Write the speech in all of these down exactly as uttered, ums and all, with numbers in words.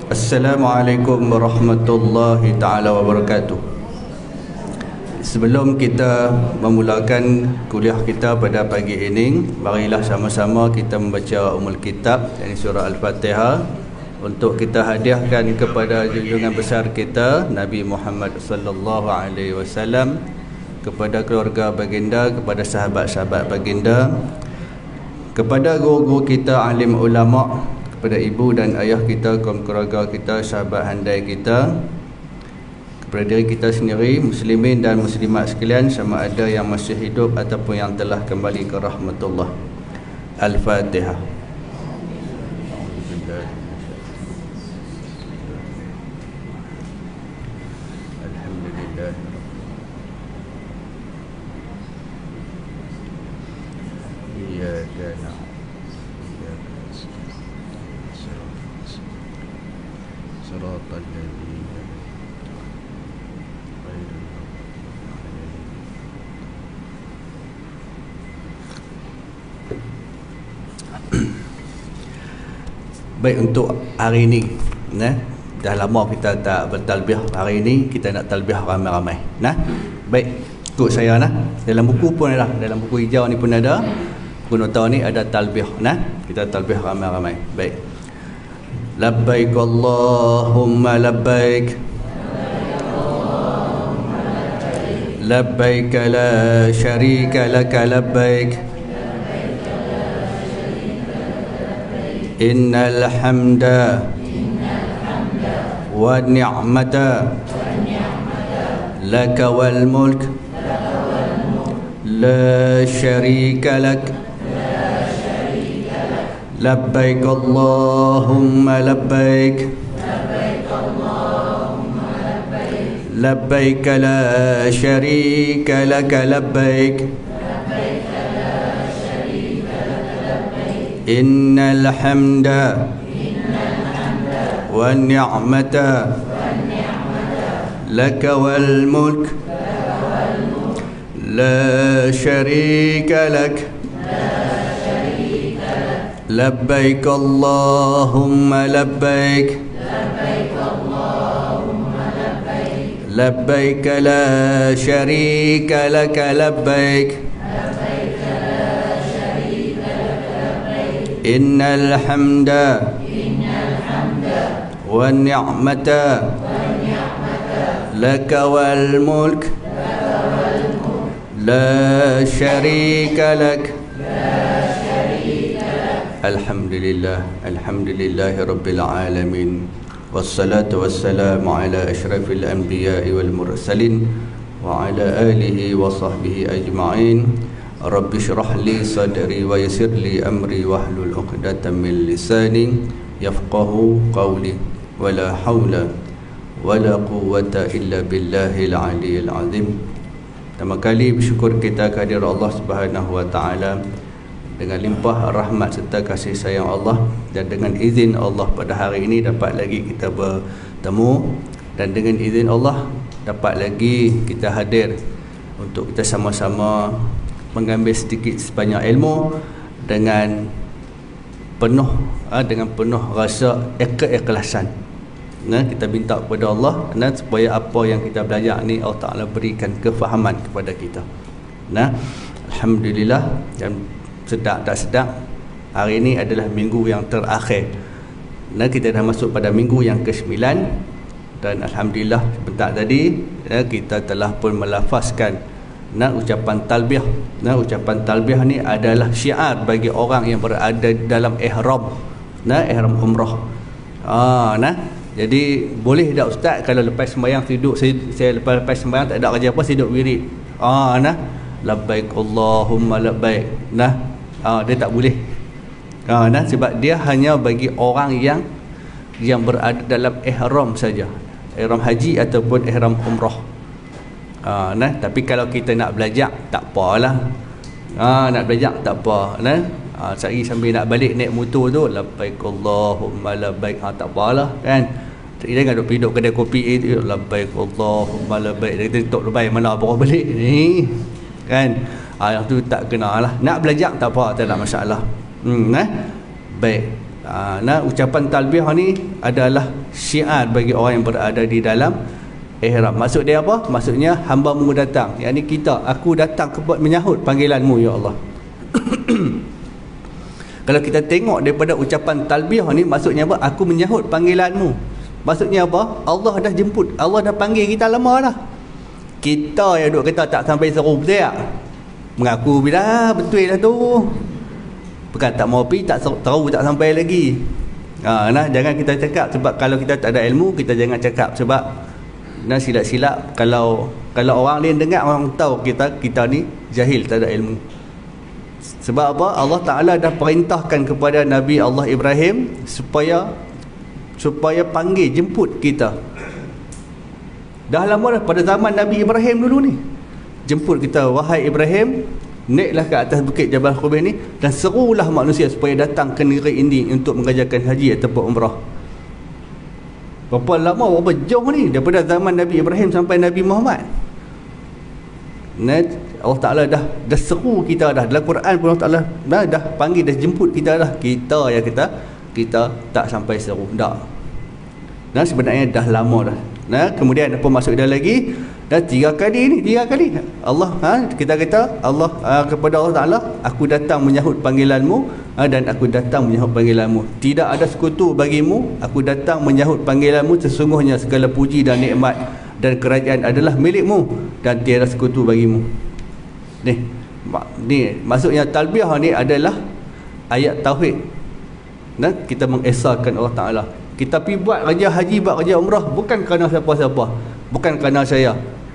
Assalamualaikum warahmatullahi ta'ala wabarakatuh. Sebelum kita memulakan kuliah kita pada pagi ini, marilah sama-sama kita membaca Ummul Kitab, yakni surah Al-Fatihah, untuk kita hadiahkan kepada junjungan besar kita Nabi Muhammad sallallahu alaihi wasallam, kepada keluarga baginda, kepada sahabat-sahabat baginda, kepada guru-guru kita, alim ulama, kepada ibu dan ayah kita, kaum keluarga kita, sahabat handai kita, kepada diri kita sendiri, muslimin dan muslimat sekalian, sama ada yang masih hidup ataupun yang telah kembali ke rahmatullah. Al-Fatihah. Alhamdulillah. Iyyaka na'budu. صراط الذين غير Baik, untuk hari ini, nah, dah lama kita tak bertalbih. Hari ini kita nak talbih ramai-ramai. Nah, baik, ikut saya nah. Dalam buku pun ada, dalam buku hijau ni pun ada. Buku nota ni ada talbih. Nah, kita talbih ramai-ramai. Baik. Labbaik Allahumma labbaik, labbaik la syarika laka labbaik, innal hamda wa ni'mata laka wal mulk la syarika lak. لبيك اللهم لبيك لبيك لا شريك لك لبيك إن الحمد والنعمة لك والملك لا شريك لك. لبيك اللهم لبيك لبيك لا شريك لك لبيك إن الحمد والنعمة لك والملك لا شريك لك. Alhamdulillah, alhamdulillah rabbil alamin, wassalatu wassalamu ala asyrafil anbiya'i wal mursalin wa ala alihi wa sahbihi ajma'in. Rabbi syrah li sadri wa yassir li amri wahlul 'uqdatam min lisani yafqahu qawli, wala haula wala quwwata illa billahil aliyyil azim. Pertama kali bersyukur kita kehadirat Allah Subhanahu wa taala dengan limpah rahmat serta kasih sayang Allah, dan dengan izin Allah pada hari ini dapat lagi kita bertemu, dan dengan izin Allah dapat lagi kita hadir untuk kita sama-sama mengambil sedikit sebanyak ilmu dengan penuh dengan penuh rasa keikhlasan. Nah, kita minta kepada Allah nah, supaya apa yang kita belajar ni Allah Ta'ala berikan kefahaman kepada kita. Nah, alhamdulillah, dan sedap tak sedap, hari ini adalah minggu yang terakhir. Nah, kita dah masuk pada minggu yang kesembilan, dan alhamdulillah sebentar tadi nah, kita telah pun melafazkan nah, ucapan talbiyah. Nah, ucapan talbiyah ni adalah syiar bagi orang yang berada dalam ihram, nah, ihram umrah. Ah, nah, jadi boleh tak ustaz kalau lepas sembahyang duduk, saya, saya lepas lepas sembahyang tak ada kerja apa, saya duduk wirid. Ah, nah, labbaik Allahumma labbaik. Nah, ah, dia tak boleh. Ah, nah, sebab dia hanya bagi orang yang yang berada dalam ihram saja, ihram haji ataupun ihram umrah. Ah, nah, tapi kalau kita nak belajar tak apalah. Ah, nak belajar tak apa. Nah, ah, sehari sambil nak balik naik motor tu, labbaik Allahumma labbaik. Ah, tak apalah kan. Dia jangan duduk duduk kedai kopi itu, labbaik Allahumma labbaik. Dia kata tok lebay mana bawa balik ni. Kan? Ah, yang tu tak kena lah. Nak belajar tak apa, tak ada masalah. Hmm, nah. Baik. Ha, nah, ucapan talbiyah ni adalah syiar bagi orang yang berada di dalam ihram. Maksud dia apa? Maksudnya hamba-Mu datang. Yang ni kita, aku datang kepada menyahut panggilan-Mu ya Allah. Kalau kita tengok daripada ucapan talbiyah ni, maksudnya apa? Aku menyahut panggilan-Mu. Maksudnya apa? Allah dah jemput, Allah dah panggil kita lama dah. Kita yang duk kata tak sampai seru, betul tak? Mengaku bila betul dah tu. Bukan tak mau pergi, tak tahu tak sampai lagi. Ha, nah, jangan kita cakap sebab kalau kita tak ada ilmu, kita jangan cakap sebab nah silap-silap kalau kalau orang lain dengar, orang tahu kita kita ni jahil, tak ada ilmu. Sebab apa? Allah Taala dah perintahkan kepada Nabi Allah Ibrahim supaya supaya panggil, jemput kita. Dah lama dah, pada zaman Nabi Ibrahim dulu ni. Jemput kita, wahai Ibrahim, naiklah ke atas bukit Jabal Qubais ni dan serulah manusia supaya datang ke negeri ini untuk mengerjakan haji ataupun umrah. Berapa lama, berapa jauh ni daripada zaman Nabi Ibrahim sampai Nabi Muhammad. Nah, Allah Ta'ala dah dah seru kita dah. Dalam Quran pun Allah Ta'ala dah, dah panggil, dah jemput kita dah. Kita yang kita kita tak sampai seru. Tak. Nah, sebenarnya dah lama dah. Nah, kemudian apa maksud dia lagi? Dan tiga kali ni, tiga kali Allah, ha, kita kata Allah, ha, kepada Allah Ta'ala, aku datang menyahut panggilan-Mu, ha, dan aku datang menyahut panggilan-Mu. Tidak ada sekutu bagimu, aku datang menyahut panggilan-Mu. Sesungguhnya segala puji dan nikmat dan kerajaan adalah milik-Mu dan tiada sekutu bagimu. Ni, ni maksudnya talbiyah ni adalah ayat tauhid. Nah, kita mengesahkan Allah Ta'ala. Kita pergi buat kerja haji, buat kerja umrah bukan kerana siapa-siapa, bukan kerana saya.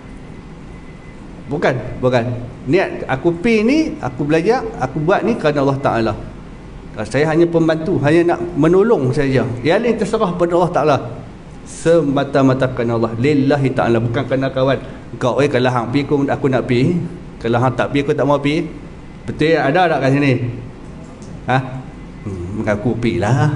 Bukan, bukan. Niat aku pergi ni, aku belajar, aku buat ni kerana Allah Ta'ala. Saya hanya pembantu, hanya nak menolong saja. Yang lain terserah pada Allah Ta'ala. Semata-mata kerana Allah. Lillahi Ta'ala, bukan kerana kawan. Kau, eh kalau hang pergi, aku, aku nak pergi. Kalau hang tak pergi, aku tak mau pergi. Betul ya? Ada tak kat sini? Ha? Hmm, mengaku pergi lah.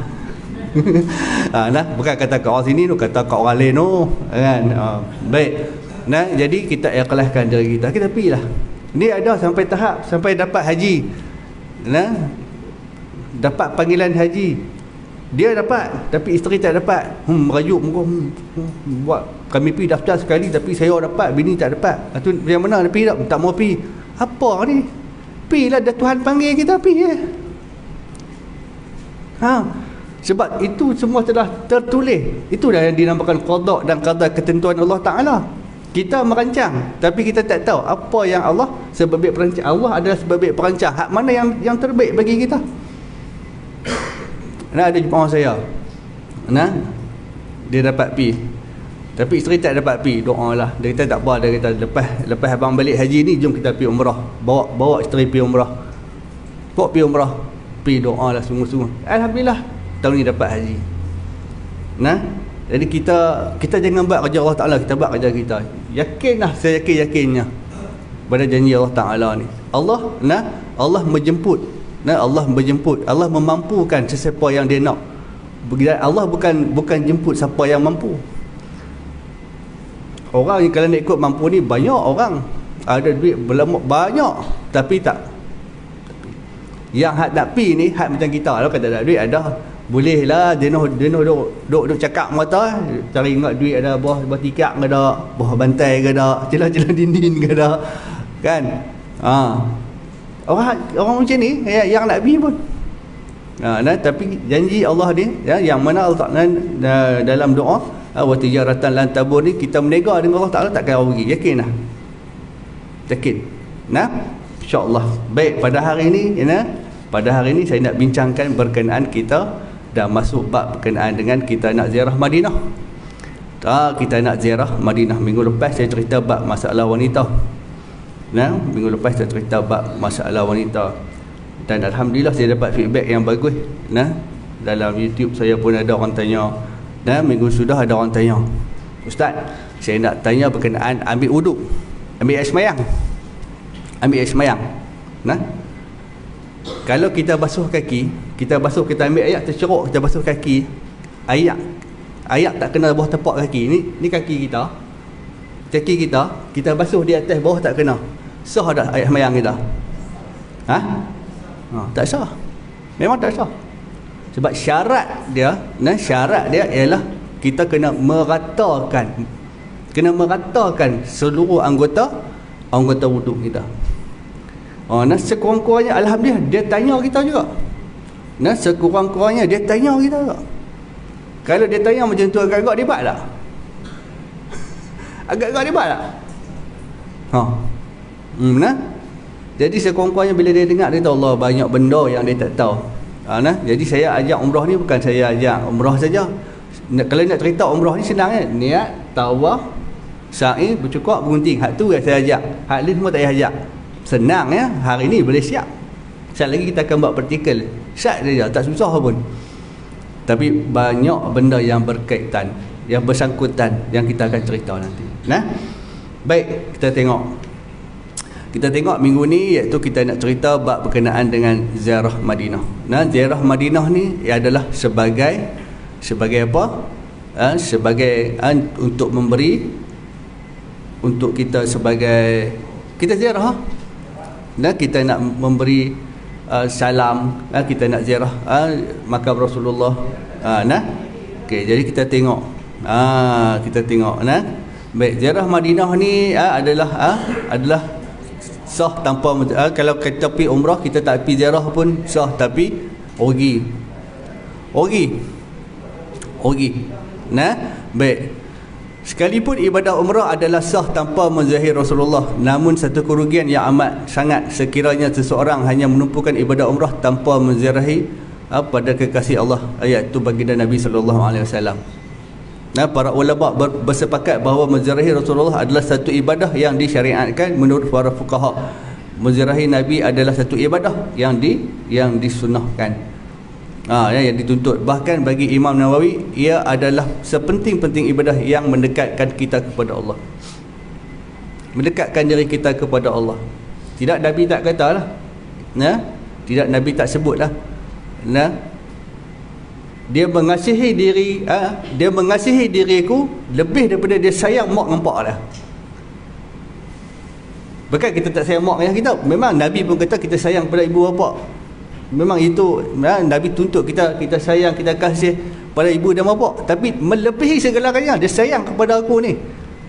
Ha, nah, bukan kata kat orang sini tu, kata kat orang lain tu, kan? Ha, baik. Nah, jadi kita ikhlaskan diri kita, kita pergilah. Ni ada sampai tahap sampai dapat haji. Nah, dapat panggilan haji. Dia dapat tapi isteri tak dapat. Hmm, merajuk muka, hmm, hmm, buat kami pergi daftar sekali tapi saya dapat, bini tak dapat. Itu yang mana dia pergi tak? Tak mau pergi. Apa ni? Pergilah, dah Tuhan panggil kita pergi eh. Ha. Sebab itu semua telah tertulis. Itulah yang dinamakan qada dan qada, ketentuan Allah Ta'ala. Kita merancang tapi kita tak tahu apa yang Allah sebabit perancang. Allah adalah sebabit perancang. Hak mana yang yang terbaik bagi kita. Nah, ada jumpa orang saya. Nah, dia dapat pi. Tapi isteri tak dapat pi. Doalah. Dia kata tak apa, dia kata lepas lepas abang balik haji ni jom kita pi umrah. Bawa bawa isteri pi umrah. Bawa pi umrah. Pi doalah sungguh-sungguh. Alhamdulillah tahun ni dapat haji. Nah, jadi kita kita jangan buat kerja Allah Ta'ala, kita buat kerja kita. Yakinlah, saya yakin-yakinnya pada janji Allah Ta'ala ni. Allah, nah, Allah menjemput. Nah, Allah menjemput. Allah memampukan sesiapa yang dia nak. Allah bukan bukan jemput siapa yang mampu. Orang yang kalau nak ikut mampu ni banyak orang. Ada duit berlemak banyak tapi tak. Yang hak nak pi ni hak macam kita lah, kata ada duit ada. Boleh lah jenuh jenuh duk duk duk cakap mata cari ingat duit ada buah buah tikar ke ada, buah bantai ke ada, celah-celah dinding ke ada. Kan? Ha. Orang orang macam ni yang, yang nak pergi pun. Ha, nah, tapi janji Allah ni ya, yang mana Allah Ta'ala dalam doa wa tijaratan lan tabur ni, kita menega dengan Allah Ta'ala takkan rugi. Yakin lah. Yakin. Nah, insya-Allah. Baik, pada hari ini ya, pada hari ini saya nak bincangkan berkenaan kita dah masuk bab berkenaan dengan kita nak ziarah Madinah. Ah, kita nak ziarah Madinah. Minggu lepas saya cerita bab masalah wanita. Nah, minggu lepas saya cerita bab masalah wanita. Dan alhamdulillah saya dapat feedback yang bagus. Nah, dalam YouTube saya pun ada orang tanya. Nah, minggu sudah ada orang tanya, Ustaz, saya nak tanya berkenaan ambil wuduk, ambil air semayang. Ambil air semayang. Nah, kalau kita basuh kaki, kita basuh, kita ambil air terceruk, kita basuh kaki, air air tak kena bawah tapak kaki. Ni ni kaki kita. Kaki kita, kita basuh di atas, bawah tak kena. Sah dah air semayang kita? Ha? Ha, tak sah. Memang tak sah. Sebab syarat dia, nah syarat dia ialah kita kena meratakan, kena meratakan seluruh anggota anggota wuduk kita. Oh, nah sekurang-kurangnya alhamdulillah dia tanya kita juga. Nah sekurang-kurangnya dia tanya kita juga. Kalau dia tanya macam tu agak-agak debat tak? Agak-agak debat tak? Ha. Hmm, nah. Jadi sekurang-kurangnya bila dia dengar, dia tahu Allah banyak benda yang dia tak tahu. Ha, nah. Jadi saya ajak umrah ni bukan saya ajak umrah saja. Kalau nak cerita umrah ni senang kan? Niat, tawaf, sa'i, bercukur, bergunting. Hak tu yang saya ajak. Hak lain semua tak payah ajak. Senang ya. Hari ni boleh siap. Sekali lagi kita akan buat praktikal. Sat saja, tak susah pun. Tapi banyak benda yang berkaitan, yang bersangkutan, yang kita akan cerita nanti. Nah, baik, kita tengok. Kita tengok minggu ni iaitu kita nak cerita bab berkenaan dengan ziarah Madinah. Nah, ziarah Madinah ni adalah sebagai sebagai apa? Ha, sebagai ha, untuk memberi, untuk kita sebagai kita ziarah. Nah, kita nak memberi Uh, salam, uh, kita nak ziarah uh, makam Rasulullah. Uh, nah, okey, jadi kita tengok. Ah, uh, kita tengok. Nah, baik, ziarah Madinah ni uh, adalah uh, adalah sah tanpa uh, kalau kita pergi umrah kita tak pergi ziarah pun sah, tapi rugi. Rugi. Rugi. Nah, baik. Sekalipun ibadah umrah adalah sah tanpa menzahir Rasulullah, namun satu kerugian yang amat sangat sekiranya seseorang hanya menumpukan ibadah umrah tanpa menziarahi uh, pada kekasih Allah, iaitu baginda Nabi sallallahu alaihi wasallam. Nah, para ulama ber, bersepakat bahawa menziarahi Rasulullah adalah satu ibadah yang disyariatkan menurut para fuqaha. Menziarahi Nabi adalah satu ibadah yang di yang disunnahkan. Ha, ya, yang dituntut. Bahkan bagi Imam Nawawi, ia adalah sepenting-penting ibadah yang mendekatkan kita kepada Allah, mendekatkan diri kita kepada Allah. Tidak Nabi tak katalah, nah, tidak Nabi tak sebutlah, nah, dia mengasihi diri, ha, dia mengasihi diriku lebih daripada dia sayang mak dengan pak dah. Bukan kita tak sayang mak ayah kita, memang Nabi pun kata kita sayang pada ibu bapa. Memang itu ya, Nabi tuntut kita kita sayang, kita kasih pada ibu dan bapa, tapi melebihi segala-galanya dia sayang kepada aku ni.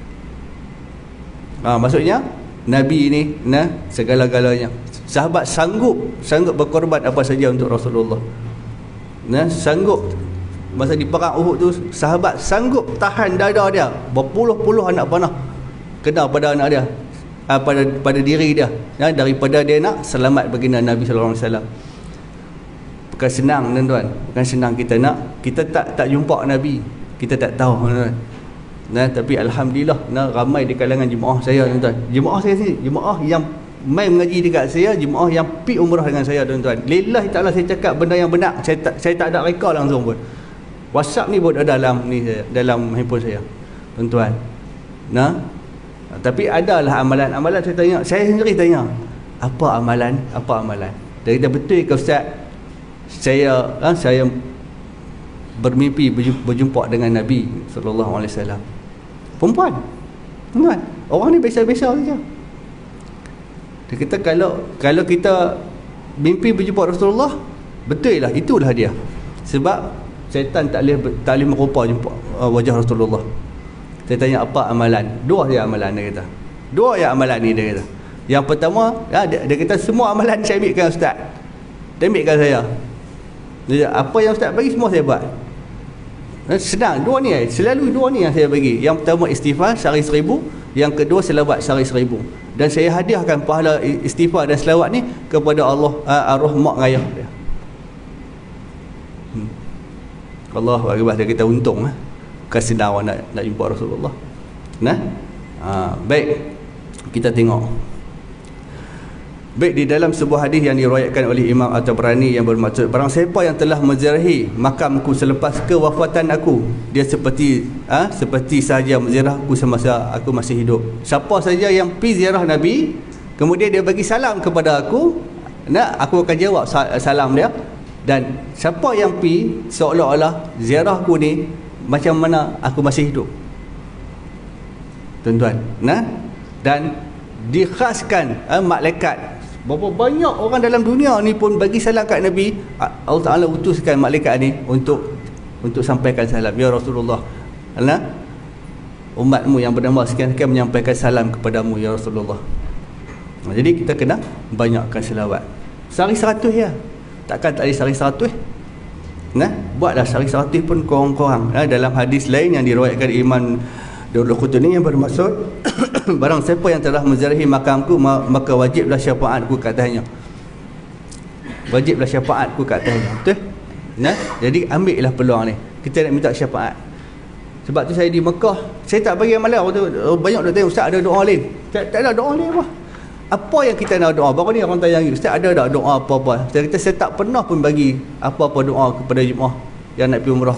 Ha, maksudnya Nabi ni nah segala-galanya. Sahabat sanggup sanggup berkorban apa saja untuk Rasulullah. Nah, sanggup masa di perang Uhud tu sahabat sanggup tahan dada dia, berpuluh-puluh anak panah kena pada anak dia, ha, pada pada diri dia, ya, daripada dia nak selamat baginda Nabi sallallahu alaihi wasallam. Bukan senang tuan-tuan, bukan senang kita nak, kita tak tak jumpa Nabi, kita tak tahu tuan-tuan. Nah, tapi alhamdulillah nah, ramai di kalangan jemaah saya tuan-tuan. Jemaah saya sini, jemaah yang mai mengaji dekat saya, jemaah yang pi umrah dengan saya tuan-tuan. Lillahi taala saya cakap benda yang benar, saya tak saya tak ada reka langsung pun. WhatsApp ni pun ada dalam ni saya, dalam handphone saya. Tuan-tuan. Nah, tapi adalah amalan-amalan saya tanya, saya sendiri tanya, apa amalan? Apa amalan? Dia kata betul ke ustaz? Saya ha, saya bermimpi berjumpa dengan Nabi sallallahu alaihi wasallam. Perempuan. Tuan, orang ni biasa-biasa saja. Dia kata kalau kalau kita mimpi berjumpa Rasulullah, betul lah, itulah dia. Sebab syaitan tak boleh tak boleh merupa jumpa uh, wajah Rasulullah. Saya tanya apa amalan? Dua dia amalan, dia kata. Dua ya amalan ni, dia kata. Yang pertama, ya, dia, dia kata semua amalan saya ambilkan ustaz. Dia ambilkan saya. Dia, apa yang ustaz bagi semua saya buat. Senang, dua ni, selalu dua ni yang saya bagi. Yang pertama istighfar sehari seribu, yang kedua selawat sehari seribu. Dan saya hadiahkan pahala istighfar dan selawat ni kepada Allah, uh, arwah mak ngayah dia. Hmm. Allahu akbar, dia kita untung eh. Kasih senang nak nak jumpa Rasulullah. Nah. Ha, baik. Kita tengok. Baik, di dalam sebuah hadis yang diriwayatkan oleh Imam At-Tabrani yang bermaksud, barang siapa yang telah menziarahi makamku selepas kewafatan aku, dia seperti ah ha, seperti sahaja menziarahku semasa aku masih hidup. Siapa saja yang pergi ziarah Nabi, kemudian dia bagi salam kepada aku, nak aku akan jawab salam dia. Dan siapa yang pergi seolah-olah ziarahku ni macam mana aku masih hidup. Tuan-tuan, nah, dan dikhaskan eh, malaikat Berapa banyak orang dalam dunia ni pun bagi salam kat Nabi. Allah Ta'ala utuskan malaikat ni untuk untuk sampaikan salam. Ya Rasulullah, nah, umatmu yang bernama sekian-sekian menyampaikan salam kepadamu ya Rasulullah. Nah, jadi kita kena banyakkan selawat. Sehari seratus ya. Takkan tak ada sehari seratus. Nah, buatlah sehari seratus pun korang-korang. Nah, dalam hadis lain yang diriwayatkan Imam Darul Qutni yang bermaksud barang siapa yang telah menziarahi makamku maka wajiblah syafaatku ke atasnya. Wajiblah syafaatku ke atasnya. Betul? Nah, jadi ambillah peluang ni. Kita nak minta syafaat. Sebab tu saya di Mekah, saya tak bagi amalan. Banyak dah tanya, ustaz ada doa lain. Tak, tak ada doa lain apa. Apa yang kita nak doa? Baru ni orang tanya lagi, ustaz ada tak doa apa-apa? Saya kata saya tak pernah pun bagi apa-apa doa kepada jemaah yang nak pergi umrah.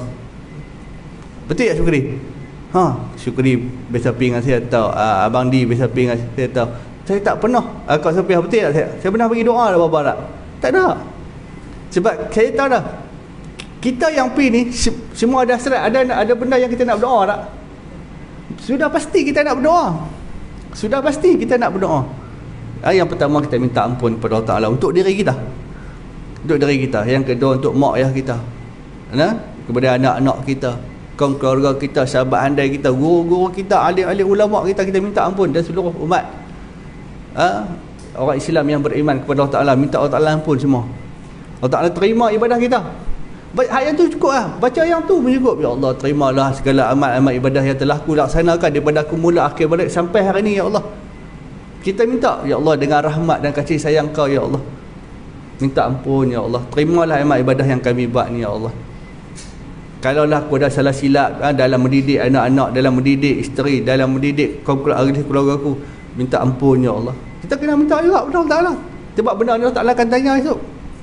Betul tak Syukri? Ha, Syukri bersapi dengan saya tahu. Uh, Abang Di bersapi dengan saya tahu. Saya tak pernah. Uh, Kak Sophia betul tak saya? Saya pernah bagi doa dah apa-apa tak? Tak ada. Sebab saya tahu dah. Kita yang pergi ni semua ada hasrat, ada ada benda yang kita nak berdoa tak? Sudah pasti kita nak berdoa. Sudah pasti kita nak berdoa. Ah, yang pertama kita minta ampun kepada Allah Taala untuk diri kita. Untuk diri kita. Yang kedua untuk mak ayah kita. Nah, kepada anak-anak kita, kaum keluarga kita, sahabat andai kita, guru-guru kita, alim-alim ulama kita, kita minta ampun dan seluruh umat. Ah, orang Islam yang beriman kepada Allah Taala minta Allah Taala ampun semua. Allah Taala terima ibadah kita. Ayat yang tu cukup lah. Baca yang tu pun cukup. Ya Allah, terimalah segala amal-amal ibadah yang telah aku laksanakan daripada aku mula akhir balik sampai hari ni, ya Allah. Kita minta, ya Allah, dengan rahmat dan kasih sayang kau, ya Allah. Minta ampun, ya Allah. Terimalah amal ibadah yang kami buat ni, ya Allah. Kalaulah aku ada salah silap ha, dalam mendidik anak-anak, dalam mendidik isteri, dalam mendidik kaum keluarga aku, minta ampun, ya Allah. Kita kena minta juga kepada Allah Ta'ala. Sebab benda ni Allah Ta'ala akan tanya esok.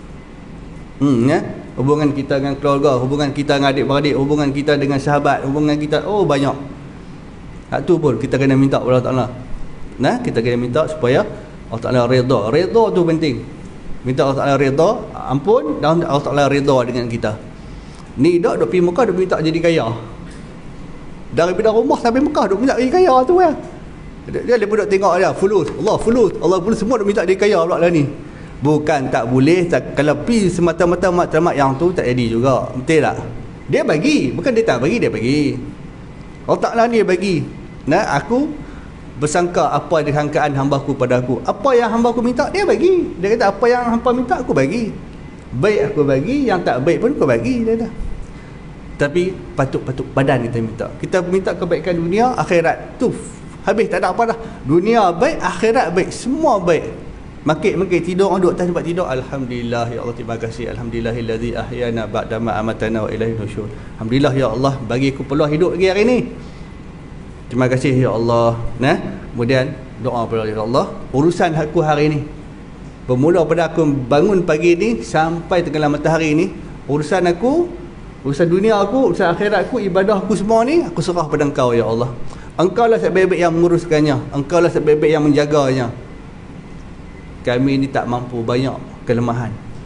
Hmm, ya. Hubungan kita dengan keluarga, hubungan kita dengan adik-beradik, hubungan kita dengan sahabat, hubungan kita, oh banyak. Hak tu pun kita kena minta kepada Allah Ta'ala. Nah, kita kena minta supaya Allah Ta'ala redha. Redha tu penting. Minta Allah Ta'ala redha, ampun, dan Allah Ta'ala redha dengan kita. Ni dak duk pergi Mekah duk minta jadi kaya. Daripada rumah sampai Mekah duk minta jadi kaya tu ya. Dia, dia lepas duk tengok dia, fulus, Allah fulus, Allah fulus, semua duk minta jadi kaya pula lah ni. Bukan tak boleh, tak, kalau pi semata-mata mak-mak yang tu tak jadi juga. Betul tak? Dia bagi, bukan dia tak bagi, dia bagi. Allah Ta'ala ni dia bagi. Nah, aku bersangka apa disangkaan hamba-Ku pada aku. Apa yang hamba-Ku minta, dia bagi. Dia kata apa yang hamba minta aku bagi. Baik aku bagi, yang tak baik pun aku bagi, dia kata. Tapi patut-patut badan kita minta. Kita minta kebaikan dunia, akhirat. Tu habis tak ada apa dah. Dunia baik, akhirat baik, semua baik. Makik-makik tidur, orang duduk atas tempat tidur, alhamdulillah ya Allah, terima kasih, alhamdulillahillazi ahyana ba'dama amatana wa ilaihi nusyur. Alhamdulillah ya Allah, bagi aku peluang hidup lagi hari ni. Terima kasih ya Allah. Nah, kemudian doa kepada Allah, urusan aku hari ni, bermula pada aku bangun pagi ni sampai tenggelam matahari ni, urusan aku, urusan dunia aku, urusan akhirat aku, ibadah aku semua ni, aku serah pada Engkau ya Allah. Engkau lah sebaik-baik yang menguruskannya, Engkau lah sebaik-baik yang menjaganya. Kami ni tak mampu, banyak kelemahan.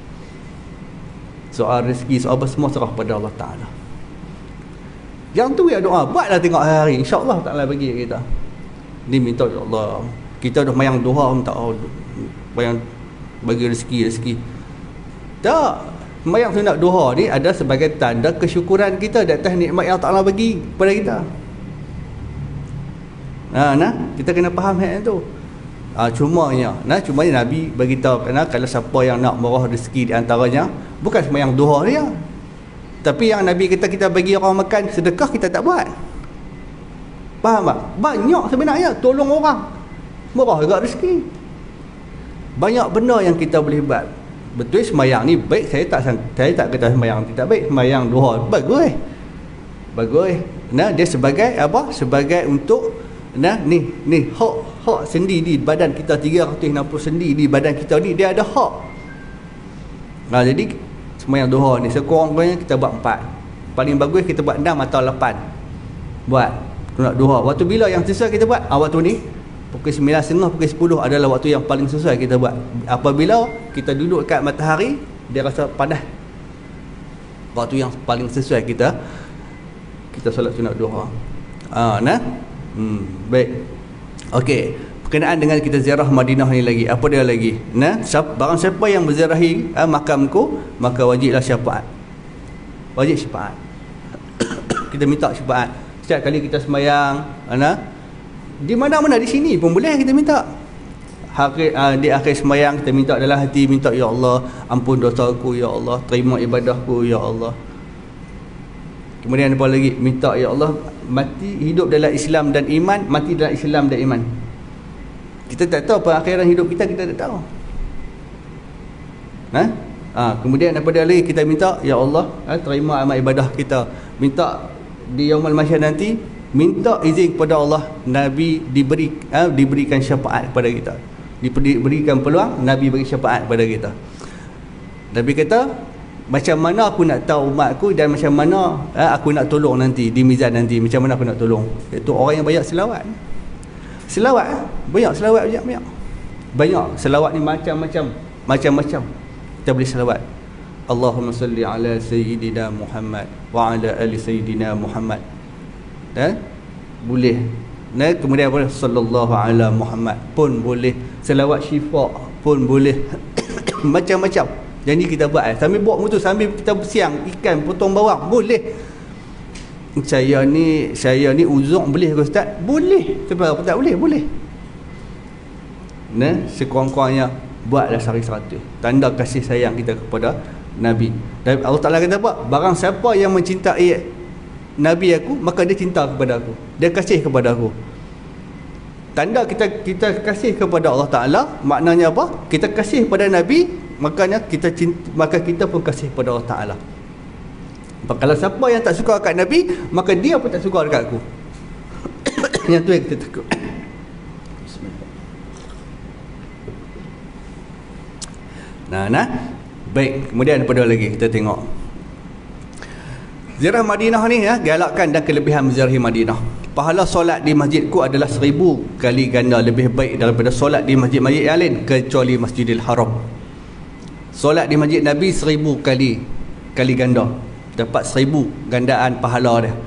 Soal rezeki, soal apa, semua serah pada Allah Ta'ala. Yang tu ya doa, buatlah tengok hari, insya-Allah Ta'ala bagi kita. Ni minta ya Allah. Kita dah mayang doa minta oh, mayang bagi rezeki rezeki. Tak, mayang sunat doa ni ada sebagai tanda kesyukuran kita di atas nikmat yang Allah Ta'ala bagi kepada kita. Nah, nah, kita kena faham hal itu. Ah, cumanya, nah cumanya Nabi bagi tahu kerana kalau siapa yang nak merah rezeki di antaranya bukan sembahyang duha dia. Tapi yang Nabi kita kita bagi orang makan sedekah kita tak buat. Faham tak? Banyak sebenarnya tolong orang. Merah juga rezeki. Banyak benda yang kita boleh buat. Betul sembahyang ni baik, saya tak saya tak kata sembahyang tidak baik, sembahyang duha bagus. Bagus. Nah, dia sebagai apa? Sebagai untuk nah ni ni hak hak sendi di badan kita tiga ratus enam puluh sendi di badan kita ni dia ada hak. Nah, jadi sembahyang duha ni sekurang-kurangnya kita buat empat. Paling bagus kita buat enam atau lapan. Buat sunat duha. Waktu bila yang sesuai kita buat? Ah, waktu ni pukul sembilan tiga puluh, pukul sepuluh adalah waktu yang paling sesuai kita buat. Apabila kita duduk dekat matahari, dia rasa panas. Waktu yang paling sesuai kita kita solat sunat duha. Ah, nah. Hmm, baik. Okey. berkenaan dengan kita ziarah Madinah ni lagi. Apa dia lagi? Nah, siapa, barang siapa yang berziarahi uh, makamku, maka wajiblah syafaat. Wajib syafaat. Kita minta syafaat. Setiap kali kita sembahyang, nah, di mana-mana di sini pun boleh kita minta. Akhir, uh, di akhir sembahyang kita minta dalam hati, minta ya Allah, ampun dosaku ya Allah, terima ibadahku ya Allah. Kemudian apa lagi? Minta ya Allah, mati hidup dalam Islam dan iman, mati dalam Islam dan iman. Kita tak tahu perakhiran hidup kita, kita tak tahu. Ha? Ha, kemudian apa dia lagi? Kita minta ya Allah, ha, terima amal ibadah kita. Minta di yaumul mahsyar nanti, minta izin kepada Allah, Nabi diberi ha, diberikan syafaat kepada kita. Diberikan peluang, Nabi beri syafaat kepada kita. Nabi kata, macam mana aku nak tahu umat aku dan macam mana eh, aku nak tolong nanti di mizan nanti, macam mana aku nak tolong? Iaitu orang yang banyak selawat. Selawat, banyak selawat, banyak-banyak. Banyak selawat ni macam-macam, macam-macam. Kita boleh selawat. Allahumma salli ala sayyidina Muhammad wa ala ali sayyidina Muhammad. Dan boleh. Nah, kemudian boleh sallallahu ala Muhammad pun boleh. Selawat syifa pun boleh. Macam-macam. Jadi kita buat eh. Sambil buat mutu, sambil kita bersiang ikan, potong bawang, boleh. Saya ni saya ni uzur boleh ke Ustaz? Boleh. Sebab apa tak boleh? Boleh. Nah, sekurang-kurangnya buatlah sehari seratus. Tanda kasih sayang kita kepada Nabi. Dan Allah Ta'ala kata apa? Barang siapa yang mencintai Nabi aku, maka dia cinta kepada aku. Dia kasih kepada aku. Tanda kita kita kasih kepada Allah Ta'ala, maknanya apa? Kita kasih kepada Nabi, makanya kita cinta, maka kita pun kasih kepada Allah Ta'ala. Kalau siapa yang tak suka dekat Nabi, maka dia pun tak suka dekat aku. Yang tu yang kita takut. Nah, nah. Baik, kemudian apa lagi kita tengok. Ziarah Madinah ni ya, galakkan dan kelebihan ziarah Madinah. Pahala solat di masjidku adalah seribu kali ganda lebih baik daripada solat di masjid-masjid yang lain kecuali Masjidil Haram. Solat di masjid Nabi seribu kali kali ganda, dapat seribu gandaan pahala dia.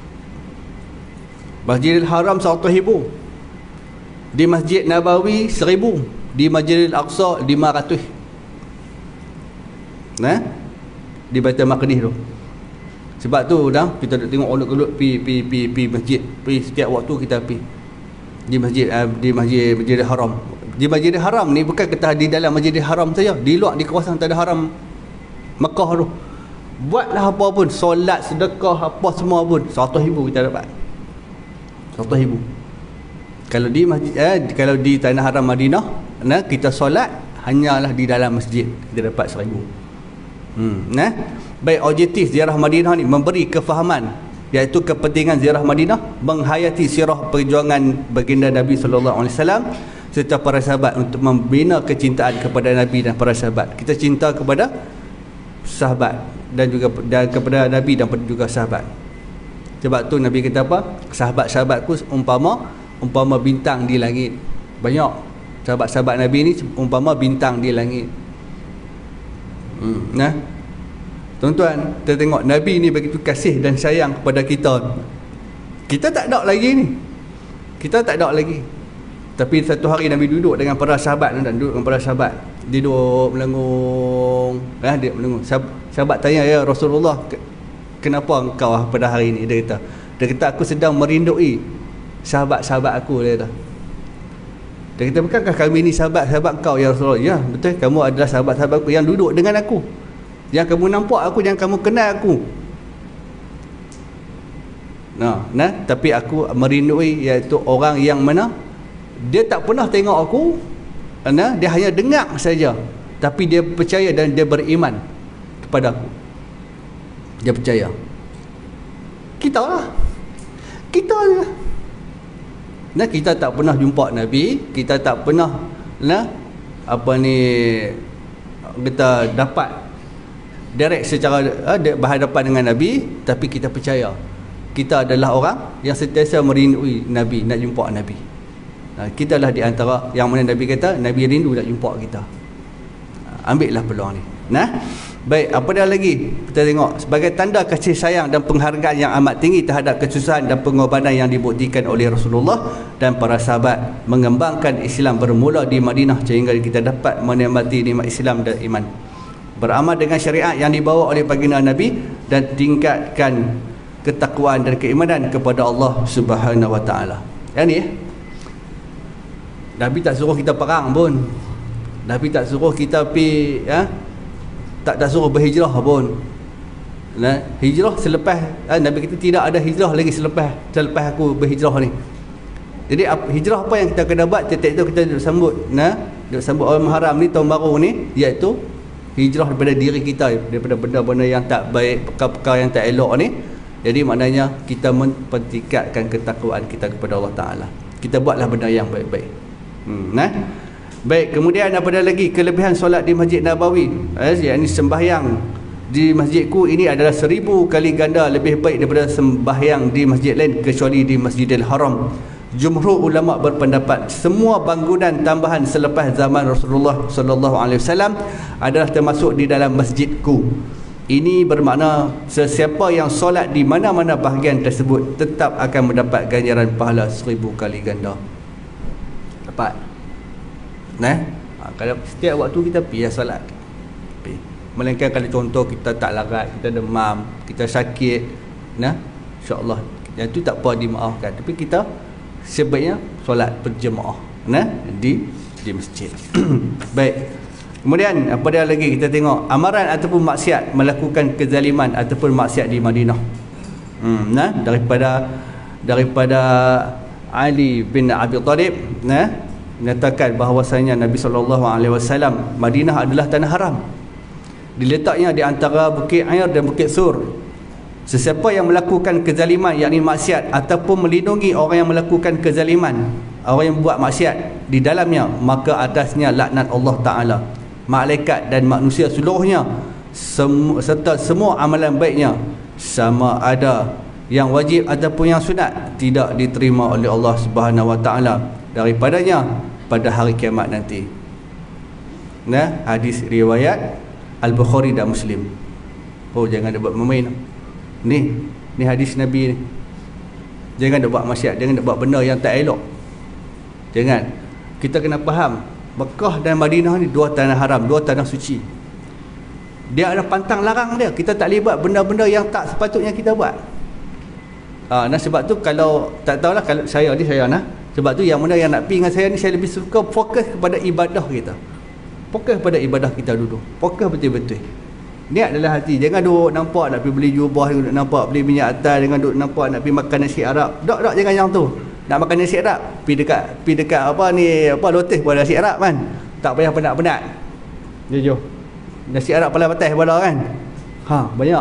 Masjidil Haram seratus ribu, di Masjid Nabawi seribu, di Masjidil Aqsa lima ratus. Nah, di Baitul Maqdis tu. Sebab tu dah kita duk tengok olok-olok pi pi pi pi masjid, pi setiap waktu kita pi di masjid uh, di masjid Masjidil Haram. Di Masjidil Haram ni bukan kata di dalam Masjidil Haram saja, di luar di kawasan Tanah Haram Mekah tu. Buatlah apa pun, solat, sedekah, apa semua pun seratus ribu kita dapat. seratus ribu. Kalau di masjid eh, kalau di Tanah Haram Madinah, nah kita solat hanyalah di dalam masjid, kita dapat seribu. Hmm, nah. Baik, objektif ziarah Madinah ni memberi kefahaman, iaitu kepentingan ziarah Madinah, menghayati sirah perjuangan baginda Nabi sallallahu alaihi wasallam serta para sahabat untuk membina kecintaan kepada Nabi dan para sahabat. Kita cinta kepada sahabat dan juga dan kepada Nabi dan juga sahabat. Sebab tu Nabi kata apa? Sahabat-sahabatku umpama umpama bintang di langit. Banyak sahabat-sahabat Nabi ni umpama bintang di langit. Hmm, nah. Tuan-tuan, kita tengok Nabi ni begitu kasih dan sayang kepada kita. Kita tak ada lagi ni. Kita tak ada lagi. Tapi satu hari Nabi duduk dengan para sahabat dan duduk dengan para sahabat. Dia duduk melengung. Eh, dia melengung. Sahabat tanya, ya Rasulullah, kenapa engkau pada hari ini? Dia kata, dia kata aku sedang merindui sahabat-sahabat aku. Dia kata. Dia kata, bukankah kami ni sahabat-sahabat kau ya Rasulullah? Ya, betul. Kamu adalah sahabat-sahabat aku yang duduk dengan aku. Yang kamu nampak aku, yang kamu kenal aku. Nah, nah, tapi aku merindui iaitu orang yang mana dia tak pernah tengok aku, nah, dia hanya dengar saja, tapi dia percaya dan dia beriman kepada aku. Dia percaya. Kita lah. Kita lah. Nah, kita tak pernah jumpa Nabi, kita tak pernah nah, apa ni kita dapat direct secara uh, berhadapan dengan Nabi, tapi kita percaya kita adalah orang yang sentiasa merindui Nabi, nak jumpa Nabi. Uh, kita lah di antara yang mana Nabi kata Nabi rindu nak jumpa kita. Uh, ambillah peluang ni. Nah, Baik, apa dah lagi? Kita tengok sebagai tanda kasih sayang dan penghargaan yang amat tinggi terhadap kesusahan dan pengorbanan yang dibuktikan oleh Rasulullah dan para sahabat mengembangkan Islam bermula di Madinah sehingga kita dapat menikmati nikmat Islam dan iman. Beramal dengan syariat yang dibawa oleh baginda Nabi dan tingkatkan ketakwaan dan keimanan kepada Allah Subhanahu wa taala. Yang ni eh? Nabi tak suruh kita perang pun. Nabi tak suruh kita pergi ya? Tak tak suruh berhijrah pun. Nah, hijrah selepas eh, Nabi kita tidak ada hijrah lagi selepas selepas aku berhijrah ni. Jadi hijrah apa yang kita kena buat tiap-tiap itu kita duduk sambut, nah, duduk sambut orang Muharram ni tahun baru ni, iaitu hijrah daripada diri kita, daripada benda-benda yang tak baik, perkara-perkara yang tak elok ni. Jadi maknanya kita mempertingkatkan ketakwaan kita kepada Allah Taala. Kita buatlah benda yang baik-baik. Hmm, nah. Baik, kemudian apa dah lagi? Kelebihan solat di Masjid Nabawi, eh, yakni sembahyang di masjidku ini adalah seribu kali ganda lebih baik daripada sembahyang di masjid lain kecuali di Masjidil Haram. Jumhur ulama berpendapat semua bangunan tambahan selepas zaman Rasulullah sallallahu alaihi wasallam adalah termasuk di dalam masjidku. Ini bermakna sesiapa yang solat di mana-mana bahagian tersebut tetap akan mendapat ganjaran pahala seribu kali ganda. Dapat. Nah, ha, kalau setiap waktu kita pergi solat. Pergi. Melainkan kalau contoh kita tak larat, kita demam, kita sakit, nah, insya-Allah yang tu tak apa dimaafkan. Tapi kita sebaiknya solat berjemaah, nah, di di masjid. Baik. Kemudian apa dia lagi kita tengok amaran ataupun maksiat melakukan kezaliman ataupun maksiat di Madinah. Hmm, nah, daripada daripada Ali bin Abi Thalib, nah, menyatakan bahawasanya Nabi sallallahu alaihi wasallam Madinah adalah tanah haram. Diletaknya di antara Bukit Air dan Bukit Sur. Sesiapa yang melakukan kezaliman yakni maksiat ataupun melindungi orang yang melakukan kezaliman, orang yang buat maksiat di dalamnya, maka atasnya laknat Allah Taala, malaikat dan manusia seluruhnya semu, serta semua amalan baiknya sama ada yang wajib ataupun yang sunat tidak diterima oleh Allah Subhanahu wa taala daripadanya pada hari kiamat nanti. Nah, hadis riwayat Al-Bukhari dan Muslim. Oh, jangan ada buat main. Ni, ni hadis Nabi ni. Jangan ada buat maksiat, jangan ada buat benda yang tak elok. Jangan. Kita kena faham, Mekah dan Madinah ni dua tanah haram, dua tanah suci. Dia ada pantang larang dia. Kita tak boleh buat benda-benda yang tak sepatutnya kita buat. Ha, nah sebab tu kalau tak tahulah kalau saya ni saya nah. Sebab tu yang mana yang nak pergi dengan saya ni, saya lebih suka fokus kepada ibadah kita. Fokus pada ibadah kita dulu. Fokus betul-betul. Niat adalah hati. Jangan duk nampak nak pergi beli jubah, duk nampak beli minyak atas, jangan duk nampak nak pergi makan nasi Arab. Dok dok jangan yang tu. Nak makan nasi Arab, pergi dekat pergi dekat apa ni, apa lotus buat nasi Arab kan. Tak payah penat-penat. Jujur. Nasi Arab paling batas bola kan. Ha, banyak.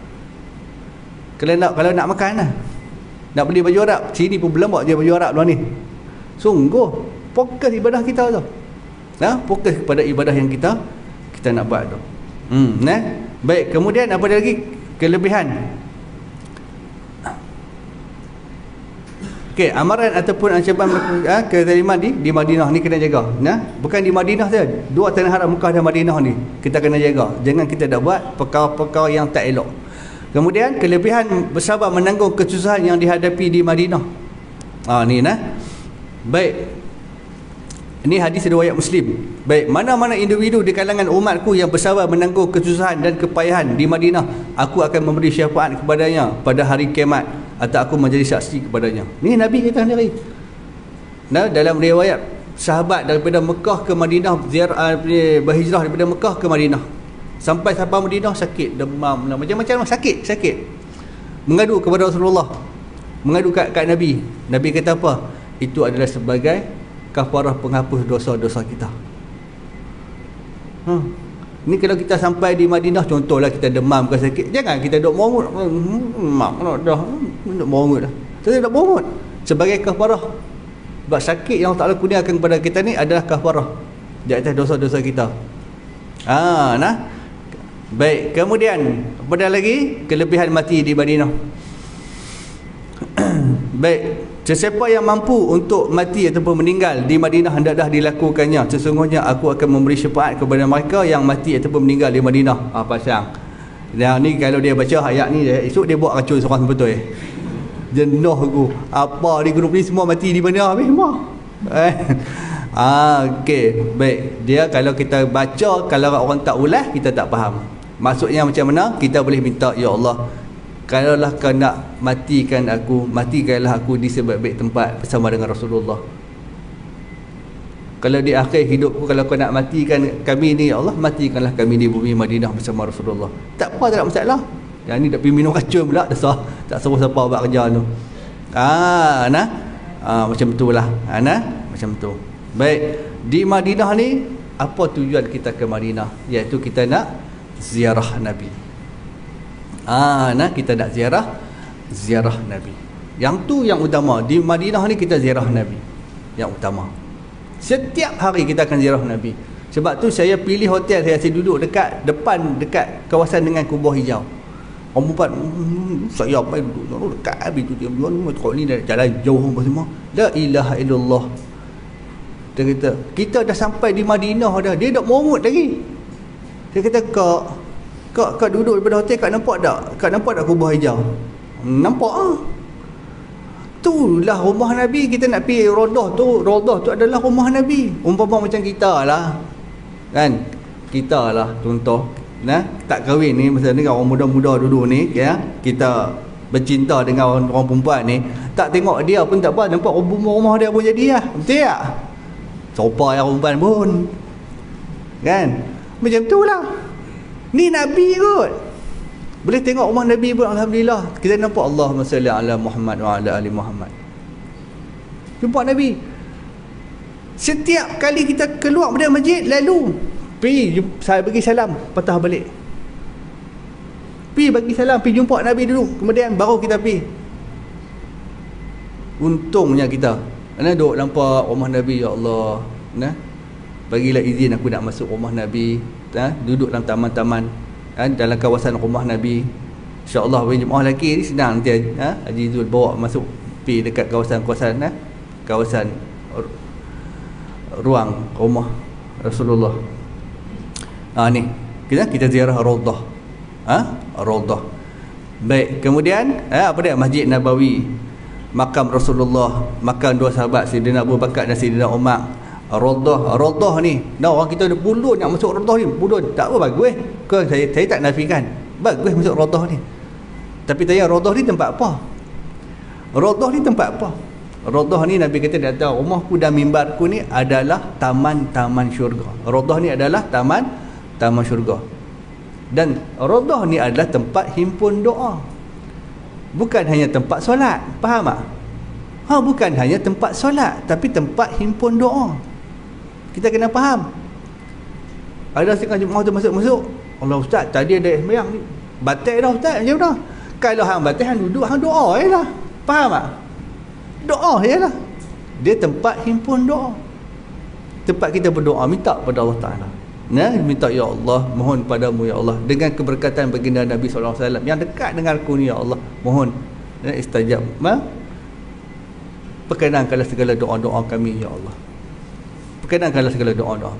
Kalau nak kalau nak makan lah. Nak beli baju Arab, sini pun belum buat je baju Arab luar ni. Sungguh fokus ibadah kita tu. Nah, fokus kepada ibadah yang kita kita nak buat tu. Hmm, nah. Baik, kemudian apa lagi kelebihan? Okey, amaran ataupun ancaman ha, kezaliman di di Madinah ni kena jaga. Nah, bukan di Madinah saja, dua tanah haram Mekah dan Madinah ni kita kena jaga. Jangan kita dak buat perkara-perkara yang tak elok. Kemudian kelebihan bersabar menanggung kesusahan yang dihadapi di Madinah. Ah ni nah. Baik. Ini hadis riwayat Muslim. Baik, mana-mana individu di kalangan umatku yang bersabar menanggung kesusahan dan kepayahan di Madinah, aku akan memberi syafaat kepadanya pada hari kiamat atau aku menjadi saksi kepadanya. Ni Nabi kata sendiri. Nah, dalam riwayat sahabat daripada Mekah ke Madinah, ziarah berhijrah daripada Mekah ke Madinah. Sampai sampai Madinah sakit, demam, macam-macam sakit, sakit. Mengadu kepada Rasulullah. Mengadu kat, kat Nabi. Nabi kata apa? Itu adalah sebagai kafarah penghapus dosa-dosa kita. Ha. Ni kalau kita sampai di Madinah, contohlah kita demam ke sakit, jangan kita duk mongut. Mak nak dah duk mongut dah. Kita duk mongut sebagai kafarah. Sebab sakit yang Allah Taala kurniakan kepada kita ni adalah kafarah di atas dosa-dosa kita. Ah, nah. Baik, kemudian apa dah lagi? Kelebihan mati di Madinah. Baik. Sesiapa yang mampu untuk mati ataupun meninggal di Madinah hendaklah dilakukannya. Sesungguhnya aku akan memberi syafaat kepada mereka yang mati ataupun meninggal di Madinah. Ah, pasang. Yang ni kalau dia baca ayat ni, esok dia buat racun seorang betul eh. Jenuh aku. Apa di grup ni semua mati di mana habis semua. Eh. Ah, okey. Baik. Dia kalau kita baca, kalau orang tak ulas, kita tak faham. Maksudnya macam mana? Kita boleh minta, ya Allah, kalaulah kau nak matikan aku, matikanlah aku di sebaik-baik tempat bersama dengan Rasulullah. Kalau di akhir hidupku, kalau kau nak matikan kami ni, ya Allah, matikanlah kami di bumi Madinah bersama Rasulullah. Tak apa, tak ada masalah. Yang ni tak pergi minum racun pula, tak sah, tak suruh siapa buat kerja tu. Ah, nah. Ah, macam itulah. Ah, nah, macam tu. Baik, di Madinah ni apa tujuan kita ke Madinah? Iaitu kita nak ziarah Nabi. Ah, nah, kita nak ziarah ziarah Nabi. Yang tu yang utama. Di Madinah ni kita ziarah Nabi. Yang utama. Setiap hari kita akan ziarah Nabi. Sebab tu saya pilih hotel, saya asyik duduk dekat depan, dekat kawasan dengan kubur hijau. Orang perempuan, hmm, saya apa duduk dekat habis tu dia kau ni dah jalan jauh apa semua. La ilaha illallah. Dia kata, kita dah sampai di Madinah dah. Dia dah merungut lagi. Dia kata, kak, kak, kak duduk daripada hotel, kak nampak tak? Kak nampak tak kubur hijau? Nampak ah. Itulah rumah Nabi. Kita nak pergi Rodah tu, Rodah tu adalah rumah Nabi. Umpama macam kita lah. Kan? Kita lah contoh. Nah, tak kahwin ni, masa ni orang muda-muda dulu ni, ya, kita bercinta dengan orang, orang perempuan ni, tak tengok dia pun tak apa, nampak rumah-rumah dia pun jadi lah. Betul tak? Sopa yang perempuan pun. Kan? Macam tu lah. Ni Nabi kot. Boleh tengok rumah Nabi pun, alhamdulillah. Kita nampak Allahumma salli ala Muhammad wa ala ali Muhammad. Jumpa Nabi. Setiap kali kita keluar dari masjid, lalu pergi, saya bagi salam, patah balik. Pergi bagi salam, pergi jumpa Nabi dulu, kemudian baru kita pergi. Untungnya kita, mana duduk nampak rumah Nabi, ya Allah, nah, bagilah izin aku nak masuk rumah Nabi, nah, duduk dalam taman-taman, kan, dalam kawasan rumah Nabi. InsyaAllah jemaah lelaki ni senang nanti, ha? Haji Zul bawa masuk pergi dekat kawasan-kawasan, nah, kawasan ruang rumah Rasulullah. Ah, ni kita kita ziarah Raudhah. Ah, ha? Raudhah. Baik, kemudian eh, apa dia? Masjid Nabawi, makam Rasulullah, makam dua sahabat Sayyidina Abu Bakar dan Sayyidina Umar. Raudhah, Raudhah ni, nah, orang kita ada bulun nak masuk Raudhah ni, bulun. Tak apa, bagus. Ke saya saya tak nafikan. Bagus masuk Raudhah ni. Tapi tanya Raudhah ni tempat apa? Raudhah ni tempat apa? Raudhah ni Nabi kata di atas rumahku dan mimbarku ni adalah taman-taman syurga. Raudhah ni adalah taman taman syurga. Dan Raudhah ni adalah tempat himpun doa. Bukan hanya tempat solat. Faham tak? Ha, bukan hanya tempat solat, tapi tempat himpun doa. Kita kena faham. Ada setengah jemaah tu masuk-masuk, Allah Ustaz, tadi ada sembahyang ni, batal dah Ustaz, macam mana? Kalau hang batal, hang duduk, hang doa je lah. Faham tak? Doa je lah. Dia tempat himpun doa. Tempat kita berdoa, minta pada Allah Ta'ala. Nah, minta, ya Allah, mohon padamu ya Allah, dengan keberkatan baginda Nabi sallallahu alaihi wasallam yang dekat dengan aku ni, ya Allah, mohon ya, istajab, ma? Perkenankanlah segala doa-doa kami, ya Allah. Perkenankanlah segala doa-doa.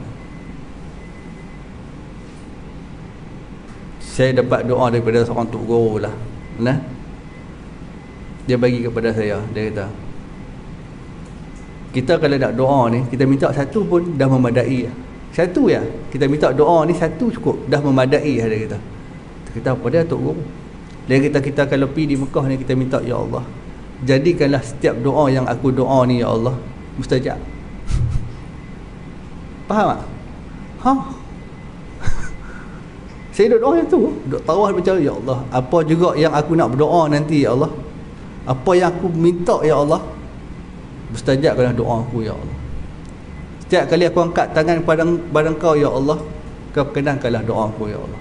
Saya dapat doa daripada seorang tok guru lah. Nah, dia bagi kepada saya, dia kata, kita kalau nak doa ni, kita minta satu pun dah memadai. Satu ya, kita minta doa ni satu cukup, dah memadai, dia kata. Kita apa dia tok guru? Dia kata kita kalau pergi di Mekah ni, kita minta, ya Allah, jadikanlah setiap doa yang aku doa ni, ya Allah, mustajab. Faham tak? Ha? Saya duduk doa yang tu, duduk tawah macam, ya Allah, apa juga yang aku nak berdoa nanti, ya Allah, apa yang aku minta, ya Allah, mustajabkanlah doa aku, ya Allah. Setiap kali aku angkat tangan pada pada Engkau, ya Allah, Kau perkenankanlah doa aku, ya Allah.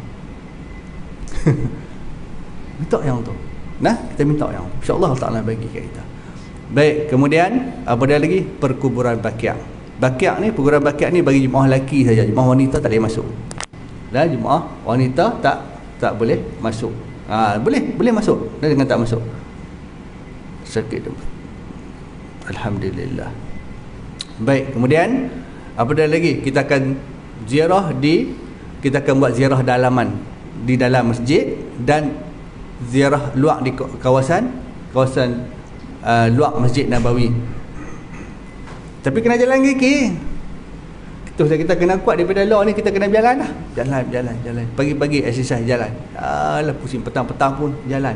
Minta yang tu. Nah, kita minta yang insya-Allah Allah Taala bagi kat kita. Baik, kemudian apa dia lagi? Perkuburan Baqi'. Baqi' ni, perkuburan Baqi' ni bagi jemaah lelaki saja. Jemaah wanita tak boleh masuk. Dan jemaah wanita tak tak boleh masuk. Ha, boleh, boleh masuk. Dan dengan tak masuk. Sakit tu. Alhamdulillah. Baik, kemudian apa dah lagi? Kita akan ziarah di kita akan buat ziarah dalaman di dalam masjid dan ziarah luar di kawasan kawasan uh, luar Masjid Nabawi. Tapi kena jalan kaki. Kita kita kena kuat daripada luar ni, kita kena jalan lah. Jalan, jalan, jalan. Pagi-pagi exercise jalan. Alah pusing, petang-petang pun jalan.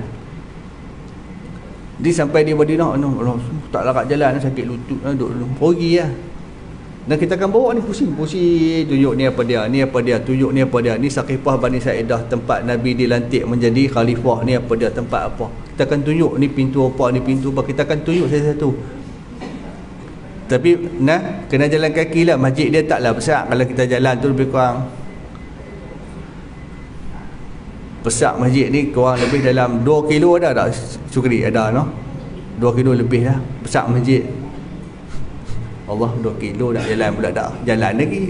Dia sampai di Madinah, no, no, tak larat jalan, sakit lutut, duduk dulu. Pergi lah. Dan kita akan bawa ni pusing-pusing, tunjuk ni apa dia, ni apa dia, tunjuk ni apa dia. Ni Saqifah Bani Sa'idah, tempat Nabi dilantik menjadi khalifah, ni apa dia, tempat apa. Kita akan tunjuk ni pintu apa, ni pintu apa. Kita akan tunjuk satu-satu. Tapi nah, kena jalan kaki lah. Masjid dia taklah besar. Kalau kita jalan tu lebih kurang, besar masjid ni kurang lebih dalam dua kilo ada tak? Syukri ada no? dua kilo lebih dah. Besar masjid. Allah, dua kilo dah jalan pula dah. Jalan lagi.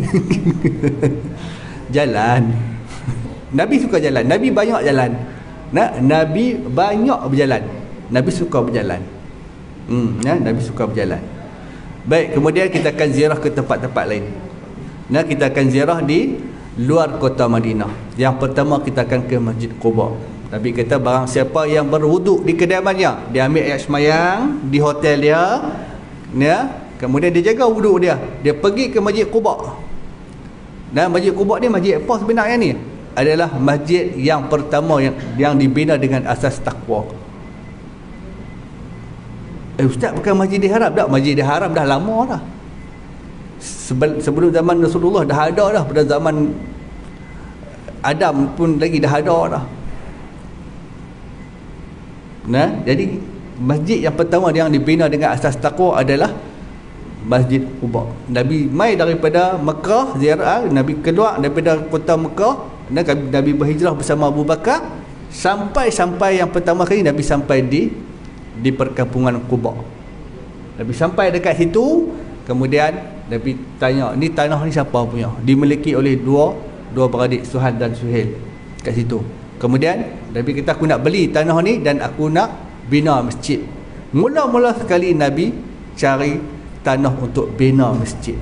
Jalan. Nabi suka jalan. Nabi banyak jalan. Nah, Nabi banyak berjalan. Nabi suka berjalan. Hmm, ya, Nabi suka berjalan. Baik, kemudian kita akan ziarah ke tempat-tempat lain. Nah, kita akan ziarah di luar kota Madinah. Yang pertama kita akan ke Masjid Quba. Nabi kata barang siapa yang berwuduk di kediamannya, dia ambil air semayang di hotel dia, ya, kemudian dia jaga wuduk dia, dia pergi ke Masjid Quba. Dan Masjid Quba ni masjid apa sebenarnya ni? Adalah masjid yang pertama yang yang dibina dengan asas takwa. Eh Ustaz, bukan Masjidil Haram tak? Masjidil Haram dah lama dah. Sebelum, sebelum zaman Rasulullah dah ada dah. Pada zaman Adam pun lagi dah ada dah. Nah, jadi masjid yang pertama yang dibina dengan asas takwa adalah Masjid Quba. Nabi mai daripada Mekah ziarah, Nabi keluar daripada kota Mekah, dan Nabi berhijrah bersama Abu Bakar sampai-sampai yang pertama kali Nabi sampai di di perkampungan Quba. Nabi sampai dekat situ, kemudian Nabi tanya, ni tanah ni siapa punya? Dimiliki oleh dua dua beradik, Suhal dan Suhail kat situ. Kemudian Nabi kata, aku nak beli tanah ni dan aku nak bina masjid. Mula-mula sekali Nabi cari tanah untuk bina masjid.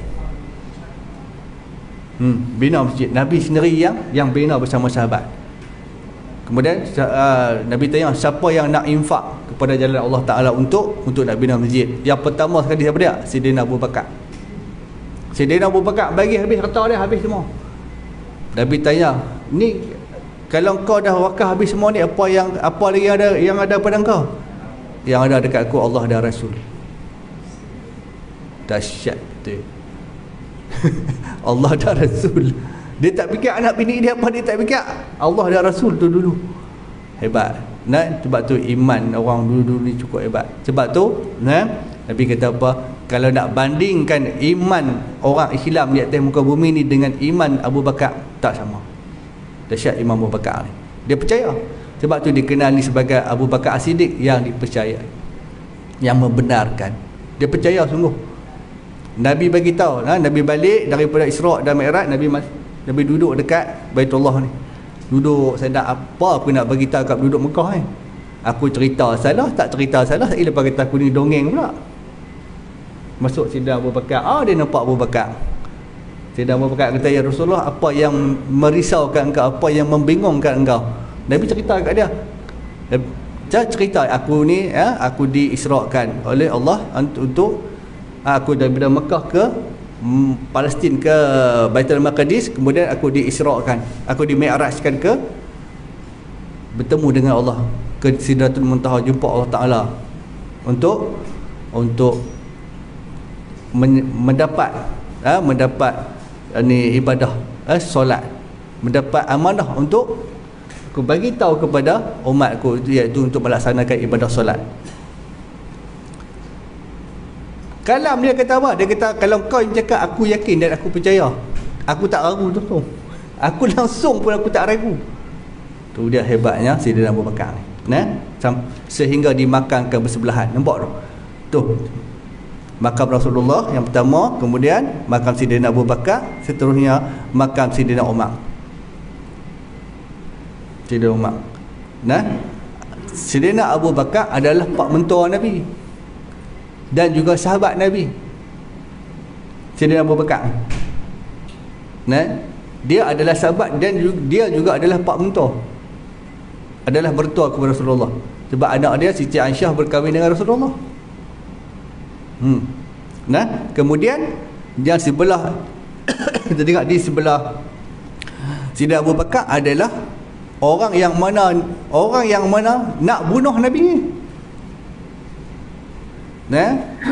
Hmm, bina masjid. Nabi sendiri yang yang bina bersama sahabat. Kemudian uh, Nabi tanya, siapa yang nak infak kepada jalan Allah Ta'ala untuk untuk nak bina masjid? Yang pertama sekali siapa dia? Sayyidina Abu Bakar. Sayyidina Abu Bakar bagi habis harta dia, habis semua. Nabi tanya, ni kalau kau dah wakaf habis semua ni, apa yang apa lagi ada yang ada pada kau? Yang ada dekat aku Allah dan Rasul. Dahsyat betul. Allah dan Rasul. Dia tak fikir anak bini dia apa, dia tak fikir Allah dan Rasul tu dulu. Hebat. Nah, sebab tu iman orang dulu-dulu ni cukup hebat. Sebab tu, nah, Nabi kata apa? Kalau nak bandingkan iman orang Islam di atas muka bumi ni dengan iman Abu Bakar, tak sama. Dahsyat Imam Abu Bakar ni. Dia percaya. Sebab tu dikenali sebagai Abu Bakar As-Siddiq yang dipercayai, yang membenarkan. Dia percaya sungguh. Nabi bagi tahu, nah, Nabi balik daripada Isra' dan Mi'raj, Nabi mas, Nabi duduk dekat Baitullah ni. Duduk, saya nak apa aku nak bagi tahu kat penduduk Mekah ni. Aku cerita salah, tak cerita salah, saya lepas kata aku ni dongeng pula. Masuk Sayyidina Abu Bakar, ah dia nampak Abu Bakar. Sayyidina Abu Bakar kata, ya Rasulullah, apa yang merisaukan engkau, apa yang membingungkan engkau? Nabi cerita kat dia. Dia cerita, aku ni, ya, aku diisrakan oleh Allah untuk aku daripada Mekah ke Palestin, ke Baitul Maqdis, kemudian aku diisrakan, aku dimi'rajkan ke bertemu dengan Allah, ke Sidratul Muntaha, jumpa Allah Ta'ala untuk untuk men, mendapat ha, mendapat ni ibadah, ha, solat, mendapat amanah untuk aku bagi tahu kepada umatku, iaitu untuk melaksanakan ibadah solat. Kalam dia kata apa? Dia kata, kalau kau yang cakap aku yakin dan aku percaya, aku tak ragu tu tu. Aku langsung pun aku tak ragu. Tu dia hebatnya Sayyidina Abu Bakar ni. Nah, sehingga dimakamkan bersebelahan. Nampak tu? Tu. Makam Rasulullah yang pertama, kemudian makam Sayyidina Abu Bakar, seterusnya makam Sayyidina Umar. Sayyidina Umar. Nah, Sayyidina Abu Bakar adalah pak mentor Nabi. dan juga sahabat Nabi. Sayyidina Abu Bakar, nah, dia adalah sahabat dan dia juga adalah pak mentua, adalah bertua kepada Rasulullah. Sebab anak dia Siti Aisyah berkahwin dengan Rasulullah. Hmm. Nah, kemudian yang sebelah kita tengok di sebelah Sayyidina Abu Bakar adalah orang yang mana orang yang mana nak bunuh Nabi ni. Nah,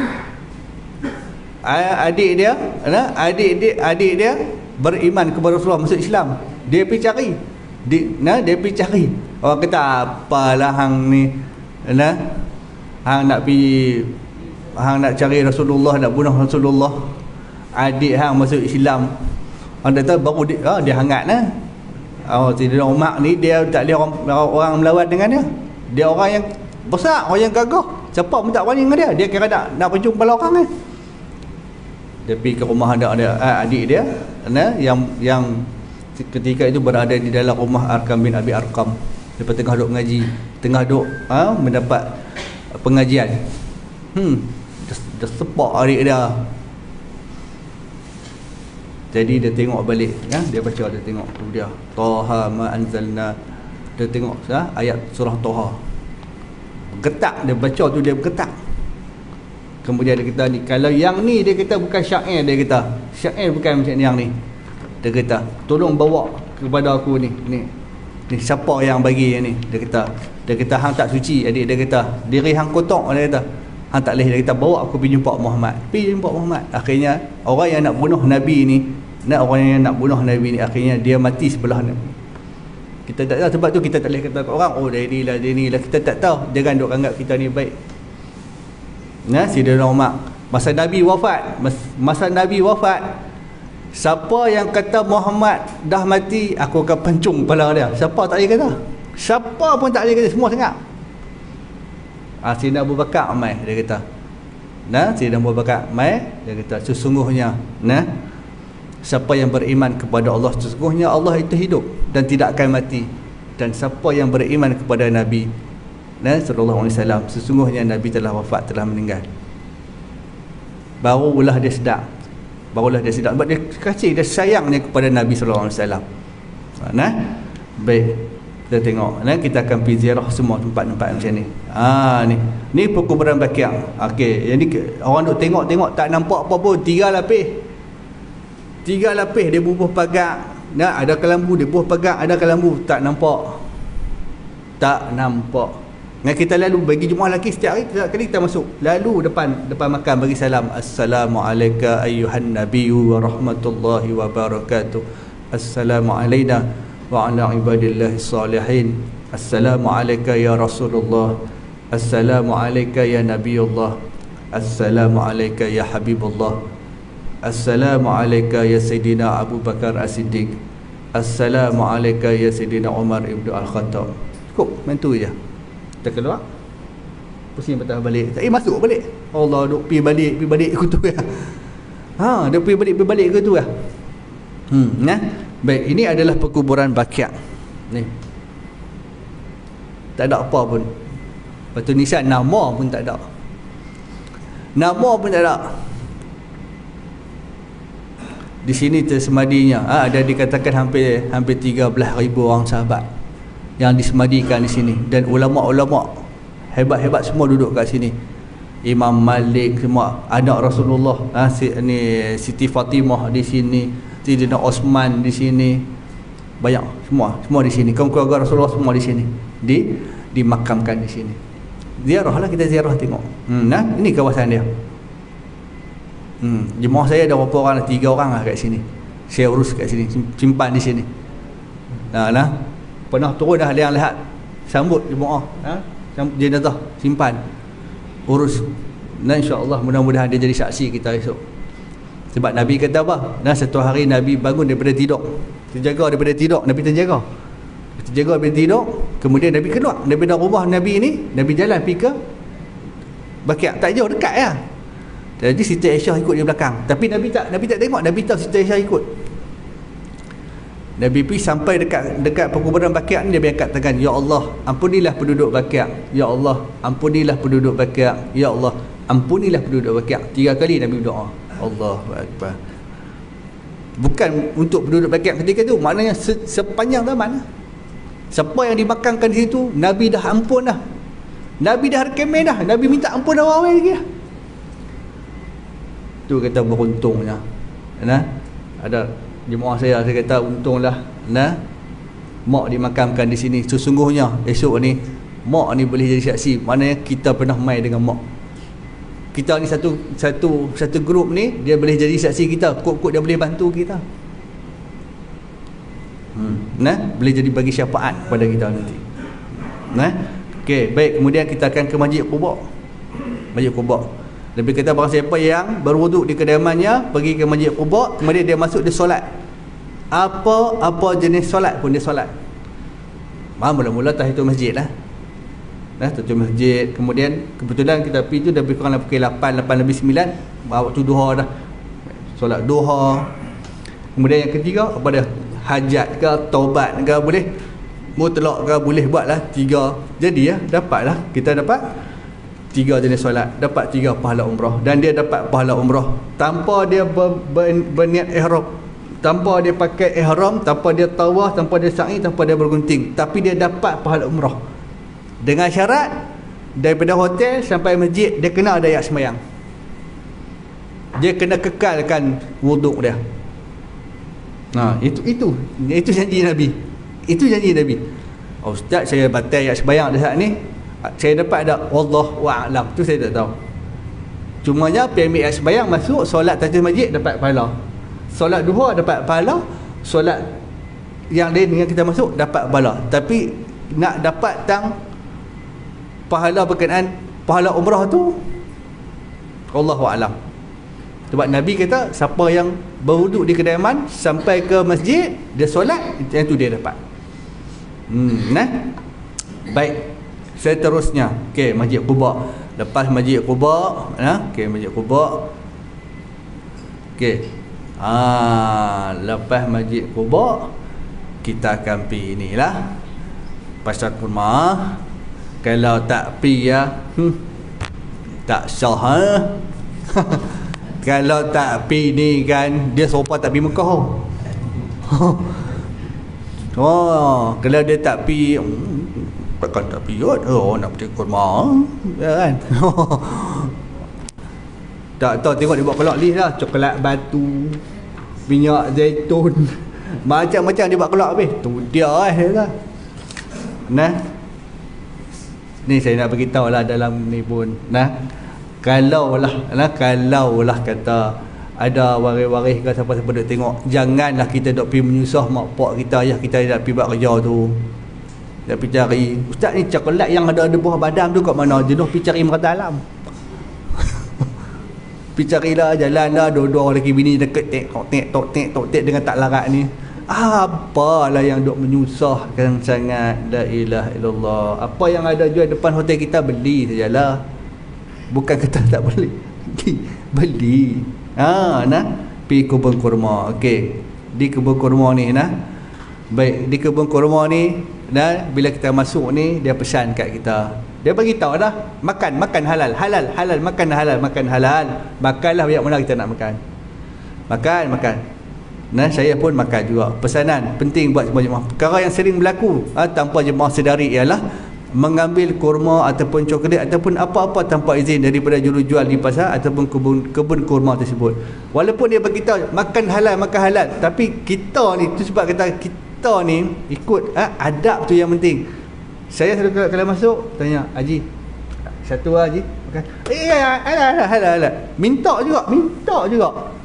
adik dia, nah, adik dia, adik dia beriman kepada Rasulullah, masuk Islam. Dia pergi cari, dia, nah, dia pergi cari. Orang kata apalah hang ni, nah, hang nak pergi, hang nak cari Rasulullah, nak bunuh Rasulullah. Adik hang masuk Islam. Orang kata baru dia, oh, dia hangat lah. Oh, Sayyidina Umar ni dia tak boleh orang, orang melawan dengan dia. Dia orang yang besar, orang yang gagah. Siapa pun tak berani dengan dia. Dia kira nak nak pencung kepala orang kan. Dia pergi ke rumah adik dia, adik dia, nah, yang yang ketika itu berada di dalam rumah Arkam bin Abi Arkam. Lepas tengah duk mengaji, tengah duk ha, mendapat pengajian. Hmm, dia, dia sepak adik dia. Jadi dia tengok balik, ya, dia baca, dia tengok tu dia Taha ma anzalna, dia tengok ha, ayat surah Taha. Getak, dia baca tu dia bergetak. Kemudian dia kata ni, kalau yang ni dia kata bukan syair, dia kata syair bukan macam yang ni. Dia kata tolong bawa kepada aku ni, ni ni siapa yang bagi yang ni. Dia kata dia kata hang tak suci adik, dia kata diri hang kotor, dia kata hang tak boleh. Dia kata bawa aku pergi jumpa Muhammad. Pergi jumpa Muhammad. Akhirnya orang yang nak bunuh Nabi ni, nak orang yang nak bunuh Nabi ni, akhirnya dia mati sebelah Nabi. Kita tak tahu, sebab tu kita tak boleh kata kat orang, oh dia ni lah, dia ni lah. Kita tak tahu, jangan duk anggap kita ni baik. Nah, Sayyidina Umar masa Nabi wafat, masa Nabi wafat, siapa yang kata Muhammad dah mati, aku akan pencung kepala dia. Siapa tak boleh kata? Siapa pun tak boleh kata, semua sangat. Ah, Sayyidina Abu Bakar mai, dia kata. Nah, Sayyidina Abu Bakar mai, dia kata sesungguhnya, nah, siapa yang beriman kepada Allah, sesungguhnya Allah itu hidup dan tidak akan mati. Dan siapa yang beriman kepada Nabi, nah, sallallahu alaihi wasallam, sesungguhnya Nabi telah wafat, telah meninggal. Barulah dia sedar. Barulah dia sedar. Sebab dia kasih, dia sayangnya kepada Nabi sallallahu alaihi wasallam. Nah, baik. Kita tengok, nah, kita akan pergi ziarah semua tempat-tempat macam ni. Ah, ni. Ni perkuburan Baqi'. Okey, yang ni orang duk tengok-tengok tak nampak apa pun, tiga lapis. Tiga lapis dia bubuh pagar. Nah, ada kelambu dia bubuh pagar, ada kelambu tak nampak. Tak nampak. Dengan kita lalu bagi jemaah lelaki setiap hari, setiap kali kita masuk, lalu depan depan makan bagi salam, assalamualaikum ayyuhan nabiyyu wa rahmatullahi wa barakatuh, assalamu alayna wa ala ibadillahi salihin, assalamu alayka ya Rasulullah, assalamu alayka ya Nabiyullah, assalamu alayka ya Habibullah, assalamu alayka ya Sayyidina Abu Bakar As-Siddiq, assalamu alayka ya Sayyidina Umar ibn Al-Khattab. Cukup, mantu je. Kita keluar, pusing patah balik. Eh, masuk balik. Allah, duk pergi balik, pergi balik ke tu ya. Ha, dia pergi balik, pergi balik ke tu ya. Hmm, nah. Baik, ini adalah perkuburan Baqi'. Ni. Tak ada apa pun. Lepas tu nisan nama pun tak ada. Nama pun tak ada. Di sini tersemadinya, ha, ada dikatakan hampir hampir tiga belas ribu orang sahabat yang disemadikan di sini, dan ulama-ulama hebat-hebat semua duduk kat sini. Imam Malik semua, anak Rasulullah, ha, si, ni Siti Fatimah di sini, Sayyidina Osman di sini, banyak semua, semua di sini. Kaum keluarga Rasulullah semua di sini, di dimakamkan di sini. Ziarahlah, kita ziarah tengok. Hmm, nah, ini kawasan dia. Hmm, jemaah saya ada berapa orang? Tiga orang lah kat sini. Saya urus kat sini, simpan di sini. Nah, nah. Pernah turun dah liang lihat, sambut jemaah, ha? Sambut jenazah, simpan, urus. Dan insya-Allah mudah-mudahan dia jadi saksi kita esok. Sebab Nabi kata apa? Nah, satu hari Nabi bangun daripada tidur, terjaga daripada tidur, Nabi terjaga. Terjaga daripada tidur, kemudian Nabi keluar daripada rumah Nabi ini, Nabi jalan pergi ke Baqi', tak jauh, dekat ya. Jadi Siti Aisyah ikut di belakang. Tapi Nabi tak Nabi tak tengok, Nabi tahu Siti Aisyah ikut. Nabi pergi sampai dekat dekat perkuburan Baqi' ni, dia angkat tangan, ya Allah, ampunilah penduduk Baqi'. Ya Allah, ampunilah penduduk Baqi'. Ya Allah, ampunilah penduduk Baqi'. Tiga kali Nabi berdoa. Allahu Akbar. Bukan untuk penduduk Baqi' ketika itu, maknanya se- sepanjang zaman. Siapa yang dimakamkan di situ, Nabi dah ampun dah. Nabi dah rekomen dah. Nabi minta ampun awal-awal lagi dah. Tu kata beruntungnya. Nah, ada jemaah saya, saya kata untunglah nah mak dimakamkan di sini. Sesungguhnya esok ni mak ni boleh jadi saksi. Maknanya kita pernah mai dengan mak. Kita ni satu satu satu grup ni, dia boleh jadi saksi kita. Kok-kok dia boleh bantu kita. Hmm. Nah, boleh jadi bagi syafaat kepada kita nanti. Nah. Okey, baik, kemudian kita akan ke Masjid Quba. Masjid Quba. Lebih kata barang siapa yang berwuduk di kediamannya, pergi ke Masjid Quba, kemudian dia masuk, dia solat. Apa apa jenis solat pun dia solat. Mula mula tahiyatul masjid lah. Nah, tahiyatul masjid. Kemudian kebetulan kita pergi tu dah lebih kurang pukul lapan, lapan lebih sembilan, waktu duha dah. Solat duha. Kemudian yang ketiga, apa dia? Hajat ke, taubat ke, boleh mutlak ke, boleh buatlah tiga. Jadi ya, dapatlah kita dapat tiga jenis solat, dapat tiga pahala umrah, dan dia dapat pahala umrah tanpa dia ber, ber, berniat ihram, tanpa dia pakai ihram, tanpa dia tawaf, tanpa dia sa'i, tanpa dia bergunting, tapi dia dapat pahala umrah dengan syarat daripada hotel sampai masjid dia kena ada ayat sembahyang. Dia kena kekalkan wuduk dia. Nah, itu itu itu janji Nabi. Itu janji Nabi. Oh, Ustaz, saya batal ayat sembahyang dah saat ni. Saya dapat ada wallahu a'lam. Tu saya tak tahu. Cumanya pergi ambil ayat sembahyang, masuk solat tahiyatul masjid dapat pahala. Solat duha dapat pahala. Solat yang lain dengan kita masuk dapat pahala. Tapi nak dapat tang pahala berkenaan pahala umrah tu, wallahu a'lam. Sebab Nabi kata siapa yang berwuduk di kediaman sampai ke masjid, dia solat, yang tu dia dapat. Hmm, nah. Baik. Seterusnya, okey, Masjid Quba. Lepas Masjid Quba, nah, okey, Masjid Quba. Okey. Ah, lepas Masjid Quba kita akan pergi inilah Pasar Kurma. Kalau tak pergi ya, hmm, tak sah ha? Kalau tak pergi ni kan, dia serupa tak pergi Mekah. Oh, kalau dia tak pergi, takkan tak pergi kot. Oh, nak pergi kurma, ya kan? Tak tahu, tengok dia buat kelak list lah. Coklat batu, minyak zaitun, macam-macam dia buat kelak habis. Tu dia lah. Nah, ni saya nak beritahu lah dalam ni pun. Nah, kalau lah, nah, kalau lah kata ada waris-waris ke siapa-siapa duk tengok, janganlah kita duk pergi menyusah mak pak kita, ayah kita nak pergi buat kerja tu. Nak pergi cari, Ustaz ni coklat yang ada ada buah badam tu kat mana? Jenuh pergi cari merata alam. Pergi carilah jalan lah, dua-dua lelaki bini dekat tek tok tek tok tek tok tek dengan tak larat ni. Apalah yang duk menyusahkan sangat. La ilaha illallah. Apa yang ada jual depan hotel kita, beli sajalah. Bukan kata tak boleh. Beli. Ha, nah, pergi kebun kurma. Okey. Di kebun kurma ni nah. Baik, di kebun kurma ni, nah, bila kita masuk ni, dia pesan kat kita. Dia bagi tahu dah, makan, makan halal, halal, halal, makan halal, makan halal. Makanlah banyak mana kita nak makan. Makan, makan. Nah, saya pun makan juga. Pesanan penting buat semua jemaah. Perkara yang sering berlaku ha, tanpa jemaah sedari ialah mengambil kurma ataupun coklat ataupun apa-apa tanpa izin daripada jurujual di pasar ataupun kebun kebun kurma tersebut. Walaupun dia beritahu makan halal, makan halal, tapi kita ni, tu sebab kata kita ni ikut ha, adab tu yang penting. Saya selalu kalau, kalau masuk tanya, Haji, satu lah Haji makan. Eh, halal, halal, halal. Minta juga, minta juga.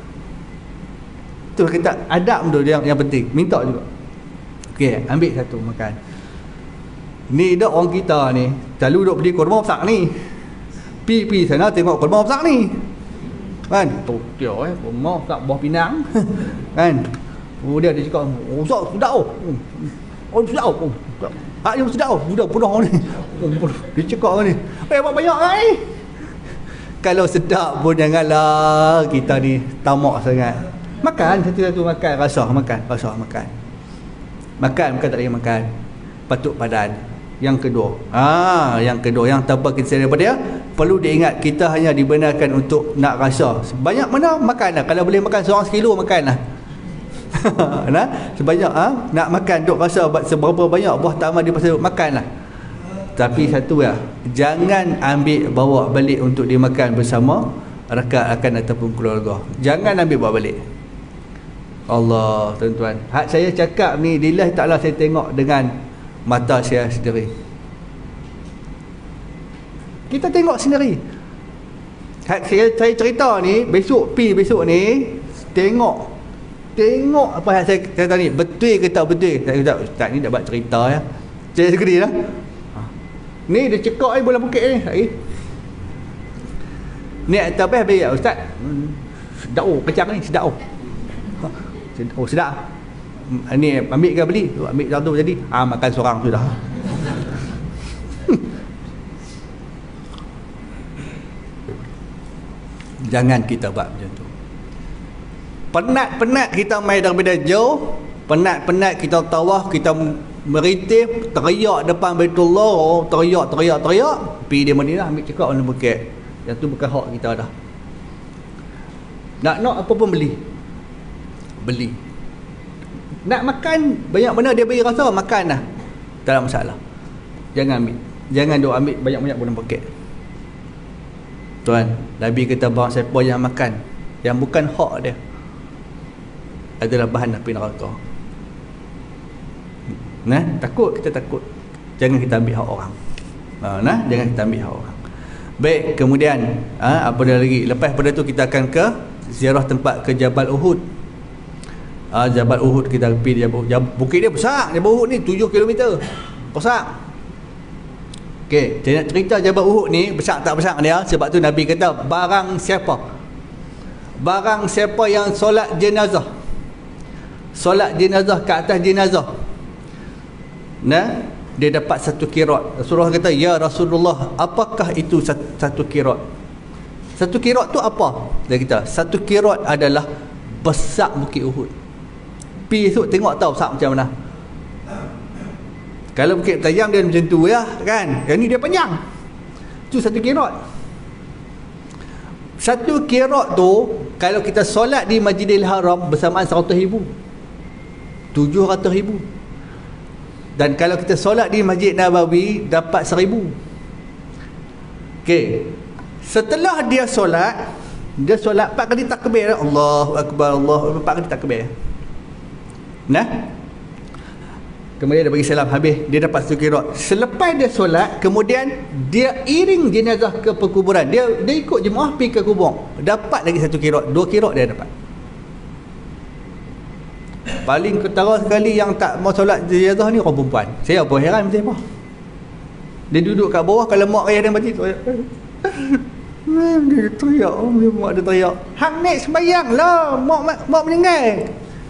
Tu kita adab tu yang yang penting, minta juga. Okey, ambil satu makan. Ni dah orang kita ni selalu duk beli kurma besar ni. Pi-pi sana tengok kurma besar ni. Kan? Tu dia eh kurma besar buah pinang. Kan? Oh dia dia cakap, "Oh, sedap, sedap oh." Oh, sedap oh. Ah, yang sedap oh. Budak penuh ni. Dia cakap ni. Eh, buat banyak ai. Kalau sedap pun janganlah kita ni tamak sangat. Makan satu-satu, makan rasa makan, rasa makan. Makan bukan tak boleh makan. Patuk badan. Yang kedua, ah, yang kedua yang tanpa kita daripada dia, perlu diingat kita hanya dibenarkan untuk nak rasa. Sebanyak mana makan lah. Kalau boleh makan seorang sekilo, makan lah. Nah, sebanyak ah, nak makan duk rasa seberapa banyak buah taman di pasar, makan lah. Tapi satu ya, jangan ambil bawa balik untuk dimakan bersama rakan-rakan ataupun keluarga. Jangan ambil bawa balik. Allah, tuan-tuan, hak saya cakap ni lillahi ta'ala, saya tengok dengan mata saya sendiri. Kita tengok sendiri. Hak saya, saya cerita ni, besok pi besok ni tengok tengok apa yang saya kata ni betul ke tak betul. Saya kata ustaz ni dah buat cerita ya. Saya segeri lah. Ni dia cekak ni bola bukit ni lagi. Ni tak apa habis ya ustaz. Sedap oh, kecang ni sedap oh. Oh sedap. Ni ambil ke beli? Ambil satu jadi. Ah makan seorang sudah. Jangan kita buat macam tu. Penat-penat kita main daripada jauh, penat-penat kita tawaf, kita meritih, teriak depan Baitullah, oh, teriak, teriak, teriak, pergi dia Madinah ambil cekak orang bukit. Yang tu bukan hak kita dah. Nak-nak apa pun beli. Beli. Nak makan, banyak benda dia bagi rasa, makan lah. Tak ada masalah. Jangan ambil. Jangan duk ambil banyak-banyak bulan bukit. Tuan, Nabi kata bahawa siapa yang makan yang bukan hak dia adalah bahan api neraka. Nah, takut, kita takut. Jangan kita ambil hak orang. Ha, nah, jangan kita ambil hak orang. Baik, kemudian ha, apa dah lagi? Lepas pada tu kita akan ke ziarah tempat ke Jabal Uhud. Ha, Jabal Uhud kita pergi dia, bukit dia besar. Jabal Uhud ni tujuh kilometer. Besar. Okey, saya nak cerita Jabal Uhud ni besar tak besar dia, sebab tu Nabi kata barang siapa barang siapa yang solat jenazah solat jenazah ke atas jenazah, nah, dia dapat satu kirat. Rasulullah kata, ya Rasulullah, apakah itu satu, satu kirat? Satu kirat tu apa? Dia kata satu kirat adalah besar bukit Uhud. Pi esok tengok tahu besar macam mana. Kalau bukit tajam dia macam tu ya kan, yang ni dia panjang. Tu satu kirat. Satu kirat tu kalau kita solat di Masjidil Haram bersamaan seratus ribu, tujuh ratus ribu. Dan kalau kita solat di Masjid Nabawi dapat seribu. Okey, setelah dia solat, dia solat empat kali takbir, Allahu Akbar, Allahu Akbar, empat kali takbir. Nah, kemudian dia bagi salam, habis dia dapat satu kirat. Selepas dia solat, kemudian dia iring jenazah ke perkuburan. Dia dia ikut jemaah pergi ke kubur. Dapat lagi satu kirat, dua kirat dia dapat. Paling ketara sekali yang tak mau solat jenazah ni orang perempuan. Saya apa heran macam apa? Dia duduk kat bawah, kalau mak ayah dia mati tu. Dia teriak, mak dia teriak. Hang naik sembahyang lah, mak mak meninggal.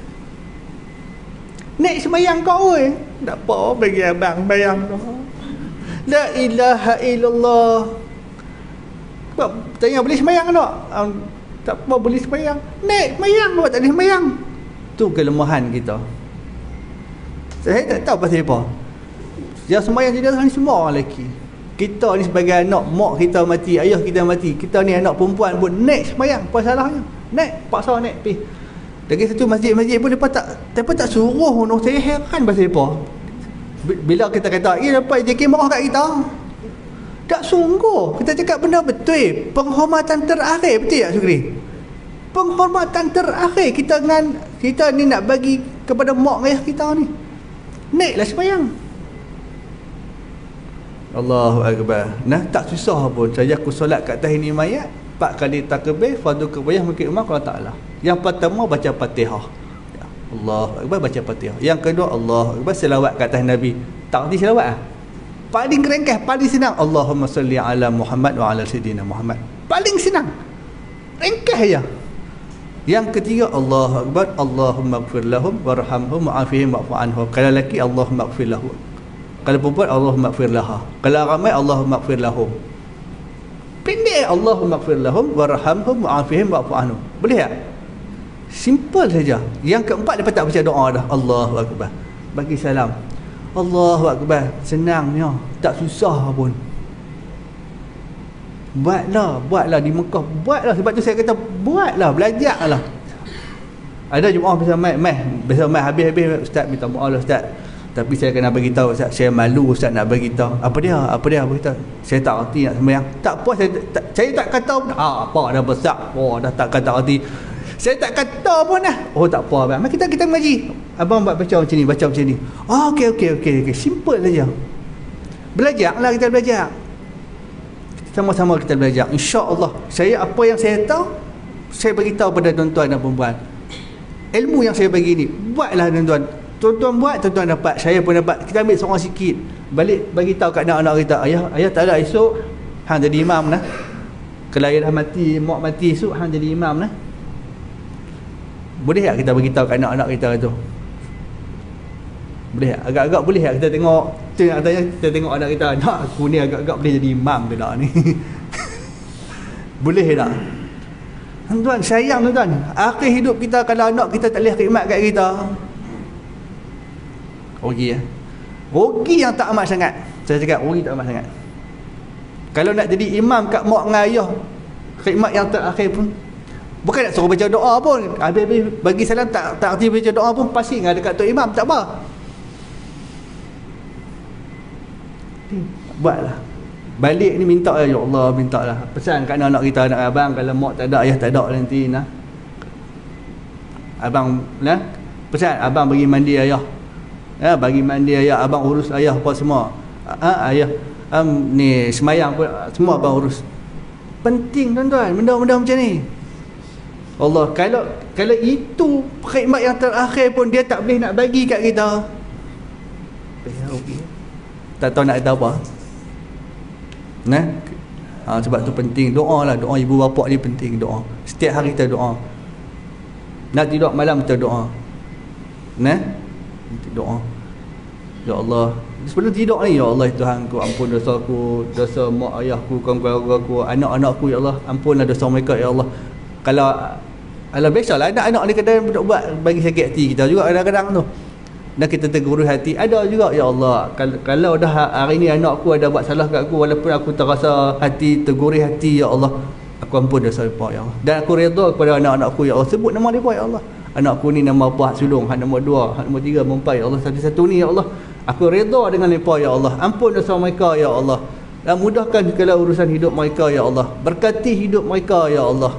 Naik sembahyang kau oi. Tak apa bagi abang sembahyang tu. La ilaha illallah. Kau tanya boleh sembahyang tak? Um, tak apa boleh sembahyang. Naik sembahyang kau tak boleh sembahyang. Tu kelemahan kita. Saya tak tahu pasal apa. Yang sembahyang jenazah ni semua orang lelaki. Kita ni sebagai anak, mak kita mati, ayah kita mati. Kita ni anak perempuan pun naik sembahyang. Apa salahnya? Naik, paksa naik pergi. Lagi satu masjid-masjid pun mereka tak mereka tak suruh noh. Saya heran pasal apa. Bila kita kata, "Eh, dapat J K marah kat kita." Tak sungguh. Kita cakap benda betul. Penghormatan terakhir, betul tak Sukri? Penghormatan terakhir kita dengan kita ni nak bagi kepada mak ayah kita ni. Naiklah sembahyang. Allahu Akbar. Nah, tak susah pun. Saya aku solat kat atas ini mayat, empat kali takbir, fardu kifayah mungkin umar Allah Taala. Yang pertama baca Fatihah. Ya, Allahu Akbar, baca Fatihah. Yang kedua Allahu Akbar, selawat kat atas Nabi. Tak reti selawat ah. Paling ringkas, paling senang, Allahumma salli ala Muhammad wa ala sayyidina Muhammad. Paling senang. Ringkas aja. Yang ketiga Allahu Akbar, Allahumma ighfir lahum warhamhum wa'afihim wa'fu anhum. Kalau lelaki Allahumma ighfir lahu. Kalau perempuan Allahumma ighfir laha. Kalau ramai Allahumma ighfir lahum. Pendek, Allahumma ighfir lahum warhamhum wa'afihim wa'fu anhum. Boleh tak? Simple saja. Yang keempat, dia tak baca doa dah. Allahu Akbar. Bagi salam. Allahu Akbar, senangnya, tak susah pun. Buatlah, buatlah di Mekah, buatlah. Sebab tu saya kata buatlah, belajarlah. Ada jemaah biasa mai, mai, biasa mai habis-habis, ustaz minta maaf lah ustaz. Tapi saya kena bagi tahu ustaz, saya malu ustaz nak bagi tahu. Apa dia? Apa dia? Apa kita? Saya tak reti nak sembahyang. Tak apa, saya tak, saya tak kata ah, apa dah besar. Oh, dah tak kata reti. Saya tak kata pun dah. Oh, tak apa abang. Mari kita kita mengaji. Abang buat baca macam ni, baca macam ni. Oh, okey okey okey okey. Simple saja. Belajarlah, kita belajar. Sama-sama kita belajar. Insya-Allah. Saya apa yang saya tahu, saya bagi tahu pada tuan-tuan dan puan-puan. Ilmu yang saya bagi ni, buatlah tuan-tuan. Tuan-tuan buat, tuan-tuan dapat, saya pun dapat. Kita ambil seorang sikit, balik bagi tahu kat anak-anak kita, ayah ayah tak ada esok hang jadi imam lah. Kalau ayah dah mati, mak mati esok hang jadi imam lah. Boleh tak kita bagi tahu kat anak-anak kita tu? Boleh tak? Agak-agak boleh tak kita tengok, tengok tanya, kita tengok anak kita, anak aku ni agak-agak boleh jadi imam ke tak ni? Boleh tak? Tuan-tuan, sayang tuan-tuan, akhir hidup kita kalau anak kita tak boleh khidmat kat kita, rugi ya. Rugi yang tak amat sangat. Saya cakap rugi tak amat sangat. Kalau nak jadi imam kat mak dengan ayah, khidmat yang terakhir pun, bukan nak suruh baca doa pun. Habis-habis bagi salam tak tak arti baca doa pun, pasti dengan dekat tok imam, tak apa. Buatlah. Balik ni minta ya Allah, minta lah. Pesan kat anak-anak kita, anak abang, kalau mak tak ada, ayah tak ada nanti nah. Abang nah, pesan abang bagi mandi ayah. Ya, bagi mandi ayah, abang urus ayah apa semua. Ha, ayah um, ni semayang pun semua abang urus. Penting tuan-tuan benda-benda macam ni. Allah, kalau kalau itu khidmat yang terakhir pun dia tak boleh nak bagi kat kita, tak tahu nak kata apa. Nah, ha, sebab tu penting doa lah. Doa ibu bapa ni penting, doa. Setiap hari kita doa. Nak tidur malam kita doa. Nah, doa. Ya Allah, sebelum tidur ni, ya Allah Tuhan ku, ampun dosa aku, dosa mak ayahku, kawan-kawan aku, anak-anakku, ya Allah, ampunlah dosa mereka, ya Allah. Kalau ala biasalah anak-anak ni kadang buat bagi sakit hati kita juga kadang-kadang tu. Dan kita tergurui hati, ada juga, ya Allah, kalau, kalau dah hari ni anakku ada buat salah kat aku, walaupun aku terasa hati tergurui hati, ya Allah, aku ampun dosa mereka, ya Allah. Dan aku redha kepada anak-anakku, ya Allah, sebut nama mereka, ya Allah. Anakku ni nama apa, hak sulung, hak nombor dua, hak nombor tiga, nombor empat, ya Allah, satu-satu ni, ya Allah, aku redha dengan mereka, ya Allah. Ampun dosa mereka, ya Allah, dan mudahkan segala urusan hidup mereka, ya Allah. Berkati hidup mereka, ya Allah.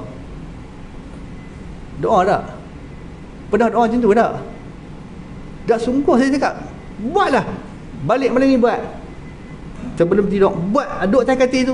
Doa tak? Pernah doa macam tu tak? Tak sungguh saya cakap, buatlah. Balik malam ni buat. Sebelum tidur, buat, duduk atas katil tu.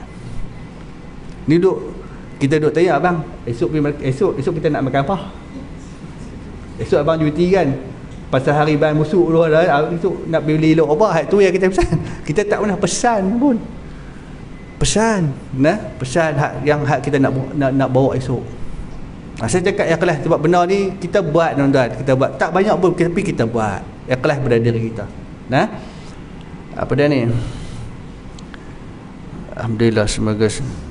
Ni duduk, kita duduk tanya abang, esok esok esok kita nak makan apa? Esok abang cuti kan? Pasal hari bahan busuk tu ada, esok nak beli elok apa? Hak tu yang kita pesan. Kita tak pernah pesan pun. Pesan, nah, pesan hak yang hak kita nak nak, nak bawa esok. Ha, saya cakap ikhlas sebab benda ni kita buat tuan-tuan, kita buat tak banyak pun tapi kita buat. Ikhlas pada diri kita. Nah. Apa dia ni? Alhamdulillah, semoga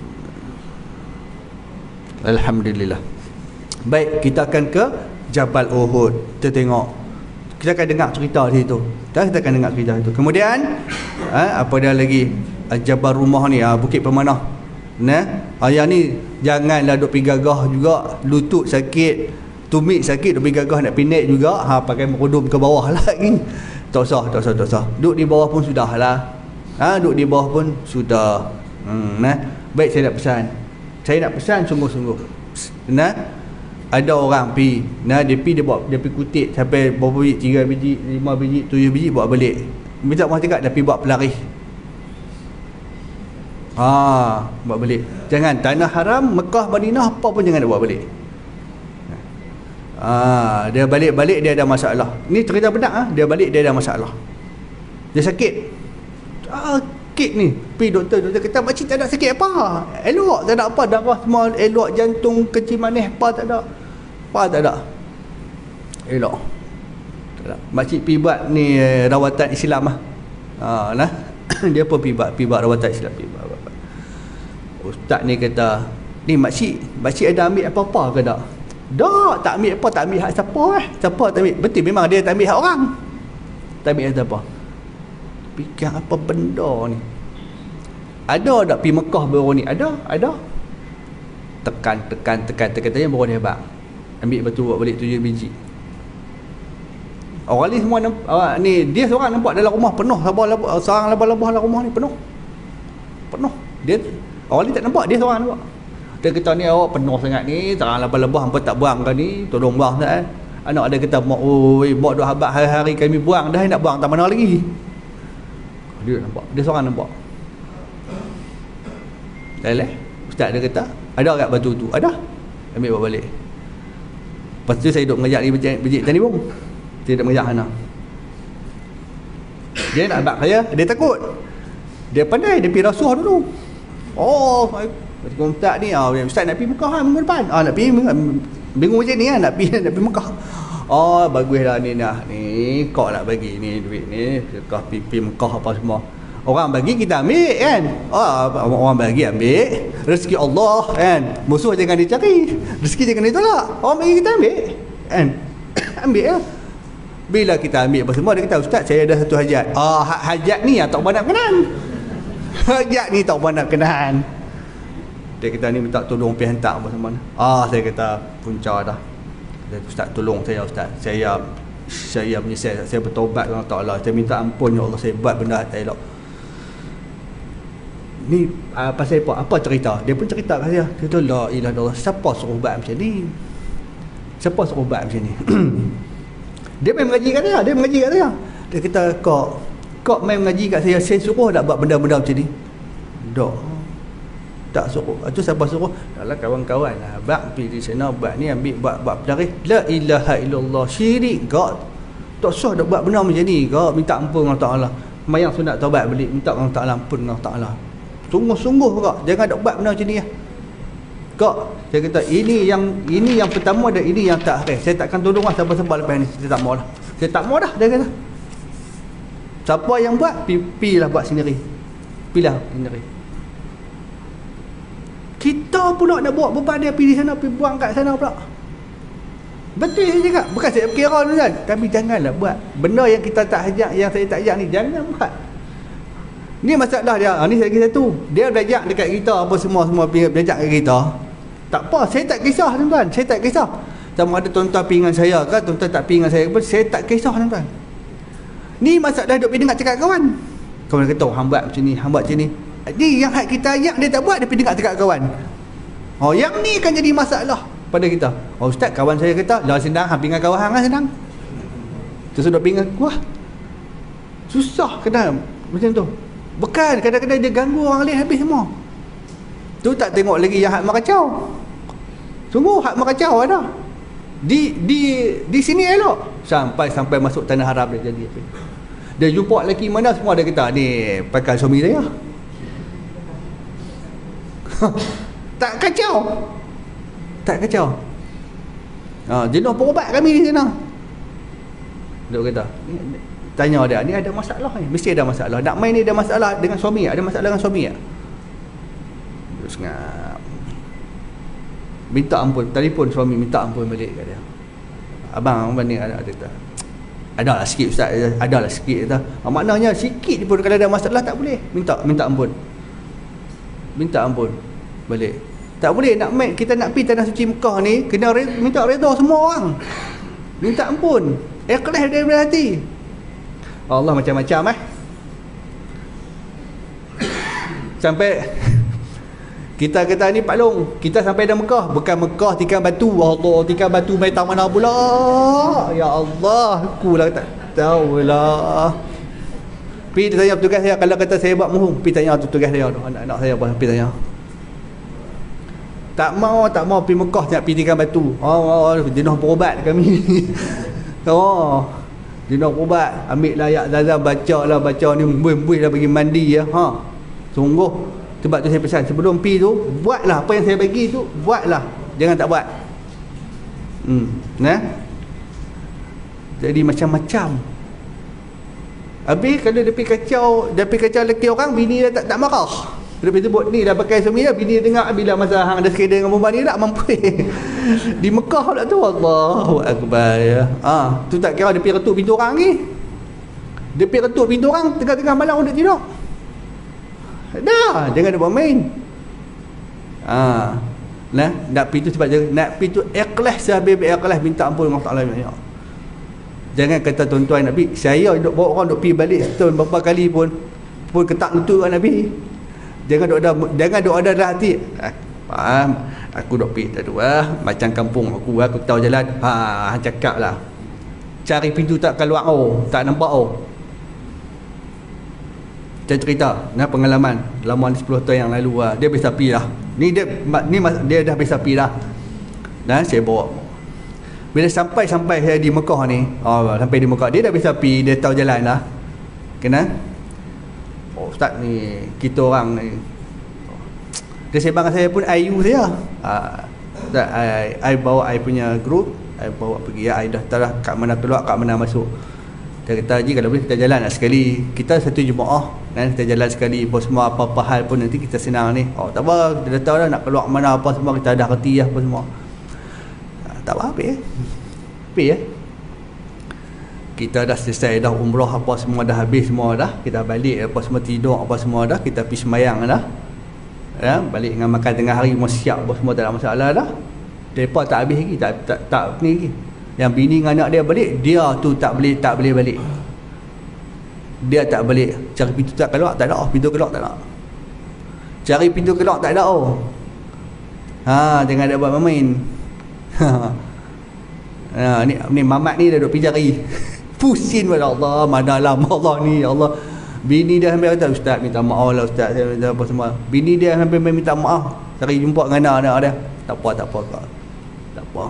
Alhamdulillah. Baik, kita akan ke Jabal Uhud. Kita tengok. Kita akan dengar cerita di situ. Kita akan dengar cerita itu. Kemudian ha, apa dia lagi? Jabal Rumah ni, ha, Bukit Pemanah. Nah, ayah ni janganlah duk pergi gagah juga, lutut sakit, tumit sakit, duk pergi gagah nak pindah juga, ha, pakai merudum ke bawah lagi. Tak usah, tak usah, tak usah. Duk di bawah pun sudahlah. Ha, duk di bawah pun sudah. Hmm, nah, baik, saya nak pesan. Saya nak pesan sungguh-sungguh. Nah, ada orang pi, nah dia pi dia bawa, dia pi kutip sampai berapa biji, tiga biji, lima biji, tujuh biji bawa balik. Minta maaf cakap, dia pi buat pelaris. Ah, buat balik. Jangan tanah haram, Mekah, Madinah apa pun jangan buat balik. Ah, dia balik-balik dia ada masalah. Ni cerita benar ah, dia balik dia ada masalah. Dia sakit. Ah, sakit ni. Pergi doktor, doktor kata makcik tak ada sakit apa. Elok, tak ada apa, darah semua elok, jantung, kencing manis apa tak ada. Apa tak ada. Elok. Tak ada. Makcik pergi buat ni rawatan Islam ah. Ah, nah. Dia pun pergi buat, pergi buat rawatan Islam, pergi buat. Ustaz ni kata, ni makcik, makcik ada ambil apa-apa ke tak? Tak, tak ambil apa, tak ambil hak siapa eh. Siapa tak ambil? Betul memang dia tak ambil hak orang. Tak ambil hak siapa. fikir apa benda ni. Ada tak pergi Mekah baru ni? Ada, ada. Tekan, tekan, tekan, tekan, tekan, baru dia hebat. Ambil batu buat balik tujuh biji. Orang ni semua nampak, uh, ni dia seorang nampak dalam rumah penuh, labah-labah, sarang labah-labah dalam rumah ni penuh. Penuh. Dia orang ni tak nampak, dia seorang nampak. Dia kata ni awak penuh sangat ni, sarang labah-labah hampa tak buang ke ni, tolong buang tak eh. Anak dia kata, mak oi, mak duk habat hari-hari kami buang dah, nak buang tak mana lagi. Dia nampak, dia seorang nampak. Leleh, ustaz dia kata, ada kat batu tu? Ada. Ambil bawa balik. Lepas tu saya duduk mengajak ni bejik tani bung. Dia tak mengajar anak. Dia nak abang saya, dia takut. Dia pandai, dia pergi rasuah dulu. Oh, macam ustaz ni, oh, ustaz nak pergi Mekah kan minggu depan. Ah, nak pergi bingung macam ni kan, nak pergi nak pergi Mekah. Oh, baguslah ni nak ni, kau nak bagi ni duit ni, Mekah pergi Mekah apa semua. Orang bagi kita ambil kan. Oh, orang bagi ambil. Rezeki Allah kan. Musuh jangan dicari. Rezeki jangan ditolak. Orang bagi kita ambil kan. Ambil ya. Bila kita ambil apa semua, dia kata, ustaz saya ada satu hajat. Ah, hajat ni tak berapa nak kenal. Hajat ni tak berapa nak kenal. Dia kata ni minta tolong pergi hantar apa semua. Ah, saya kata punca dah. Dia kata, ustaz tolong saya ustaz. Saya saya menyesal, saya bertaubat kepada Allah Taala. Saya minta ampun ya Allah, saya buat benda tak elok. Ni uh, pasal apa? Apa cerita? Dia pun cerita kat saya. Dia kata la ilaha illallah, siapa suruh buat macam ni? Siapa suruh buat macam ni? Dia main mengaji kat saya, dia mengaji kat saya. Dia kata, kok kok main mengaji kat saya, saya suruh tak buat benda-benda macam ni? Tak. Tak suruh. Itu siapa suruh? Dahlah kawan-kawan lah. Abang pergi di sana buat ni, ambil buat buat pedaris. La ilaha illallah, syirik kok. Tak sah nak buat benda macam ni kok. Minta ampun Allah Taala. Mayang sunat taubat balik, minta Allah Taala ampun Allah Taala. Sungguh-sungguh kok, jangan nak buat benda macam ni ya. Kok, saya kata ini yang ini yang pertama dan ini yang terakhir. Saya takkan tolong lah siapa-siapa lepas ni. Saya tak mau lah. Saya tak mau dah, dia kata. Siapa yang buat, pi lah buat sendiri. Pilah sendiri. Kita pula nak buat beban dia pergi di sana, pergi buang kat sana pula. Betul saya cakap. Bukan saya kira tu kan. Tapi janganlah buat. Benda yang kita tak ajak, yang saya tak ajak ni, jangan buat. Ni masalah dia. Ha, ni saya kisah satu. Dia belajar dekat kita apa semua-semua belajar dekat kita. Tak apa, saya tak kisah tuan-tuan. Saya tak kisah. Sama ada tuan-tuan pergi dengan saya ke, tuan-tuan tak pergi dengan saya ke, saya tak kisah tuan-tuan. Ni masalah duk pergi dengar cakap kawan. Kawan kata, oh, hang buat macam ni, hang buat macam ni. Ni yang hak kita ajak dia tak buat, dia pergi dengar cakap kawan. Oh, yang ni kan jadi masalah pada kita. Oh, ustaz, kawan saya kata, dah senang, hang pergi dengan kawan hang kan senang. Terus duk pergi dengan, wah. Susah kena macam tu. Bukan, kadang-kadang dia ganggu orang lain habis semua. Tu tak tengok lagi yang hak makacau. Sungguh hak makacau ada. Di di di sini elok. Sampai sampai masuk tanah haram dia jadi apa. Dia jumpa lelaki mana semua dia kata, ni pakai suami saya. Tak kacau. Tak kacau. Ha, jenuh perubat kami di sana. Dia kata, tanya dia, ni ada masalah ni, mesti ada masalah. Nak main ni ada masalah dengan suami, ada masalah dengan suami tak? Dia sengap. Minta ampun, telefon suami minta ampun balik kat dia. Abang, abang ni ada kata, adalah sikit ustaz, adalah sikit kata. Ha, maknanya sikit pun kalau ada masalah tak boleh. Minta minta ampun. Minta ampun balik. Tak boleh nak main, kita nak pergi tanah suci Mekah ni kena re, minta redha semua orang. Minta ampun. Ikhlas daripada hati. Allah macam-macam eh. Sampai kita kata ni Pak Long, kita sampai dah Mekah, bukan Mekah tikam batu. Allah, tikam batu mai tang mana pula? Ya Allah, aku lah tak tahulah. Pergi tanya petugas saya, kalau kata saya buat mohon, pergi tanya petugas saya tu, anak-anak saya apa, pergi tanya. Tak mau, tak mau pergi Mekah nak pergi tikam batu. Oh, oh jenuh berubat kami. Oh. Dia nak ubat, ambil lah ayat Zazan, baca lah, baca ni, buih-buih lah bagi mandi ya. Ha. Sungguh. Sebab tu saya pesan, sebelum pergi tu, buatlah apa yang saya bagi tu, buatlah. Jangan tak buat. Hmm. Nah. Jadi macam-macam. Habis kalau dia pergi kacau, dia pergi kacau lelaki orang, bini dia tak, tak marah. Dia pergi sebut ni dah pakai suami dia, bini dia dengar bila masa hang ada sekadar dengan perempuan ni tak mampu. Di Mekah pula tu, Allahu Akbar ya. Ah, tu tak kira dia pergi retuk pintu orang ni. Dia pergi ketuk pintu orang tengah-tengah malam untuk tidur. Dah, jangan dia buat main. Ha. Nah, nak pergi tu sebab dia nak pergi tu ikhlas, sehabis ikhlas minta ampun Allah Taala. Jangan kata tuan-tuan Nabi, saya duk bawa orang duk pergi balik setahun berapa kali pun pun ketak lutut kan Nabi. Jangan duk ada jangan duk ada dalam hati. Ah, faham, aku duk pergi tak dua macam kampung aku, aku tahu jalan. Ha, cakaplah. Cari pintu tak keluar oh, tak nampak oh. Saya cerita, nah pengalaman lama ni sepuluh tahun yang lalu lah. Dia biasa pergi lah. Ni dia ni dia dah biasa pergi lah. Dan saya bawa. Bila sampai-sampai saya di Mekah ni, oh, sampai di Mekah, dia dah biasa pergi, dia tahu jalan lah. Kena? Oh, ustaz ni, kita orang ni. Dia sembang saya pun I U saya. Ah, I, I bawa I punya group, I bawa pergi, ya, I dah tahu lah kat mana keluar, kat mana masuk. Dia kata, Haji kalau boleh kita jalan lah sekali. Kita satu jemaah, dan kita jalan sekali. Apa semua, apa-apa hal pun nanti kita senang ni. Oh, tak apa, dia dah tahu lah nak keluar mana apa semua, kita dah reti lah apa semua. Tak apa-apa ya. Apa ya. Kita dah selesai dah umrah apa semua dah habis semua dah. Kita balik apa semua tidur apa semua dah. Kita pergi semayang dah. Ya, balik dengan makan tengah hari semua siap apa semua tak ada masalah dah. Depa tak habis lagi, tak tak tak ni lagi. Yang bini dengan anak dia balik, dia tu tak boleh tak boleh balik. Dia tak balik. Cari pintu tak keluar, tak ada. Oh, pintu keluar tak ada. Cari pintu keluar tak ada oh. Ha, jangan ada buat main. Ha, ni ni mamat ni dah duk pergi cari. Pusing pada Allah, mana lama Allah ni, ya Allah. Bini dia sampai kata, ustaz minta maaf lah ustaz, saya minta apa semua. Bini dia sampai minta maaf, cari jumpa dengan anak dia. Tak apa, tak apa kak. Tak apa.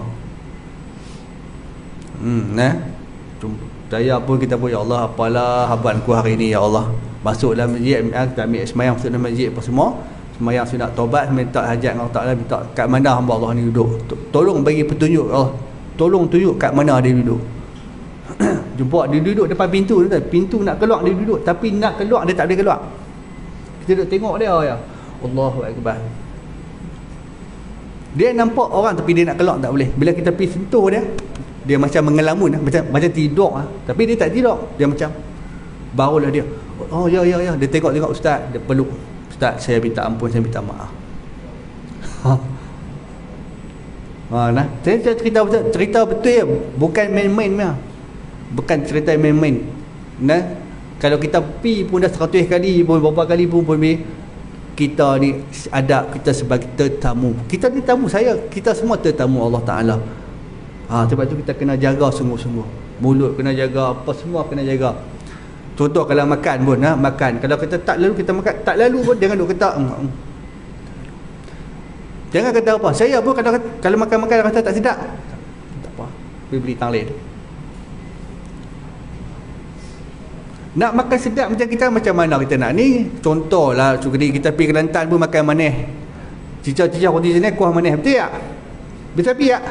Hmm, nah. Saya pun kita pun, ya Allah, apalah habanku hari ni, ya Allah. Masuk dalam masjid, kita ambil semayang masuk dalam masjid apa semua. Semayang sunat taubat, minta hajat dengan Allah Ta'ala, minta kat mana hamba Allah ni duduk. Tolong bagi petunjuk Allah. Tolong tunjuk kat mana dia duduk. Jumpa dia duduk depan pintu tu, pintu nak keluar dia duduk, tapi nak keluar dia tak boleh keluar. Kita duduk tengok dia ya. Allahu akbar. Dia nampak orang tapi dia nak keluar tak boleh. Bila kita pergi sentuh dia, dia macam mengelamun, macam macam tidur, tapi dia tak tidur. Dia macam barulah dia, oh ya ya ya, dia tengok-tengok ustaz, dia peluk. Ustaz, saya minta ampun, saya minta maaf. Ha. Ha, nah, saya cerita betul, cerita betul ya, bukan main-main lah. Bukan cerita main-main. Nah, kalau kita pi pun dah seratus kali pun, berapa kali pun pun kita ni adab kita sebagai tetamu. Kita ni tamu, saya, kita semua tetamu Allah Taala. Ha, sebab tu kita kena jaga sungguh-sungguh. Mulut kena jaga, apa semua kena jaga. Contoh kalau makan pun, ha, makan. Kalau kita tak lalu kita makan, tak lalu pun jangan duk kata. Mm, jangan kata apa. Saya pun kalau kalau makan-makan rasa tak sedap, tak apa. Pergi beli tang lain. Nak makan sedap macam kita, macam mana kita nak ni? Contohlah, cukuri kita pergi Kelantan pun makan manis. Cicak-cicak roti sini kuah manis, betul tak? Betul tak?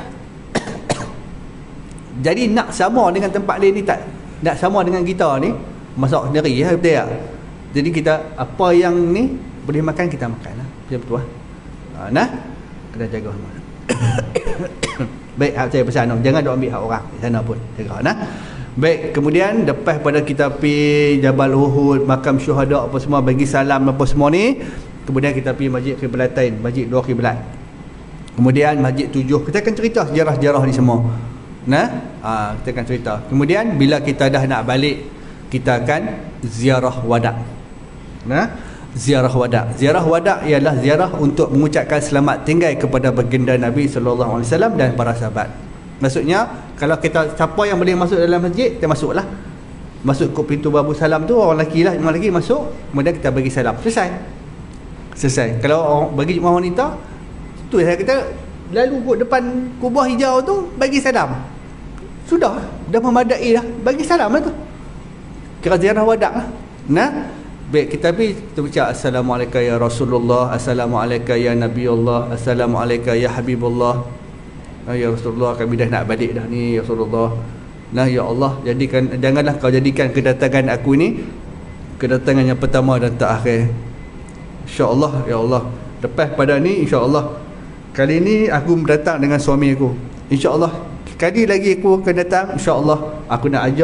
Jadi nak sama dengan tempat lain ni tak? Nak sama dengan kita ni, masak sendiri ya, betul tak? Jadi kita apa yang ni boleh makan kita makan lah. Betul lah. Ha, nah, kena jaga semua. Baik, saya pesan, jangan duk ambil hak orang di sana pun. Jaga nah. Baik, kemudian lepas pada kita pergi Jabal Uhud, makam syuhada apa semua, bagi salam apa semua ni, kemudian kita pergi Masjid Qiblatain, Masjid dua kiblat. Kemudian Masjid tujuh, kita akan cerita sejarah-sejarah ni semua. Nah, ha, kita akan cerita. Kemudian bila kita dah nak balik, kita akan ziarah wada'. Nah, ziarah wada'. Ziarah wada' ialah ziarah untuk mengucapkan selamat tinggal kepada baginda Nabi sallallahu alaihi wasallam dan para sahabat. Maksudnya, kalau kita siapa yang boleh masuk dalam masjid, kita masuklah. Masuk ke pintu babu salam tu, orang lelaki lah, orang lelaki masuk, kemudian kita bagi salam. Selesai. Selesai. Kalau orang bagi jemaah wanita, tu saya kata, lalu kot depan kubah hijau tu, bagi salam. Sudah, dah memadai dah. Bagi salam lah tu. Kira ziarah wada' lah. Nah, baik, kita pergi, kita baca Assalamualaikum ya Rasulullah, Assalamualaikum ya Nabi Allah, Assalamualaikum ya Habibullah. Ya Rasulullah, kami dah nak balik dah ni ya Rasulullah. Nah ya Allah, jadikan, janganlah kau jadikan kedatangan aku ni kedatangan yang pertama dan terakhir. InsyaAllah ya Allah. Lepas pada ni insyaAllah, kali ni aku datang dengan suami aku. InsyaAllah kali lagi aku akan datang, InsyaAllah aku nak ajak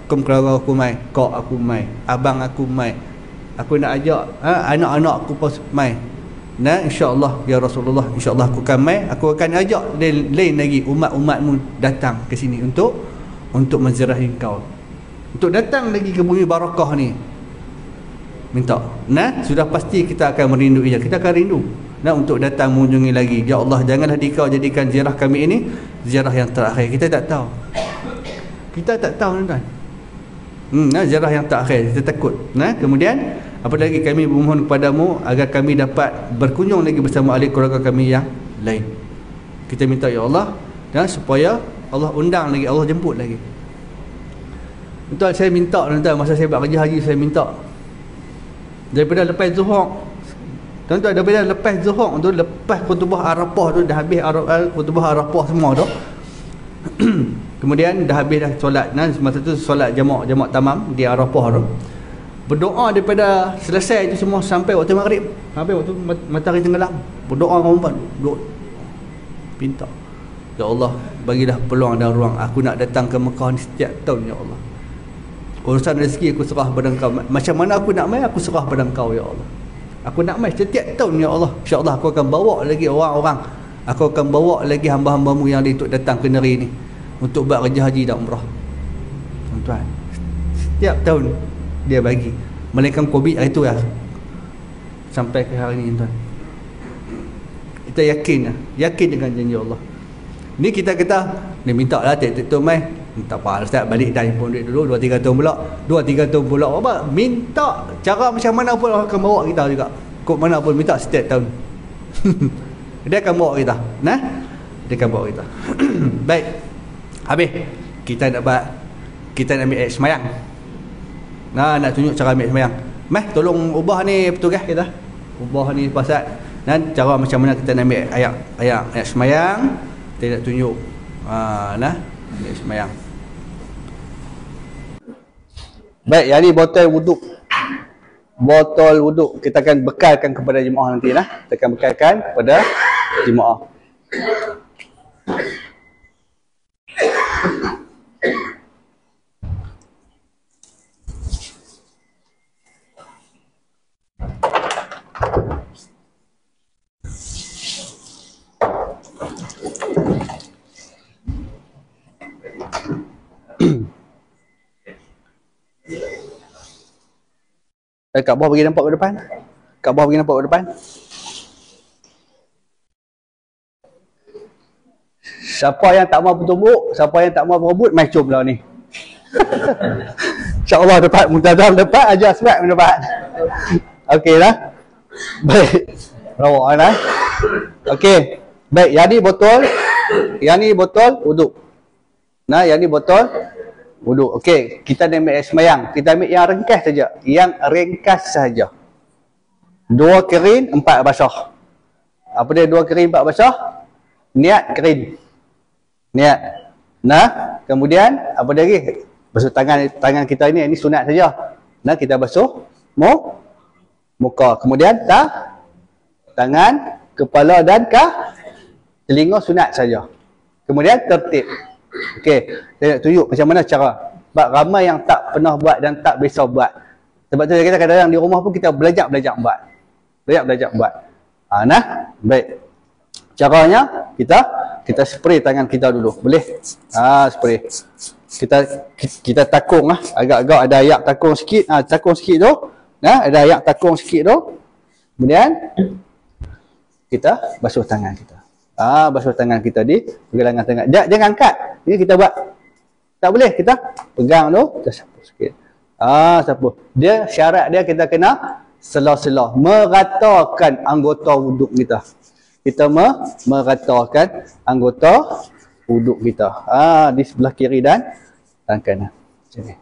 kum keluarga aku mai, kok aku mai, abang aku mai, aku nak ajak ha, anak-anak aku pun mai. Nah, insya-Allah ya Rasulullah, insya-Allah aku akan mai, aku akan ajak lain, lain lagi umat-umatmu datang ke sini untuk untuk menziarahi kau. Untuk datang lagi ke bumi barakah ni. Minta. Nah, sudah pasti kita akan merindui dia. Kita akan rindu. Nah, untuk datang mengunjungi lagi. Ya Allah, janganlah dikau jadikan ziarah kami ini ziarah yang terakhir. Kita tak tahu. Kita tak tahu tuan. Hmm, nah, ziarah yang terakhir. Kita takut. Nah, kemudian apa lagi kami memohon kepadamu agar kami dapat berkunjung lagi bersama ahli keluarga kami yang lain. Kita minta ya Allah dan supaya Allah undang lagi, Allah jemput lagi. Tuan, saya minta tuan, masa saya buat kerja haji saya minta daripada lepas Zuhur, tuan-tuan, daripada lepas Zuhur tu, lepas khutbah Arafah tu, dah habis khutbah Arafah semua tu kemudian dah habis dah solat. Nah, masa tu solat jamak jamak tamam di Arafah tu, berdoa daripada selesai itu semua sampai waktu maghrib, sampai waktu matahari tenggelam, berdoa dengan umat, doa minta ya Allah, bagilah peluang dan ruang aku nak datang ke Mekah ni setiap tahun ya Allah. Urusan rezeki aku serah pada Engkau. Macam mana aku nak mai, aku serah pada Engkau ya Allah. Aku nak mai setiap tahun ya Allah. InsyaAllah aku akan bawa lagi orang-orang, aku akan bawa lagi hamba-hambamu yang lain untuk datang ke negeri ni untuk buat kerja haji dan umrah. Tuan-tuan, setiap tahun dia bagi. Melainkan Covid hari tu lah, sampai ke hari ni tuan. Kita yakin lah, yakin dengan janji Allah. Ni kita kata ni minta lah tiap-tiap tahun mai. Tak apa Ustaz, balik dah jemput duit dulu dua tiga tahun pula, dua tiga tahun pula apa, minta cara macam mana pun Allah akan bawa kita juga, kok mana pun minta setiap tahun dia akan bawa kita. Nah, dia akan bawa kita baik, habis kita nak buat, kita nak ambil air semayang. Nah, nak tunjuk cara ambil semayang. Meh, tolong ubah ni petugas kita, ubah ni pasal dan cara macam mana kita nak ambil ayat ayat ayat semayang. Kita nak tunjuk ha, nah ambil semayang. Baik, yang ni botol wuduk. Botol wuduk kita akan bekalkan kepada jemaah nanti lah. Kita akan bekalkan kepada jemaah. Eh, Kak Boh bagi nampak ke depan? Kak Boh bagi nampak ke depan? Siapa yang tak mau bertumbuk, siapa yang tak mau berebut, mai cum lah ni. InsyaAllah dapat, muntazam dapat, ajar sebab dapat. Okey lah. Baik. Rawak lah. Okey. Baik, yang ni botol. Yang ni botol wuduk. Nah, yang ni botol wuduk. Okey, kita nak ambil air semayang. Kita ambil yang ringkas saja. Yang ringkas saja. Dua kering, empat basah. Apa dia dua kering, empat basah? Niat kering. Niat. Nah, kemudian apa dia lagi? Basuh tangan tangan kita ini, ini sunat saja. Nah, kita basuh mu muka. Kemudian tak tangan, kepala dan kah telinga sunat saja. Kemudian tertib. Okey, saya nak tunjuk macam mana cara. Sebab ramai yang tak pernah buat dan tak biasa buat. Sebab tu kita kadang-kadang di rumah pun kita belajar-belajar buat. Belajar-belajar buat. Ha, nah, baik. Caranya kita kita spray tangan kita dulu. Boleh? Ha, spray. Kita kita takung lah. Agak-agak ada ayak takung sikit. Ha, takung sikit tu. Nah, ada ayak takung sikit tu. Kemudian kita basuh tangan kita. Ah, basuh tangan kita di pergelangan tangan. Jangan, jangan angkat. Ini kita buat. Tak boleh, kita pegang tu, kita sapu sikit. Ah, sapu. Dia syarat dia kita kena sela-sela meratakan anggota wuduk kita. Kita me meratakan anggota wuduk kita. Ah, di sebelah kiri dan dan kanan. Macam ni.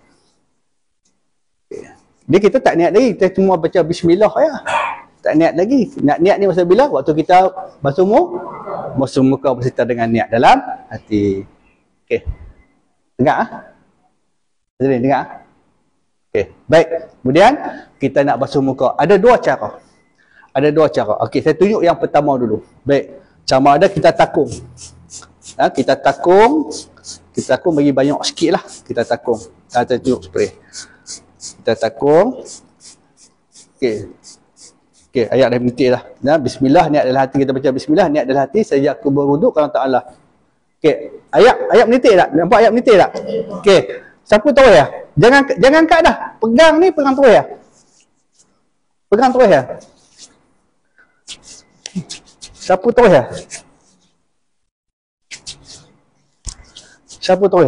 Dia kita tak niat lagi, kita cuma baca bismillah ya. Tak niat lagi. Nak niat ni masa bila? Waktu kita basuh muka, basuh muka berserta dengan niat dalam hati. Okey. Dengar ah? Jadi dengar ah? Okey, baik. Kemudian kita nak basuh muka. Ada dua cara. Ada dua cara. Okey, saya tunjuk yang pertama dulu. Baik. Sama ada kita takung. Ha, kita takung, kita takung bagi banyak sikit lah. Kita takung. Kita tunjuk spray. Kita takung. Okey. Okey, ayat dah menitik dah. Nah, bismillah, niat dalam hati kita baca bismillah, niat dalam hati sejak aku berwuduk kepada Ta'ala. Okey, ayat ayat menitik tak? Nampak ayat menitik tak? Okey. Sapu terus ya. Jangan jangan kat dah. Pegang ni, pegang terus ya. Pegang terus ya. Sapu terus ya. Sapu terus.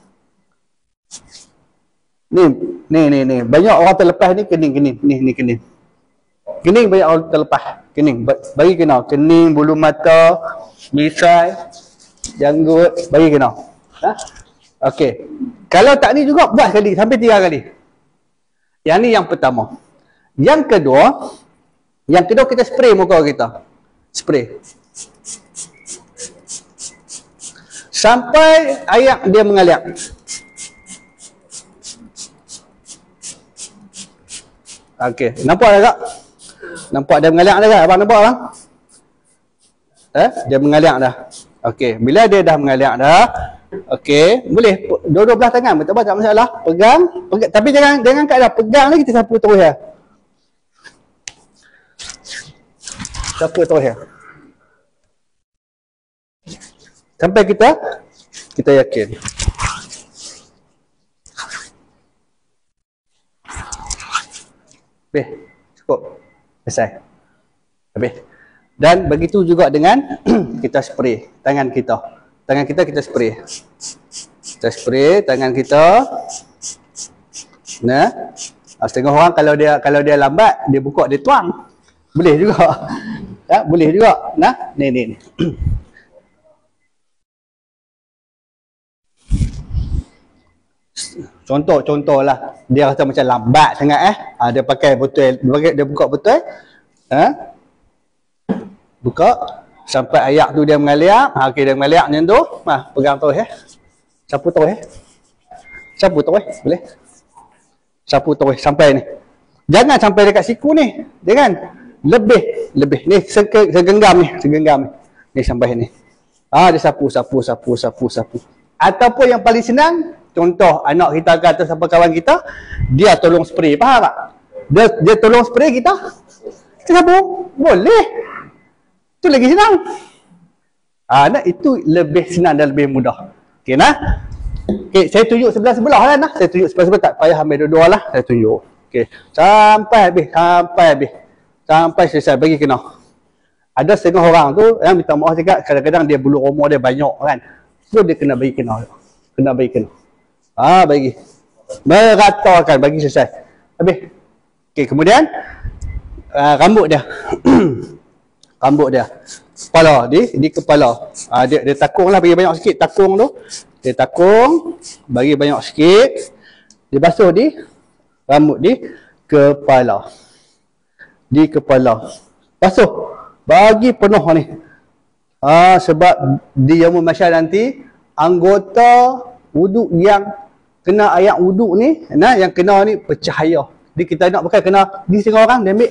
Ni, ni, ni, ni. Banyak orang terlepas ni kening, kening. Ni, ni kening. Kening banyak orang terlepas. Kening. Bagi kena. Kening, bulu mata, misai, janggut. Bagi kena. Ha? Okey. Kalau tak ni juga, buat sekali. Sampai tiga kali. Yang ni yang pertama. Yang kedua, yang kedua kita spray muka kita. Spray. Sampai air dia mengalir. Okey, nampak tak kak? Nampak dia mengalir dah kak? Abang nampak bang? Eh, dia mengalir dah. Okey, bila dia dah mengalir dah, okey, boleh dua-dua belah tangan, betul tak masalah. Pegang, pegang, tapi jangan jangan kat dah, pegang ni kita sapu terus ya. Sapu terus ya. Sampai kita kita yakin. Habis. Cukup. Selesai. Habis. Dan begitu juga dengan kita spray tangan kita. Tangan kita kita spray. Kita spray tangan kita. Nah. Setengah orang kalau dia kalau dia lambat, dia buka dia tuang. Boleh juga. Ya, boleh juga. Nah, ni ni ni. Contoh-contoh lah. Dia rasa macam lambat sangat eh. Ha, dia pakai botol, dia, pakai, dia buka botol. Ha? Buka. Sampai air tu dia mengalir. Ha, okay, dia mengalir macam tu. Ha, pegang terus eh. Sapu terus eh. Sapu terus eh. Boleh. Sapu terus sampai ni. Jangan sampai dekat siku ni. Jangan. Lebih. Lebih. Ni segenggam ni. Segenggam ni. Ni sampai ni. Ah, ha, dia sapu, sapu, sapu, sapu, sapu. Ataupun yang paling senang, contoh anak kita ke atau siapa kawan kita, dia tolong spray, faham tak? Dia dia tolong spray kita. Kita sapu. Boleh. Itu lagi senang. Ah, nah, itu lebih senang dan lebih mudah. Okey nah. Okey, saya tunjuk sebelah-sebelah lah nah. Saya tunjuk sebelah-sebelah, tak payah ambil dua-dua lah. Saya tunjuk. Okey. Sampai habis, sampai habis. Sampai selesai bagi kena. Ada setengah orang tu yang minta maaf cakap kadang-kadang dia bulu roma dia banyak kan. So dia kena bagi kena. Kena bagi kena. Ah, bagi. Meratakan bagi selesai. Habis. Okey, kemudian uh, rambut dia. Rambut dia. Kepala di di kepala. Ah, dia dia takunglah bagi banyak sikit takung tu. Dia takung bagi banyak sikit. Dia basuh di rambut di kepala. Di kepala. Basuh. Bagi penuh ni. Ah, sebab di yaumul mahsyar nanti anggota wuduk yang kena ayat wuduk ni, nah yang kena ni bercahaya. Jadi kita nak pakai kena di setengah orang dia ambil.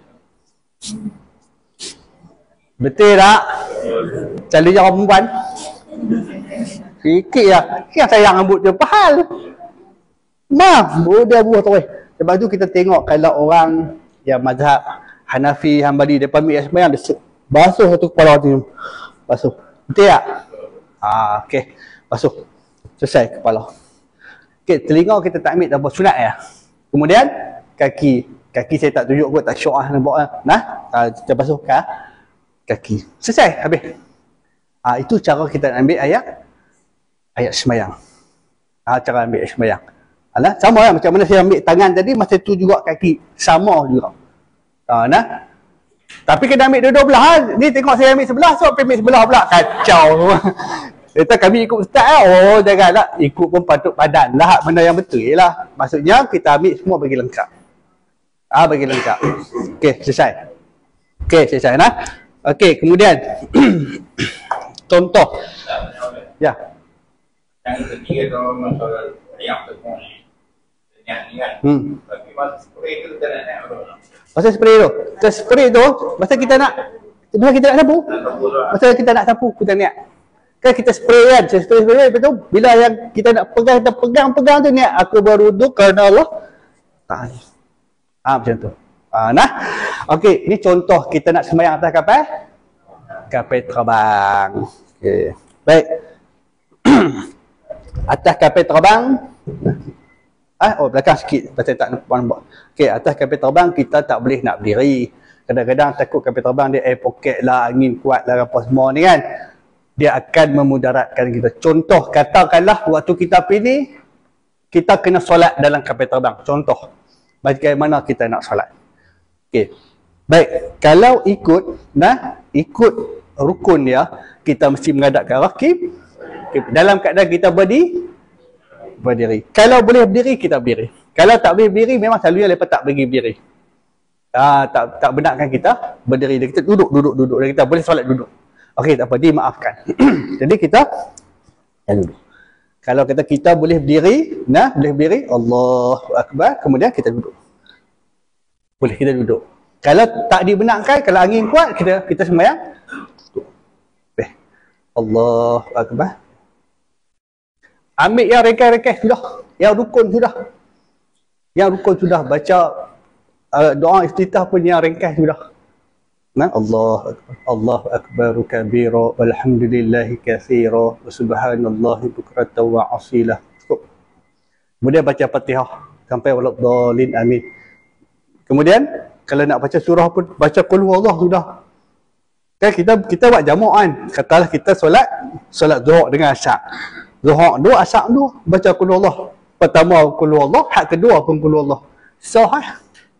Betul tak? Calon orang perempuan. Sikit lah. Yang sayang rambut dia pahal. Nah, mudah buah tu. Sebab tu kita tengok kalau orang yang mazhab Hanafi, Hanbali, dia ambil yang sembahyang, dia basuh satu kepala tu. Basuh. Betul tak? Ah, okey. Basuh. Selesai kepala. Okey, telinga kita tak ambil dah buat sunat ya. Kemudian kaki. Kaki saya tak tunjuk kot, tak syok lah nampak lah. Nah, ah, kita basuh ke kaki. Selesai, habis. Ah, itu cara kita ambil ayat ayat sembahyang. Ah, cara ambil ayat sembahyang. Alah, sama lah macam mana saya ambil tangan tadi, masa tu juga kaki. Sama juga. Ah, nah. Tapi kena ambil dua-dua belah. Ha? Ni tengok saya ambil sebelah, so ambil sebelah pula. Kacau. Kita kami ikut ustaz lah. Oh, janganlah. Ikut pun patut padan lah. Benda yang betul lah. Maksudnya kita ambil semua bagi lengkap. Ah, bagi lengkap. Okey, selesai. Okey, selesai nah. Okey, kemudian contoh. Ya. Yang ketiga tu masalah yang tekung ni. Yang ni kan. Hmm. Tapi masa spray tu kita nak naik apa? Masa spray tu, kita spray tu, masa kita nak, masa kita nak sapu, masa kita nak sapu, kita niat. Kan kita spray kan, spray spray spray, lepas tu bila yang kita nak pegang, kita pegang-pegang tu niat aku berwuduk kerana Allah Ta'ala. Ah, macam tu. Ah, nah. Okey, ini contoh kita nak sembahyang atas kapal. Kapal terbang. Okey. Baik. Atas kapal terbang. Ah, oh belakang sikit pasal tak nampak. Okey, atas kapal terbang kita tak boleh nak berdiri. Kadang-kadang takut kapal terbang dia air pocket lah, angin kuat lah apa semua ni kan. Dia akan memudaratkan kita. Contoh katakanlah waktu kita pergi kita kena solat dalam kapal terbang. Contoh. Bagaimana kita nak solat. Okey. Baik, kalau ikut nah, ikut rukun dia, kita mesti menghadap ke arah kib. Dalam keadaan kita berdiri, berdiri. Kalau boleh berdiri, kita berdiri. Kalau tak boleh berdiri, memang selalunya lepas tak pergi berdiri. Ah, tak tak benarkan kita berdiri. Dan kita duduk, duduk, duduk. Dan kita boleh solat duduk. Okey, tak apa, dimaafkan. Jadi kita ya duduk. Kalau kata kita boleh berdiri, nah, boleh berdiri, Allahu Akbar, kemudian kita duduk. Boleh kita duduk. Kalau tak dibenarkan, kalau angin kuat, kita kita sembahyang duduk. Eh, Allahu Akbar. Ambil yang rekan-rekan sudah, yang rukun sudah. Yang rukun sudah, baca uh, doa iftitah pun yang ringkas sudah. Nah, Allah Akbar, Allahu Akbar kabira walhamdulillahi katsira wa subhanallahi bukratan wa asila. Cukup. Kemudian baca Fatihah sampai waladhdallin amin. Kemudian kalau nak baca surah pun baca qul huwallah sudah. Kan kita kita buat jamak kan. Katalah kita solat solat zuhur dengan asar. Zuhur dua, asar dua, baca qul huwallah. Pertama qul huwallah, hak kedua pun qul huwallah. Sahih.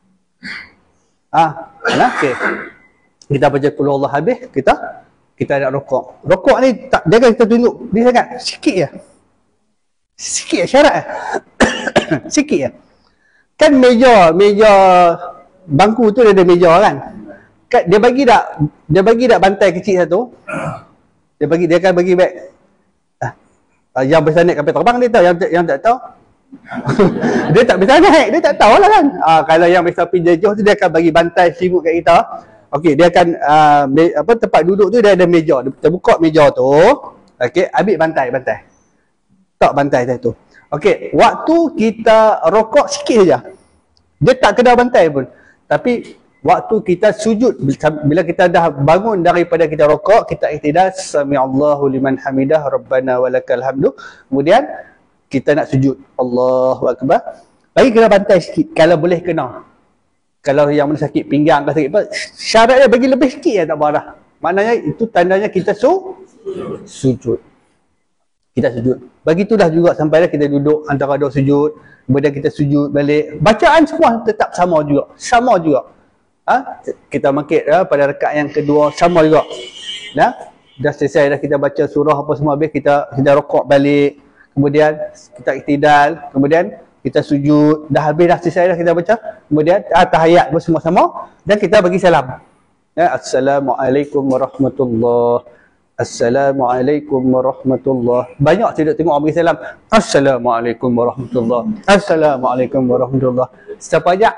Ah, nah, okey. Kita baca qul huwallah habis, kita kita nak rokok. Rokok ni tak jangan kita tunjuk dia sangat sikit je. Sikit je syarat eh. Sikit je. Kan meja, meja bangku tu dia ada meja kan. Kan dia bagi tak dia bagi tak bantai kecil satu. Dia bagi dia akan bagi beg. Ah, yang besar naik kapal terbang dia tahu, yang yang tak tahu. Dia tak bisa naik, dia tak tahu lah kan. Ah, kalau yang besar pergi jauh tu dia akan bagi bantai sibuk kat kita. Okey, dia akan uh, me, apa tempat duduk tu dia ada meja. Kita buka meja tu. Okey, ambil bantai, bantai. Tak bantai tu. Okey, waktu kita rokok sikit saja. Dia tak kena bantai pun. Tapi waktu kita sujud, bila kita dah bangun daripada kita rokok, kita iktidal sami'allahu liman hamidah rabbana walakal hamdu. Kemudian kita nak sujud. Allahu Akbar. Bagi kena bantai sikit kalau boleh kena. Kalau yang mana sakit pinggang ke sakit apa, syaratnya bagi lebih sikit ya tak apa dah. Maknanya itu tandanya kita su sujud. Kita sujud. Begitulah juga sampai dah kita duduk antara dua sujud, kemudian kita sujud balik. Bacaan semua tetap sama juga. Sama juga. Ha? Kita bangkit ya, pada rakaat yang kedua sama juga. Dah, dah selesai dah kita baca surah apa semua habis, kita kita rokok balik. Kemudian kita iktidal, kemudian kita sujud, dah habis dah selesai dah kita baca, kemudian ah, tahiyat semua sama dan kita bagi salam. Ya, Assalamualaikum warahmatullahi. Assalamualaikum warahmatullahi. Banyak saya tengok orang bagi salam. Assalamualaikum warahmatullahi. Assalamualaikum warahmatullahi. Siapa ajak?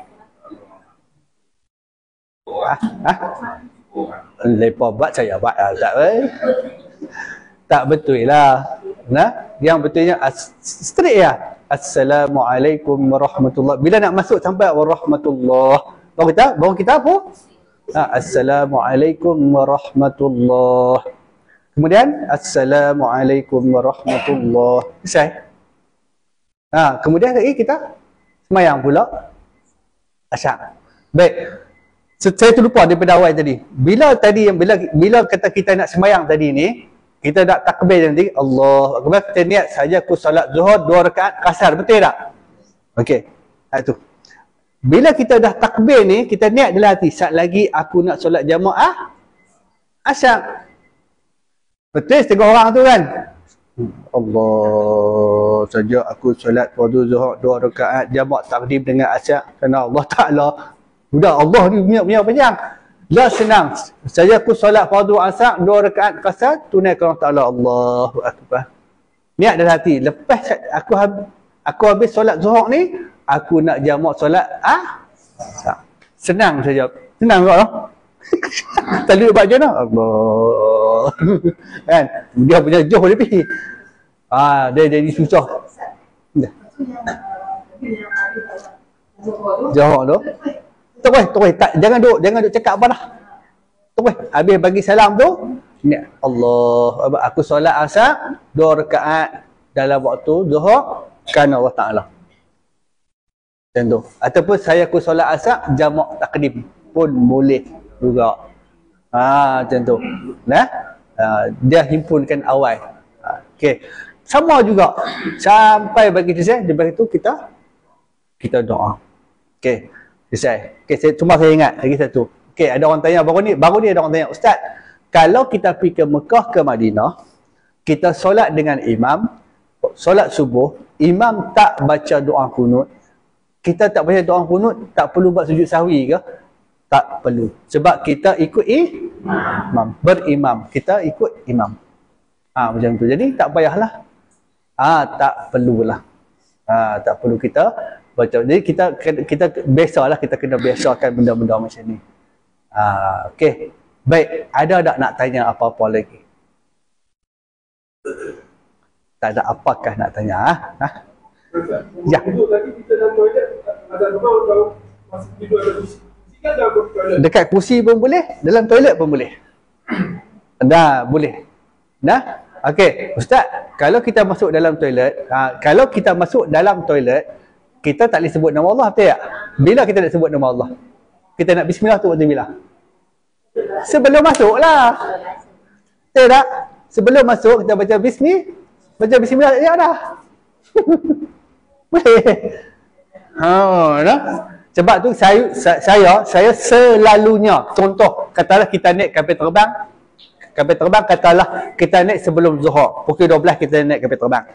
Ah, ah. Lepas buat saya buat lah, tak eh? Tak betul lah. Nah, yang betulnya straight ya. Assalamualaikum warahmatullahi. Bila nak masuk sampai warahmatullahi, baru kita baru kita apa? Ha, Assalamualaikum warahmatullahi. Kemudian Assalamualaikum warahmatullahi. Selesai. Ha, kemudian lagi kita sembahyang pula asar. Baik. Saya terlupa daripada awal tadi. Bila tadi yang bila bila kata kita nak sembahyang tadi ni, kita nak takbir nanti, Allah Akbar, kita niat saja aku solat zuhur dua rakaat kasar, betul tak? Okey. Itu. Bila kita dah takbir ni, kita niat dalam hati, saat lagi aku nak solat jamaah asar. Betul setengah orang tu kan? Allah saja aku solat fardu zuhur dua rakaat jamaah takdim dengan asar kerana Allah Taala. Sudah Allah ni punya panjang. Dah senang. Saja aku solat fardu asar dua rakaat qasar tunaikan Allah Taala. Allahu Akbar. Niat dalam hati. Lepas aku habis, aku habis solat zuhur ni, aku nak jamak solat ah. Senang saja. Senang tak? Tali buat je nak. Allah. Kan? Dia punya jauh lebih. Ah, dia jadi susah. Dah. Jauh tu. Tu weh, tu weh, tak jangan duk jangan duk cakap apa dah. Tu weh, habis bagi salam tu, ni Allah, aku solat asar dua rakaat dalam waktu Zuhur kerana Allah Taala. Macam tu. Ataupun saya aku solat asar jamak takdim pun boleh juga. Ha, macam tu. Nah, ha, dia himpunkan awal. Ha, okey. Sama juga. Sampai bagi selesai, lepas itu kita kita doa. Okey. Selesai. Okey, saya cuma saya ingat lagi satu. Okey, ada orang tanya baru ni, baru ni ada orang tanya, Ustaz, kalau kita pergi ke Mekah ke Madinah, kita solat dengan imam, solat subuh, imam tak baca doa kunut, kita tak baca doa kunut, tak perlu buat sujud sahwi ke? Tak perlu. Sebab kita ikut imam, berimam. Kita ikut imam. Ha, macam tu. Jadi tak payahlah. Ah, ha, tak perlulah. Ah, ha, tak perlu kita baca. Jadi kita kita biasalah, kita kena biasakan benda-benda macam ni. Ah, okey. Baik, ada tak nak tanya apa-apa lagi? Tak ada apakah nak tanya? Ha? Ha? Ya. Dekat kursi pun boleh, dalam toilet pun boleh. Dah, boleh. Dah? Okey, Ustaz, kalau kita masuk dalam toilet, ha, kalau kita masuk dalam toilet, kita tak boleh sebut nama Allah, betul tak? Bila kita nak sebut nama Allah? Kita nak bismillah tu waktu bila? Sebelum masuk lah. Betul tak? Sebelum masuk, kita baca bismillah, baca bismillah, ya dah. Boleh. Ha, dah. Sebab tu saya, saya, saya selalunya, contoh, katalah kita naik kapal terbang, kapal terbang katalah kita naik sebelum Zuhur, pukul dua belas kita naik kapal terbang.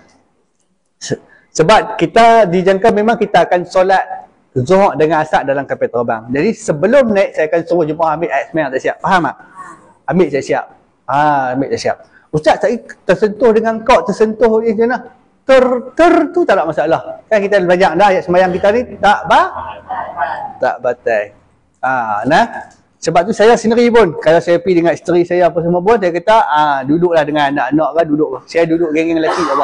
Sebab kita dijangka memang kita akan solat Zuhur dengan asar dalam kapal terbang. Jadi sebelum naik saya akan suruh jemaah ambil ayat sembilan tak siap. Faham tak? Ambil saya siap. Ha, ambil saya siap. Ustaz, saya tersentuh dengan kau, tersentuh ni macam mana? Ter, ter tu tak ada masalah. Kan kita belajar dah ayat sembahyang kita ni tak ba tak batal. Ha, nah. Sebab tu saya sendiri pun, kalau saya pergi dengan isteri saya apa semua pun, dia kata, ah, duduklah dengan anak-anak kan, duduk. Saya duduk geng-geng lelaki apa.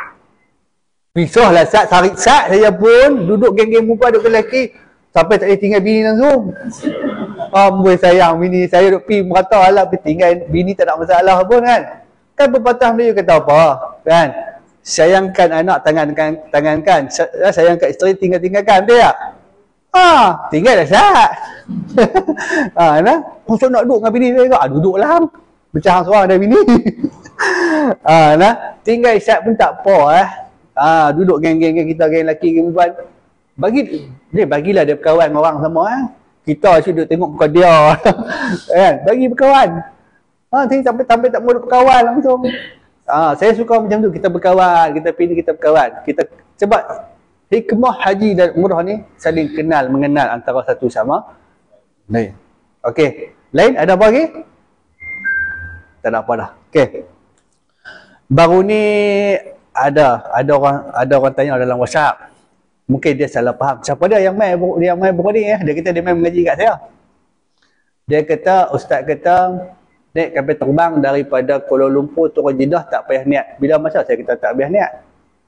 Pisahlah sat, tarik sat saya pun, duduk geng-geng perempuan, duduk lelaki, sampai tak boleh tinggal bini langsung. Amboi sayang, bini saya duduk pergi merata alam, tinggal bini tak ada masalah pun kan. Kan pepatah Melayu kata apa, kan? Sayangkan anak, tangankan, tangankan. Sayangkan isteri, tinggal-tinggalkan, betul tak? Ah, tinggal dah sat. Ah, nah, kau nak duduk dengan bini dia, ah, duduklah. Bercahang seorang ada bini. Ah, nah, tinggal sat pun tak apa eh. Ah, duduk geng-geng kita, geng lelaki, geng perempuan. Bagi dia bagilah dia berkawan dengan orang sama eh. Kita asyik duduk tengok muka dia. Kan? Bagi berkawan. Ah, tengok sampai sampai tak mau berkawan langsung. Ah, saya suka macam tu, kita berkawan, kita pilih kita berkawan. Kita sebab hikmah haji dan umrah ni saling kenal, mengenal antara satu sama lain. Okey. Lain ada apa lagi? Tak ada apa dah. Okey. Baru ni ada ada orang ada orang tanya dalam WhatsApp. Mungkin dia salah faham. Siapa dia yang mai dia yang mai baru ni eh? Dia kata dia mai mengaji kat saya. Dia kata ustaz kata naik kapal terbang daripada Kuala Lumpur turun Jeddah tak payah niat. Bila masa saya kata tak payah niat.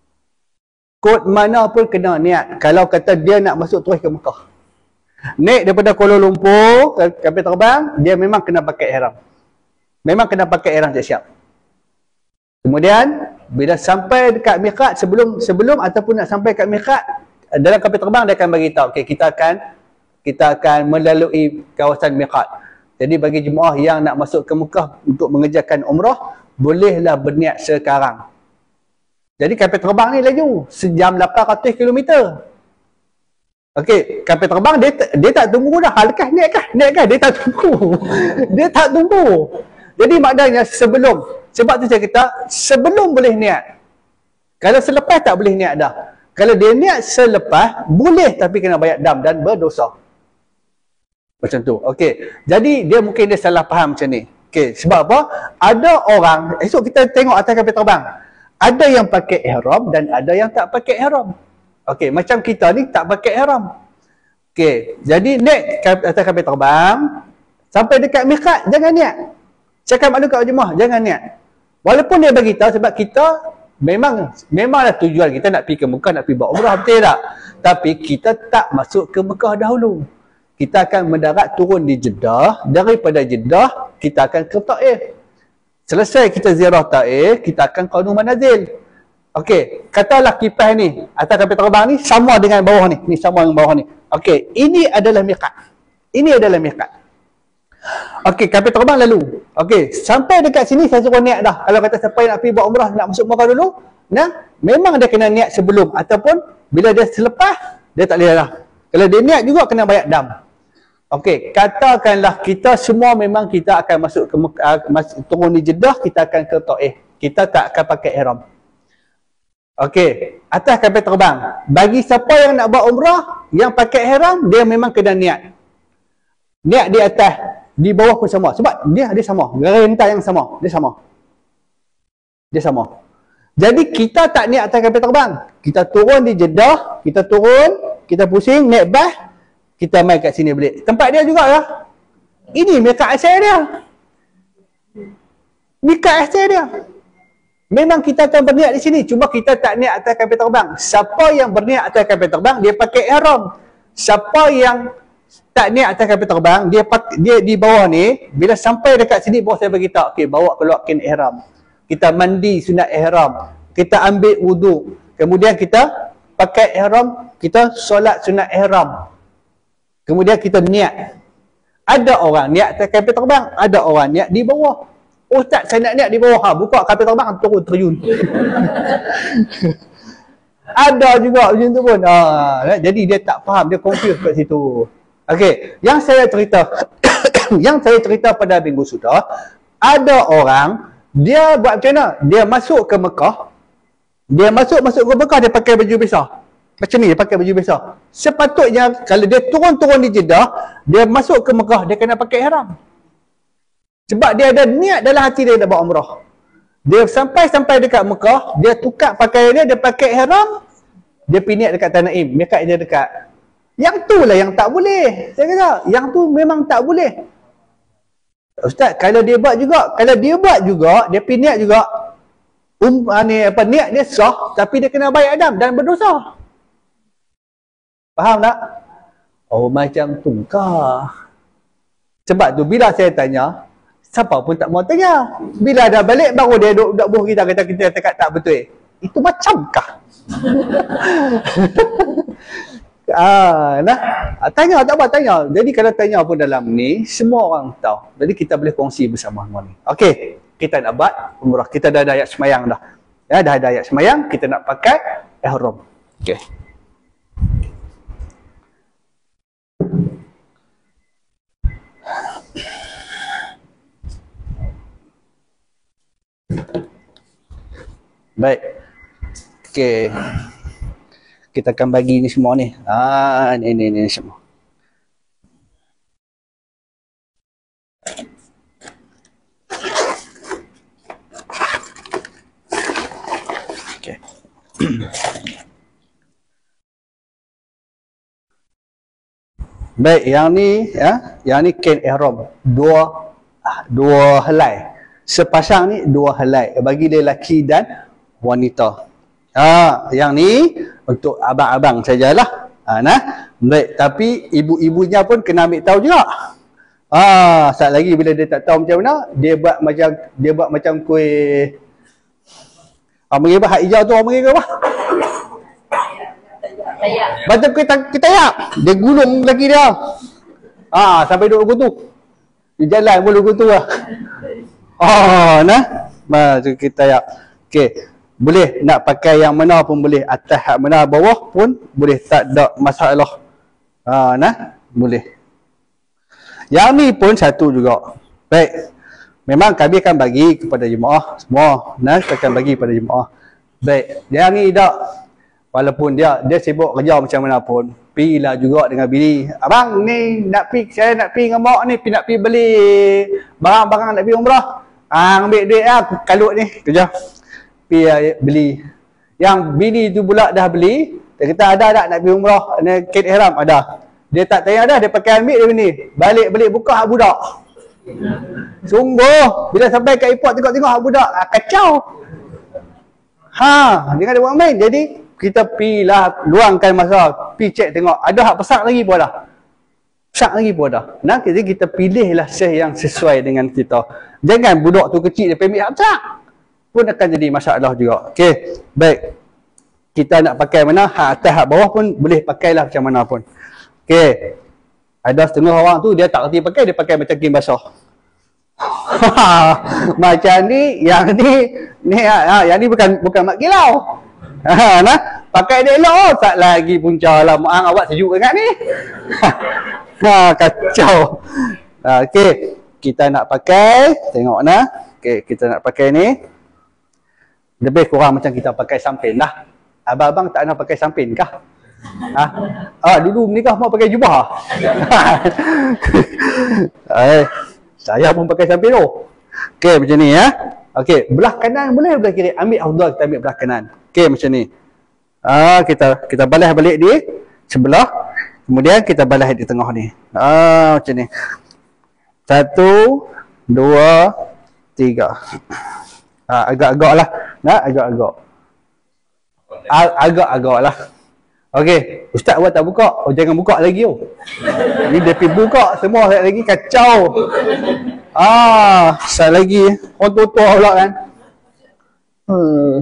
Kod mana pun kena niat. Kalau kata dia nak masuk terus ke Mekah. Naik daripada Kuala Lumpur, kapal terbang, dia memang kena pakai ihram. Memang kena pakai ihram siap-siap. Kemudian, bila sampai dekat miqat, sebelum sebelum ataupun nak sampai kat miqat, dalam kapal terbang dia akan bagi tahu, okay, kita akan kita akan melalui kawasan miqat. Jadi bagi jemaah yang nak masuk ke Mekah untuk mengerjakan umrah, bolehlah berniat sekarang. Jadi kapal terbang ni laju sejam lapan ratus kilometer. Okey, kapal terbang dia dia tak tunggu dah. Lekas naik kah? Naik kah? Dia tak tunggu. Dia tak tunggu. Jadi maknanya sebelum, sebab tu saya kata sebelum boleh niat. Kalau selepas tak boleh niat dah. Kalau dia niat selepas boleh tapi kena bayar dam dan berdosa. Macam tu. Okey. Jadi dia mungkin dia salah faham macam ni. Okey, sebab apa? Ada orang, esok kita tengok atas kapal terbang. Ada yang pakai ihram dan ada yang tak pakai ihram. Okey, macam kita ni tak pakai ihram. Okey, jadi naik atas kapal terbang, Sampai dekat miqat, jangan niat. Cakap maklum kat jemaah, jangan niat. Walaupun dia bagi tahu sebab kita memang memanglah tujuan kita nak pergi ke Mekah, nak pergi buat umrah, betul tak? Tapi kita tak masuk ke Mekah dahulu. Kita akan mendarat turun di Jeddah, daripada Jeddah kita akan ke Taif. Selesai kita ziarah Taif, kita akan qadu manazil. Okey, katalah kipas ni atas kapal terbang ni sama dengan bawah ni, ni sama dengan bawah ni. Okey, ini adalah miqat. Ini adalah miqat. Okey, kapal terbang lalu. Okey, sampai dekat sini saya suruh niat dah. Kalau kata siapa yang nak pergi buat umrah, nak masuk Mekah dulu, nah, memang dia kena niat sebelum ataupun bila dia selepas, dia tak boleh dah. Kalau dia niat juga kena bayar dam. Okey, katakanlah kita semua memang kita akan masuk ke Mekah, masuk, turun di Jeddah, kita akan ke Taif. Kita tak akan pakai ihram. Okey, atas kapal terbang. Bagi siapa yang nak buat umrah, yang pakai ihram, dia memang kena niat. Niat di atas, di bawah pun sama. Sebab dia dia sama. Rentang yang sama. Dia sama. Dia sama. Jadi kita tak niat atas kapal terbang. Kita turun di Jeddah, kita turun, kita pusing, naik bas, kita mai kat sini balik. Tempat dia juga lah. Ini miqat asal dia. Miqat asal dia. Memang kita akan berniat di sini. Cuma kita tak niat atas kapal terbang. Siapa yang berniat atas kapal terbang, dia pakai ihram. Siapa yang tak niat atas kapal terbang, dia dia di bawah ni, bila sampai dekat sini, bawah saya beritahu, okey, bawa keluar kain ihram. Kita mandi sunat ihram. Kita ambil wuduk. Kemudian kita pakai ihram, kita solat sunat ihram. Kemudian kita niat. Ada orang niat atas kapal terbang, ada orang niat di bawah. Oh Ustaz, saya nak niat di bawah. Ha, buka kapal terbang, turun terjun. Ada juga macam tu pun. Ha, jadi dia tak faham, dia confuse kat situ. Okey, yang saya cerita yang saya cerita pada minggu sudah, ada orang dia buat macam mana? Dia masuk ke Mekah. Dia masuk masuk ke Mekah, dia pakai baju besar. Macam ni, dia pakai baju besar. Sepatutnya kalau dia turun-turun di Jeddah, dia masuk ke Mekah, dia kena pakai ihram. Sebab dia ada niat dalam hati dia nak buat umrah. Dia sampai-sampai dekat Mekah, dia tukar pakaian dia, dia pakai ihram, dia pergi niat dekat Tanaim, miqat dia dekat. Yang tu lah yang tak boleh. Saya kata, yang tu memang tak boleh. Ustaz, kalau dia buat juga, kalau dia buat juga, dia pergi niat juga, um, ni, apa, niat dia sah, tapi dia kena bayar dam dan berdosa. Faham tak? Oh, macam tu kah? Sebab tu, bila saya tanya, siapa pun tak mau tanya. Bila dah balik, baru dia duduk, duduk buah kita, kata kita cakap tak betul. Itu macamkah? Ah, nah, tanya tak apa, tanya. Jadi kalau tanya pun dalam ni, semua orang tahu. Jadi kita boleh kongsi bersama semua ni. Okey, kita nak buat umrah. Kita dah ada ayat semayang dah. Ya, dah ada ayat semayang, kita nak pakai ihram. Okey. Baik. Okey. Kita akan bagi ni semua ni. Ah, ni ni ni semua. Okey. Baik, yang ni ya, yang ni kain ihram. Dua dua helai. Sepasang ni dua helai bagi lelaki dan wanita. Ha, yang ni untuk abang-abang sajalah. Ha, nah. Baik, tapi ibu-ibunya pun kena ambil tahu juga. Ah, ha, saat lagi bila dia tak tahu macam mana, dia buat macam dia buat macam kuih. Ah, mengira hak hijau tu orang mengira apa? Macam kuih kita yap. Dia gulung lagi dia. Ah, sampai duduk lagu tu. Di jalan pun lagu tu lah. Oh, nah. Bah, kita yap. Okey. Boleh nak pakai yang mana pun boleh, atas hak mana bawah pun boleh, tak ada masalah. Ha, nah, boleh. Yang ni pun satu juga. Baik. Memang kami akan bagi kepada jemaah semua. Nah, kita akan bagi kepada jemaah. Baik. Yang ni tak, walaupun dia dia sibuk kerja macam mana pun, pergilah juga dengan bini. Abang ni nak pergi, saya nak pergi dengan mak ni, pergi nak pergi beli barang-barang nak pergi umrah. Ah, ambil duit lah, kalut ni, kerja. Pergi beli. Yang bini tu pula dah beli, dia kata ada tak nak pergi umrah, kit ihram ada. Dia tak tanya dah, dia pakai ambil dia ni. Balik-balik buka hak budak. Sungguh. Bila sampai kat airport tengok-tengok budak, ah, kacau. Ha, jangan ada buat main. Jadi kita pilah, luangkan masa, pi cek tengok ada hak pesak lagi pun dah. Pesak lagi pun dah. Nah, jadi kita pilihlah syekh yang sesuai dengan kita. Jangan budak tu kecil dia permit hak pesak. Pun akan jadi masalah juga. Okey, baik. Kita nak pakai mana, hak atas hak bawah pun boleh pakailah macam mana pun. Okey. Ada setengah orang tu dia tak reti pakai, dia pakai macam kain basah. Macam ni, yang ni ni ha, yang ni bukan bukan mak kilau. Ha, nah, pakai dia elok, oh, tak lagi punca lah. Mak awak sejuk sangat ni. Ha, kacau. Ha, okey, kita nak pakai, tengok nah. Okey, kita nak pakai ni. Lebih kurang macam kita pakai sampin lah. Abang-abang tak nak pakai sampin kah? Ha? Ah, dulu menikah mau pakai jubah. Eh, saya pun pakai samping tu. Okey, macam ni ya. Okey, belah kanan boleh, belah kiri. Ambil afdal kita ambil belah kanan. Okey, macam ni. Ah, kita kita balas balik di sebelah. Kemudian kita balas di tengah ni. Ah, macam ni. Satu, dua, tiga. Ah, agak-agak lah. Nah, agak-agak. Agak-agak lah. Okey, ustaz awak tak buka. Oh, jangan buka lagi oh. Ni dia pergi buka semua lagi kacau. Ah, sekali lagi orang tua-tua pula kan. Hmm.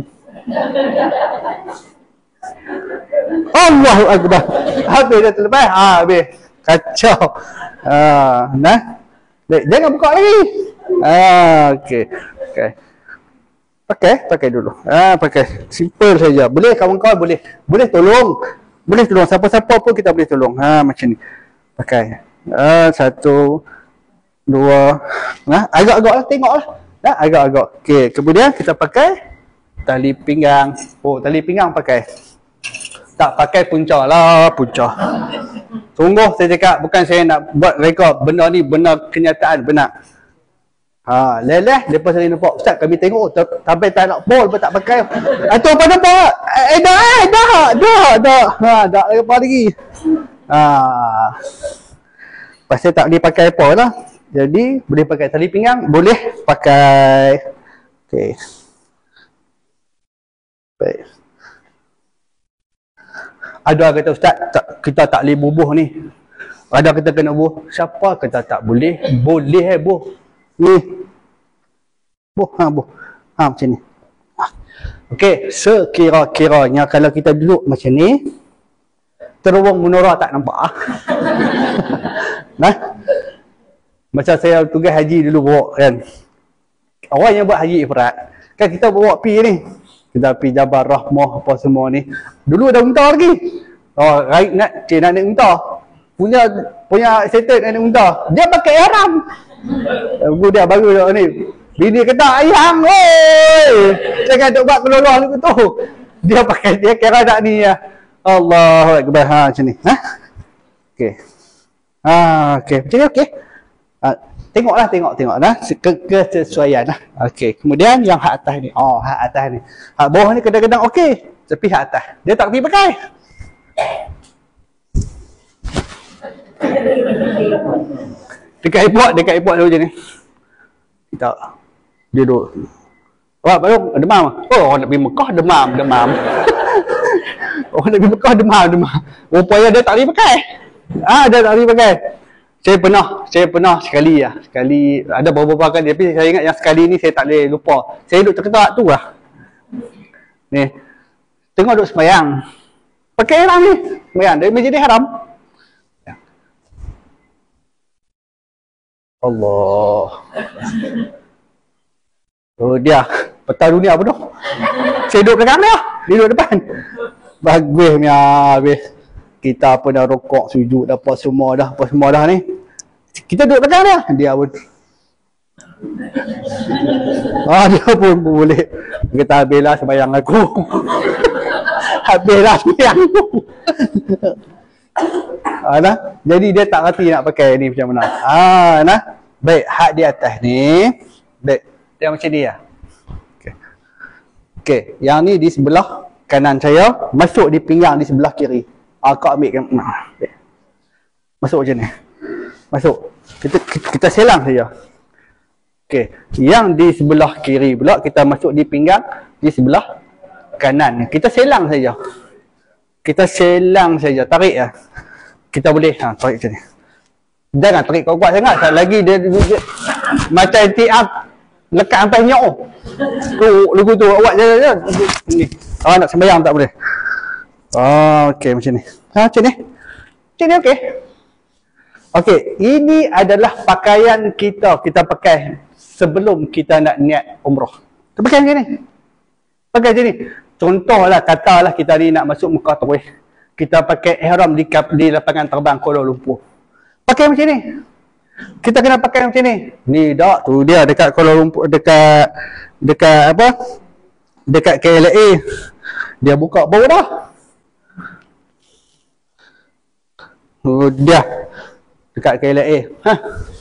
Allahu akbar. Habis dah terlepas. Ha, habis. Kacau. Ah, nah. Baik, jangan buka lagi. Ah, okey. Okey. Pakai, pakai dulu. Ah, pakai. Simple saja. Boleh kawan-kawan boleh. Boleh tolong. Boleh tolong. Siapa-siapa pun kita boleh tolong. Ha, macam ni. Pakai. Ah, satu, dua. Nah, agak-agak lah. Tengok lah. Nah, agak-agak. Okey. Kemudian kita pakai tali pinggang. Oh, tali pinggang pakai. Tak pakai punca lah. Punca. Sungguh saya cakap. Bukan saya nak buat rekod. Benda ni benar kenyataan. Benar. Ha, leleh, lepas saya nampak, ustaz kami tengok sampai tak nak pol pun tak pakai. Atau apa nampak? Eh dah, eh dah, dah, dah. Ha, dah apa lagi. Ha. Pasal tak boleh pakai apa lah. Jadi boleh pakai tali pinggang, boleh pakai. Okey. Baik. Ada kata ustaz, tak, kita tak boleh bubuh ni. Ada kita kena bubuh. Siapa kata tak boleh? Boleh eh bubuh. Ni. Boh, ha, boh. Ha, macam ni. Ha. Okey, sekira-kiranya kalau kita duduk macam ni, terowong menora tak nampak ah. Nah. Macam saya tugas haji dulu bawa kan. Orang yang buat haji ifrat, kan kita bawa pi ni. Kita pi Jabal Rahmah apa semua ni. Dulu ada unta lagi. Oh, raik nak cik nak naik unta. Punya punya settle nak naik unta. Dia pakai ihram. Ibu dia baru dah ni. Bini kata ayang oi. Jangan duk buat keloloh ni tu. Dia pakai dia kira tak ni ya. Allahu akbar. Ha macam ni. Ha. Okey. Ha okey. Macam ni okey. Ha, tengoklah tengok tengok dah kesesuaian lah. Okey. Kemudian yang hak atas ni. Oh, hak atas ni. Hak bawah ni kadang-kadang okey, tapi hak atas dia tak pergi pakai. Dekat airport, dekat airport dulu je ni. Kita dia duduk. Wah, baru demam. Oh, orang nak pergi Mekah demam, demam. Orang nak pergi Mekah demam, demam. Rupanya dia tak boleh pakai. Ah, dia tak boleh pakai. Saya pernah, saya pernah sekali lah. Sekali, ada beberapa kali. Tapi saya ingat yang sekali ni saya tak boleh lupa. Saya duduk terketak tu lah. Ni. Tengok duduk sembahyang. Pakai ihram ni. Sembahyang. Dari Masjidil Haram. Allah. Oh dia peta dunia apa tu? Saya duduk belakang dia. Dia duduk depan. Bagus punya habis. Kita apa dah rokok, sujud dah apa semua dah, apa semua dah ni. Kita duduk belakang dia. Dia pun ah, dia pun boleh. Kita habislah sembahyang aku. Habislah sembahyang aku. Ah, nah. Jadi dia tak reti nak pakai ni macam mana. Ah, nah. Baik, hak di atas ni. Baik, dia macam ni lah. Okey. Okey, yang ni di sebelah kanan saya, masuk di pinggang di sebelah kiri. Ah, kau ambil kan. Nah. Masuk macam ni. Masuk. Kita kita, kita selang saja. Okey, yang di sebelah kiri pula kita masuk di pinggang di sebelah kanan. Kita selang saja. Kita selang saja, tarik ya. Kita boleh ha tarik macam ni. Jangan tarik kuat-kuat sangat, sekali lagi dia, dia, dia macam tiap lekat sampai nyok. Tu lugu tu awak je je. Ni. Ah nak sembahyang tak boleh. Ah okey macam ni. Ha macam ni. Macam ni okey. Okey, ini adalah pakaian kita, kita pakai sebelum kita nak niat umrah. Kita pakai macam ni. Pakai macam ni. Contohlah, katalah kita ni nak masuk Mekah terus. Kita pakai ihram di, di lapangan terbang Kuala Lumpur. Pakai macam ni. Kita kena pakai macam ni. Ni dak tu dia dekat Kuala Lumpur, dekat dekat apa? Dekat K L A. Dia buka baru dah. Oh, dia dekat K L A. Ha.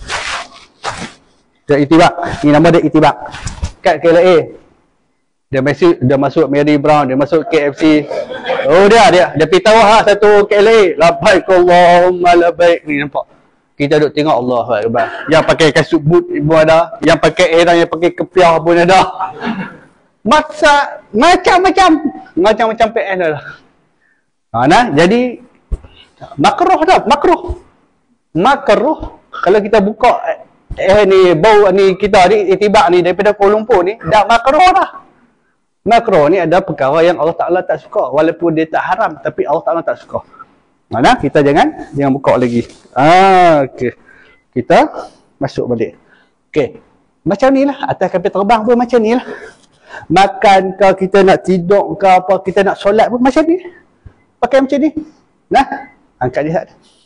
Dia itibak. Ni nama dia itibak. Kat K L A. Dia masuk dia masuk Mary Brown, dia masuk K F C. Oh dia dia dia pergi tawah lah satu K L A. Labbaik Allahumma labbaik. Ni nampak. Kita duk tengok Allah Akbar. Yang pakai kasut boot pun ada, yang pakai ihram, yang pakai kepiah pun ada. Masa macam-macam macam-macam P S dah. Ha nah, jadi makruh dah, makruh. Makruh kalau kita buka eh ni bau ni kita ni itibak ni daripada Kuala Lumpur ni dah makruh dah. Makruh ni ada perkara yang Allah Taala tak suka, walaupun dia tak haram tapi Allah Taala tak suka. Mana kita jangan jangan buka lagi. Ah okey. Kita masuk balik. Okey. Macam nilah atas kapal terbang pun macam nilah. Makan ke kita nak tidur ke apa, kita nak solat pun macam ni. Pakai macam ni. Nah, angkat lihat.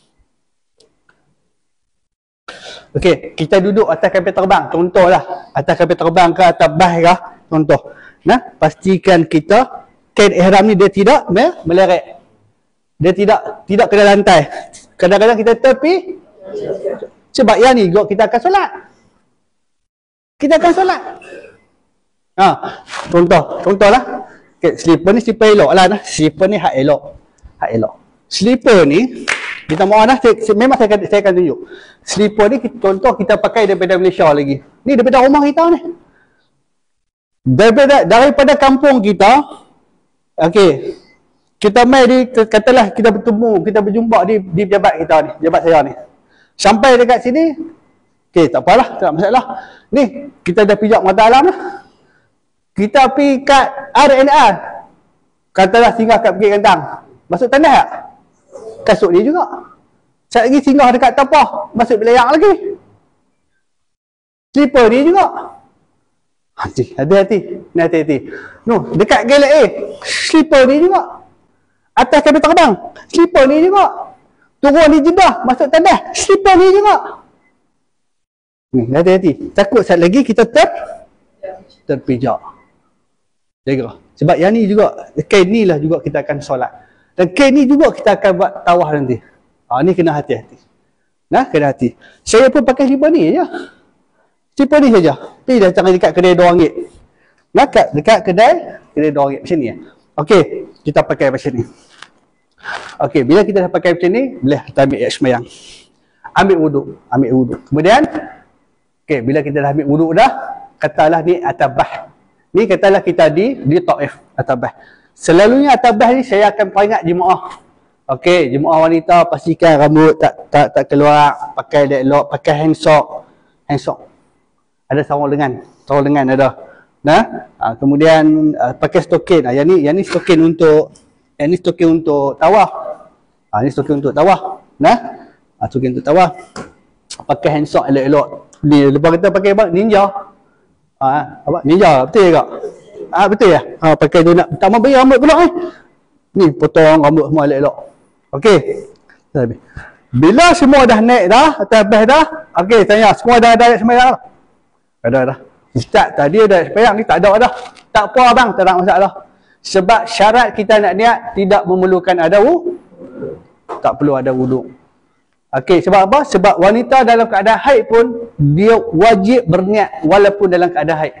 Okey, kita duduk atas kapal terbang, contohlah. Atas kapal terbang ke atas bas ke, contoh. Nah, pastikan kita kain ihram ni dia tidak meleret. Dia tidak tidak kena lantai. Kadang-kadang kita tepi. Sebab yang ni juga kita akan solat. Kita akan solat. Ha, contoh, contohlah. Okay, slipper ni slipper elok lah nah. Slipper ni hak elok. Hak elok. Slipper ni kita mahu dah, memang saya, saya akan tunjuk. Slipper ni contoh kita pakai daripada Malaysia lagi. Ni daripada rumah kita ni. Daripada daripada kampung kita. Okey. Kita mai di katalah kita bertemu, kita berjumpa di di pejabat kita ni, pejabat saya ni. Sampai dekat sini, okey tak apalah, tak masalah. Ni kita dah pijak mata alam lah. Kita pergi kat R and R. Katalah singgah kat Bukit Kentang. Masuk tandas tak? Kasut ni juga. Sekejap lagi singgah dekat Tapah, masuk Belayang lagi. Slipper ni juga. Hati, hati-hati. Ni hati-hati. No, dekat K L A, slipper ni juga. Atas kapal terbang, slipper ni juga. Turun di Jeddah, masuk tandas, slipper ni juga. Ni, hati-hati. Takut saat lagi kita ter terpijak. Jaga. Sebab yang ni juga, kain ni lah juga kita akan solat. Dan kain ni juga kita akan buat tawaf nanti. Ha, ni kena hati-hati. Nah, kena hati. Saya pun pakai slipper ni je. Slipper ni saja. Pergi dah cari dekat kedai dua ringgit. Nah, kat, dekat kedai, kedai dua ringgit. Macam ni ya. Okey, kita pakai macam ni. Okey, bila kita dah pakai macam ni, boleh kita ambil air sembahyang. Ambil wuduk, ambil wuduk. Kemudian, okey, bila kita dah ambil wuduk dah, katalah ni atas bah. Ni katalah kita di di Taif atas bah. Selalunya atas bah ni saya akan peringat jemaah. Okey, jemaah wanita pastikan rambut tak tak tak keluar, pakai dia elok, pakai hand sock. Hand sock. Ada sarung lengan, sarung lengan ada. Nah, ha, kemudian uh, pakai stokin. Ha, yang ni yang ni stokin untuk yang ni stokin untuk tawaf. Ha, ni stokin untuk tawaf. Nah, ha, stokin untuk tawaf. Pakai hand sock elok-elok. Ni lepas kita pakai apa? Ninja. Ha, apa? Ninja, betul ke? Ah ha, betul ya? Ha, pakai tu nak tak mau beri rambut pula eh. Ni potong rambut semua elok-elok. Okey. Bila semua dah naik dah, atas bas dah. Okey, tanya semua dah ada sembahyang dah. Ada dah. Ustaz tadi ada sembahyang ni tak ada dah. Tak apa abang, tak ada masalah. Sebab syarat kita nak niat tidak memerlukan ada wuduk. Tak perlu ada wuduk. Okey, sebab apa? Sebab wanita dalam keadaan haid pun dia wajib berniat walaupun dalam keadaan haid.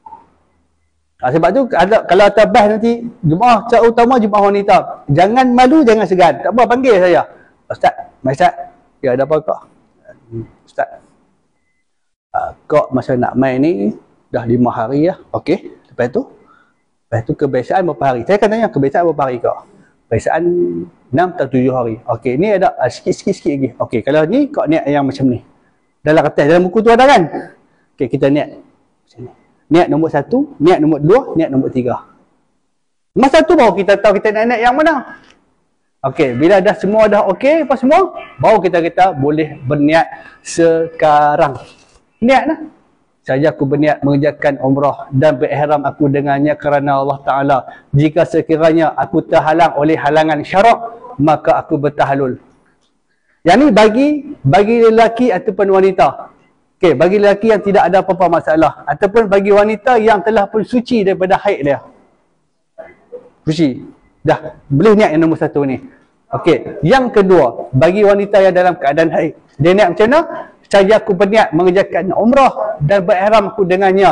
Ha, sebab tu ada kalau atas bas nanti jemaah terutama jemaah wanita, jangan malu, jangan segan. Tak apa panggil saya. Ustaz, Ustaz, ya ada apa kau? Ustaz, uh, kok masa nak main ni dah lima hari lah. Okey, lepas tu lepas tu kebiasaan berapa hari? Saya akan tanya kebiasaan berapa hari kok? Kebiasaan enam atau tujuh hari. Okey, ni ada uh, sikit-sikit lagi. Okey, kalau ni kok niat yang macam ni. Dalam kertas, dalam buku tu ada kan? Okey, kita niat macam ni. Niat nombor satu, niat nombor dua, niat nombor tiga. Masa tu baru kita tahu kita nak niat yang mana. Okey, bila dah semua dah okey apa semua, baru kita kita boleh berniat sekarang. Niat lah. Saja aku berniat mengerjakan umrah dan berihram aku dengannya kerana Allah Ta'ala. Jika sekiranya aku terhalang oleh halangan syarak, maka aku bertahalul. Yang ni bagi bagi lelaki ataupun wanita. Okey, bagi lelaki yang tidak ada apa-apa masalah. Ataupun bagi wanita yang telah pun suci daripada haid dia. Suci. Dah. Boleh niat yang nombor satu ni. Okey. Yang kedua, bagi wanita yang dalam keadaan haid. Dia niat macam mana? Saja aku berniat mengerjakan umrah dan berihram aku dengannya.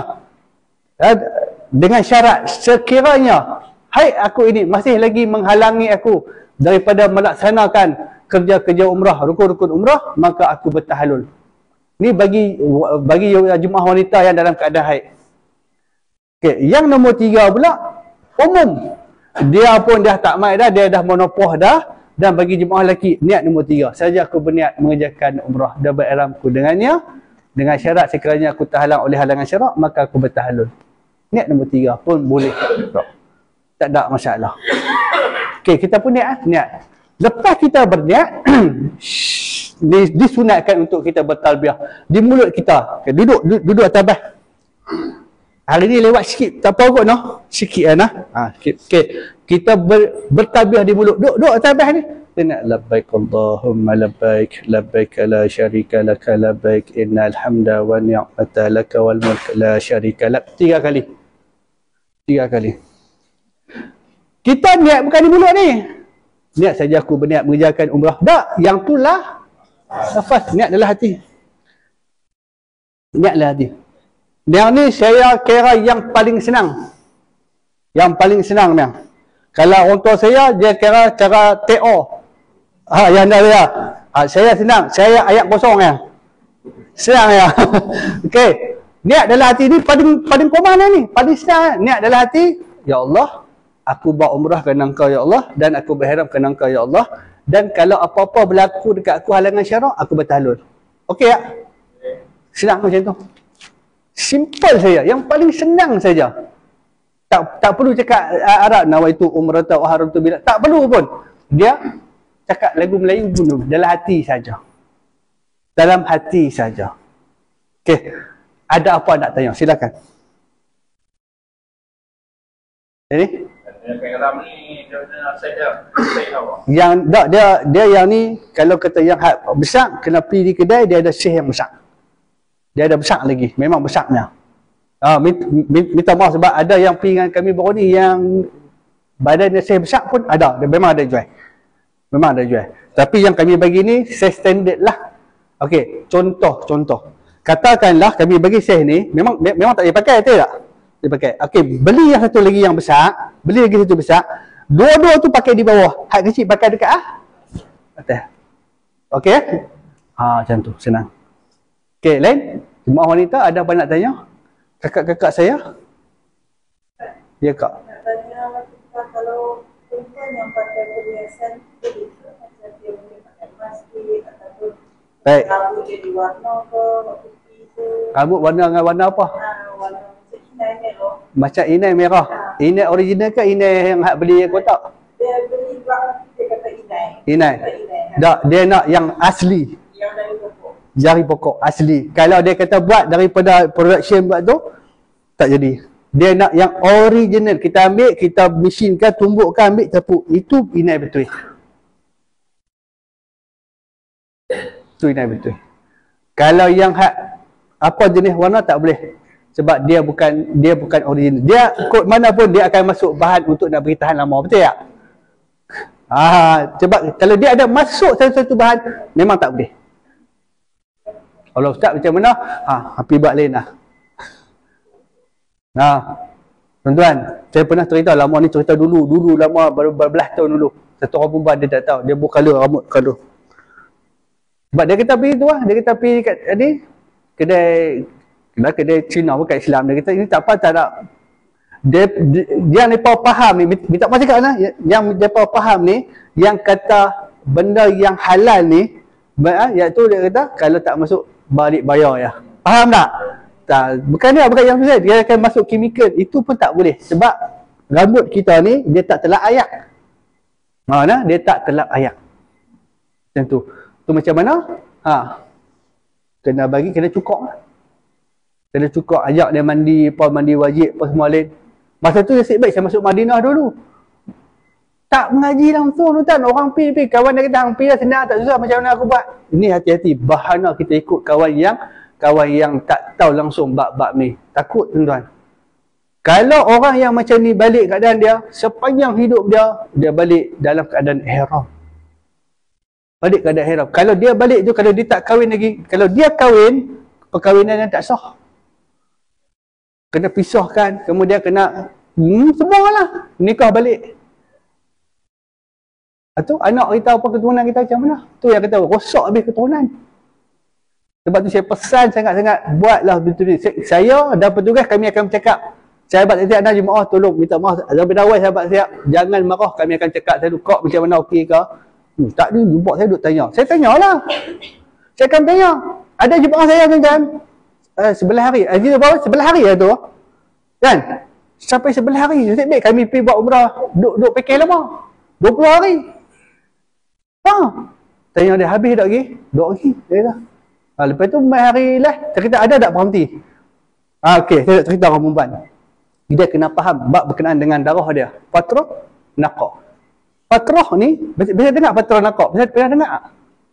Dengan syarat sekiranya haid aku ini masih lagi menghalangi aku daripada melaksanakan kerja-kerja umrah, rukun-rukun umrah, maka aku bertahalul. Ni bagi bagi jemaah wanita yang dalam keadaan haid. Okey, yang nombor tiga pula umum. Dia pun dah tak mai dah, dia dah menopah dah. Dan bagi jemaah lelaki, niat nombor tiga. Saja aku berniat mengerjakan umrah dan berirhamku dengannya. Dengan syarat sekiranya aku terhalang oleh halangan syarak, maka aku bertahalul. Niat nombor tiga pun boleh. Tak ada masalah. Okey, kita pun niat. niat. Lepas kita berniat, disunatkan untuk kita bertalbiah. Di mulut kita. Okay, duduk, duduk, duduk atas bas. Hari ni lewat sikit, tak apa kot noh. Sikit lah nah. Ha, sikit. Okey. Kita ber, bertabiah di mulut. Duduk, duduk atas bas ni. Kita nak labbaik Allahumma labbaik, labbaik la syarika laka labbaik, innal hamda wa ni'mata laka wal mulk la syarika lak. Tiga kali. Tiga kali. Kita niat bukan di mulut ni. Niat saja aku berniat mengerjakan umrah. Tak, yang tu lah lafaz, niat dalam hati. Niat dalam hati. Yang ni saya kira yang paling senang. Yang paling senang ni. Kalau orang tua saya, dia kira cara T O. Ha, yang dah dia. Ha, saya senang. Saya ayat kosong ya. Senang ya. Okey. Niat dalam hati ni paling paling common ni. Paling senang. Niat dalam hati, ya Allah, aku buat umrah kerana Engkau ya Allah, dan aku berihram kerana Engkau ya Allah, dan kalau apa-apa berlaku dekat aku halangan syarak, aku bertahalul. Okey tak? Senang macam tu. Simple saja, yang paling senang saja. Tak tak perlu cakap uh, Arab nawaitu umrata wa haramtu bila. Tak perlu pun. Dia cakap lagu Melayu pun dalam hati saja. Dalam hati saja. Okey. Ada apa nak tanya? Silakan. Jadi yang tak dia dia yang ni kalau kata yang besar kena pergi di kedai, dia ada syekh yang besar. Dia ada besar lagi, memang besarnya. Ah, minta, minta maaf sebab ada yang pergi dengan kami baru ni yang badan dia syekh besar pun ada, dia memang ada jual. Memang ada jual. Tapi yang kami bagi ni syekh standard lah. Okey, contoh contoh. Katakanlah kami bagi syekh ni memang memang tak boleh pakai, betul tak? Dia pakai. Okey, beli yang satu lagi yang besar, beli lagi satu besar. Dua-dua tu pakai di bawah. Hak kecil pakai dekat ah atas. Okey? Ha, macam tu, senang. Okey, lain? Jemaah wanita ada apa nak tanya? Kakak-kakak saya? Ya, Kak. Nak tanya kalau perempuan yang pakai perhiasan itu macam dia boleh pakai masker ataupun baik. Rambut jadi warna ke, putih ke? Rambut warna dengan warna apa? Ha, warna macam inai merah. Macam inai merah. Ha. Inai original ke inai yang hak beli kotak? Dia beli buat dia kata inai. Inai. inai. Tak, dia nak yang asli. Yang dari pokok. Jari pokok asli. Kalau dia kata buat daripada production buat tu, tak jadi. Dia nak yang original. Kita ambil, kita mesinkan, tumbukkan, ambil, tepuk. Itu inai betul. Itu inai betul. Kalau yang hak apa jenis warna tak boleh. Sebab dia bukan dia bukan original. Dia kod mana pun dia akan masuk bahan untuk nak beri tahan lama. Betul tak? Ah, sebab kalau dia ada masuk satu-satu bahan, memang tak boleh. Kalau ustaz macam mana? Ha, api bak lain lah. Nah, tuan-tuan, saya pernah cerita lama ni, cerita dulu, dulu lama berbelas tahun dulu. Satu orang perempuan dia tak tahu, dia buka color rambut color. Sebab dia kata pergi tu lah, dia kata pergi kat ni, kedai kedai, kedai Cina bukan Islam, dia kata ini tak apa, tak nak dia, dia, yang mereka faham ni, minta apa cakap lah, yang mereka faham ni, yang kata benda yang halal ni, iaitu dia kata kalau tak masuk balik bayar ya. Faham tak? Tak, bukan dia, bukan yang tu, dia akan masuk kimikal, itu pun tak boleh sebab rambut kita ni dia tak telak ayak. Mana dia tak telak ayak. Macam tu. Tu macam mana? Ha. Kena bagi, kena cukup. Kena cukup ajak dia mandi, apa mandi wajib, apa semua lain. Masa tu nasib baik saya masuk Madinah dulu. Tak mengaji langsung tu kan. Orang pi pi kawan dia kata hang pi lah senang, tak susah, macam mana aku buat. Ini hati-hati, bahana kita ikut kawan yang kawan yang tak tahu langsung bab-bab ni. Takut tuan-tuan. Kalau orang yang macam ni balik keadaan dia, sepanjang hidup dia, dia balik dalam keadaan ihram. Balik keadaan ihram. Kalau dia balik tu, kalau dia tak kahwin lagi, kalau dia kahwin, perkahwinan yang tak sah. Kena pisahkan, kemudian kena, hmm, semualah, nikah balik. Atau anak kita apa, keturunan kita macam mana? Tu yang kata, rosak habis keturunan. Sebab tu saya pesan sangat-sangat, buatlah betul-betul. Saya dan petugas kami akan bercakap. Sahabat saya ada jemaah tolong minta maaf. Sampai dawai sahabat saya, jangan marah, kami akan cakap saya kau macam mana okey ke? Hmm, tak ada jumpa saya duk tanya. Saya tanyalah. Saya akan tanya. Ada jemaah saya kan uh, sebelah hari. Aziz bawa sebelah hari lah tu. Kan? Sampai sebelah hari. Nasib baik kami pergi buat umrah duk duk pakai lama. dua puluh hari. Ha. Tanya dia habis tak lagi? Duk lagi. Dia dah. Ha, lepas tu mai hari lah, cerita ada tak berhenti? Ha, okey, saya nak cerita orang perempuan. Dia kena faham bab berkenaan dengan darah dia. Patrah, naqah. Patrah ni, biasa dengar patrah naqah. Biasa pernah dengar tak?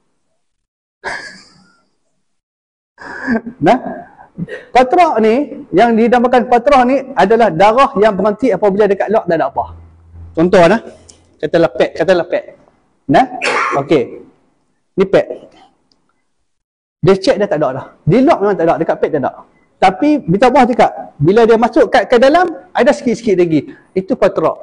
Nah, patrah ni, yang dinamakan patrah ni adalah darah yang berhenti apabila dekat lock tak ada apa. Contoh lah, katalah pek, katalah pek. Nah, okey. Ni pek. Dia check dah tak ada dah. Di lock memang tak ada, dekat pek tak ada. Tapi minta maaf cakap, bila dia masuk kat ke dalam, ada sikit-sikit lagi. Itu patrah.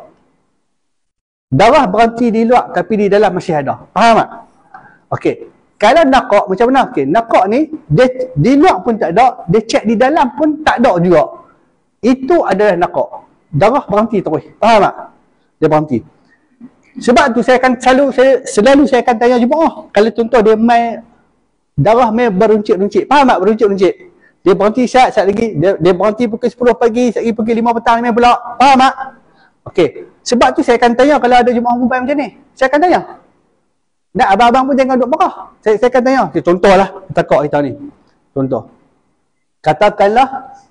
Darah berhenti di luar, tapi di dalam masih ada. Faham tak? Okey. Kalau naqah macam mana? Okey, naqah ni, dia, di luar pun tak ada, dia check di dalam pun tak ada juga. Itu adalah naqah. Darah berhenti terus. Faham tak? Dia berhenti. Sebab tu saya akan selalu, saya, selalu saya akan tanya jemaah. Kalau contoh dia main, darah main beruncit-runcit. Faham tak beruncit-runcit? Dia berhenti saat, saat lagi, dia, dia berhenti pukul sepuluh pagi, saat lagi pukul lima petang, main pula. Faham tak? Okey. Sebab tu saya akan tanya kalau ada jemaah perempuan macam ni. Saya akan tanya. Dan abang-abang pun jangan duk marah. Saya, saya akan tanya. Okay, contohlah, takut kita ni. Contoh. Katakanlah,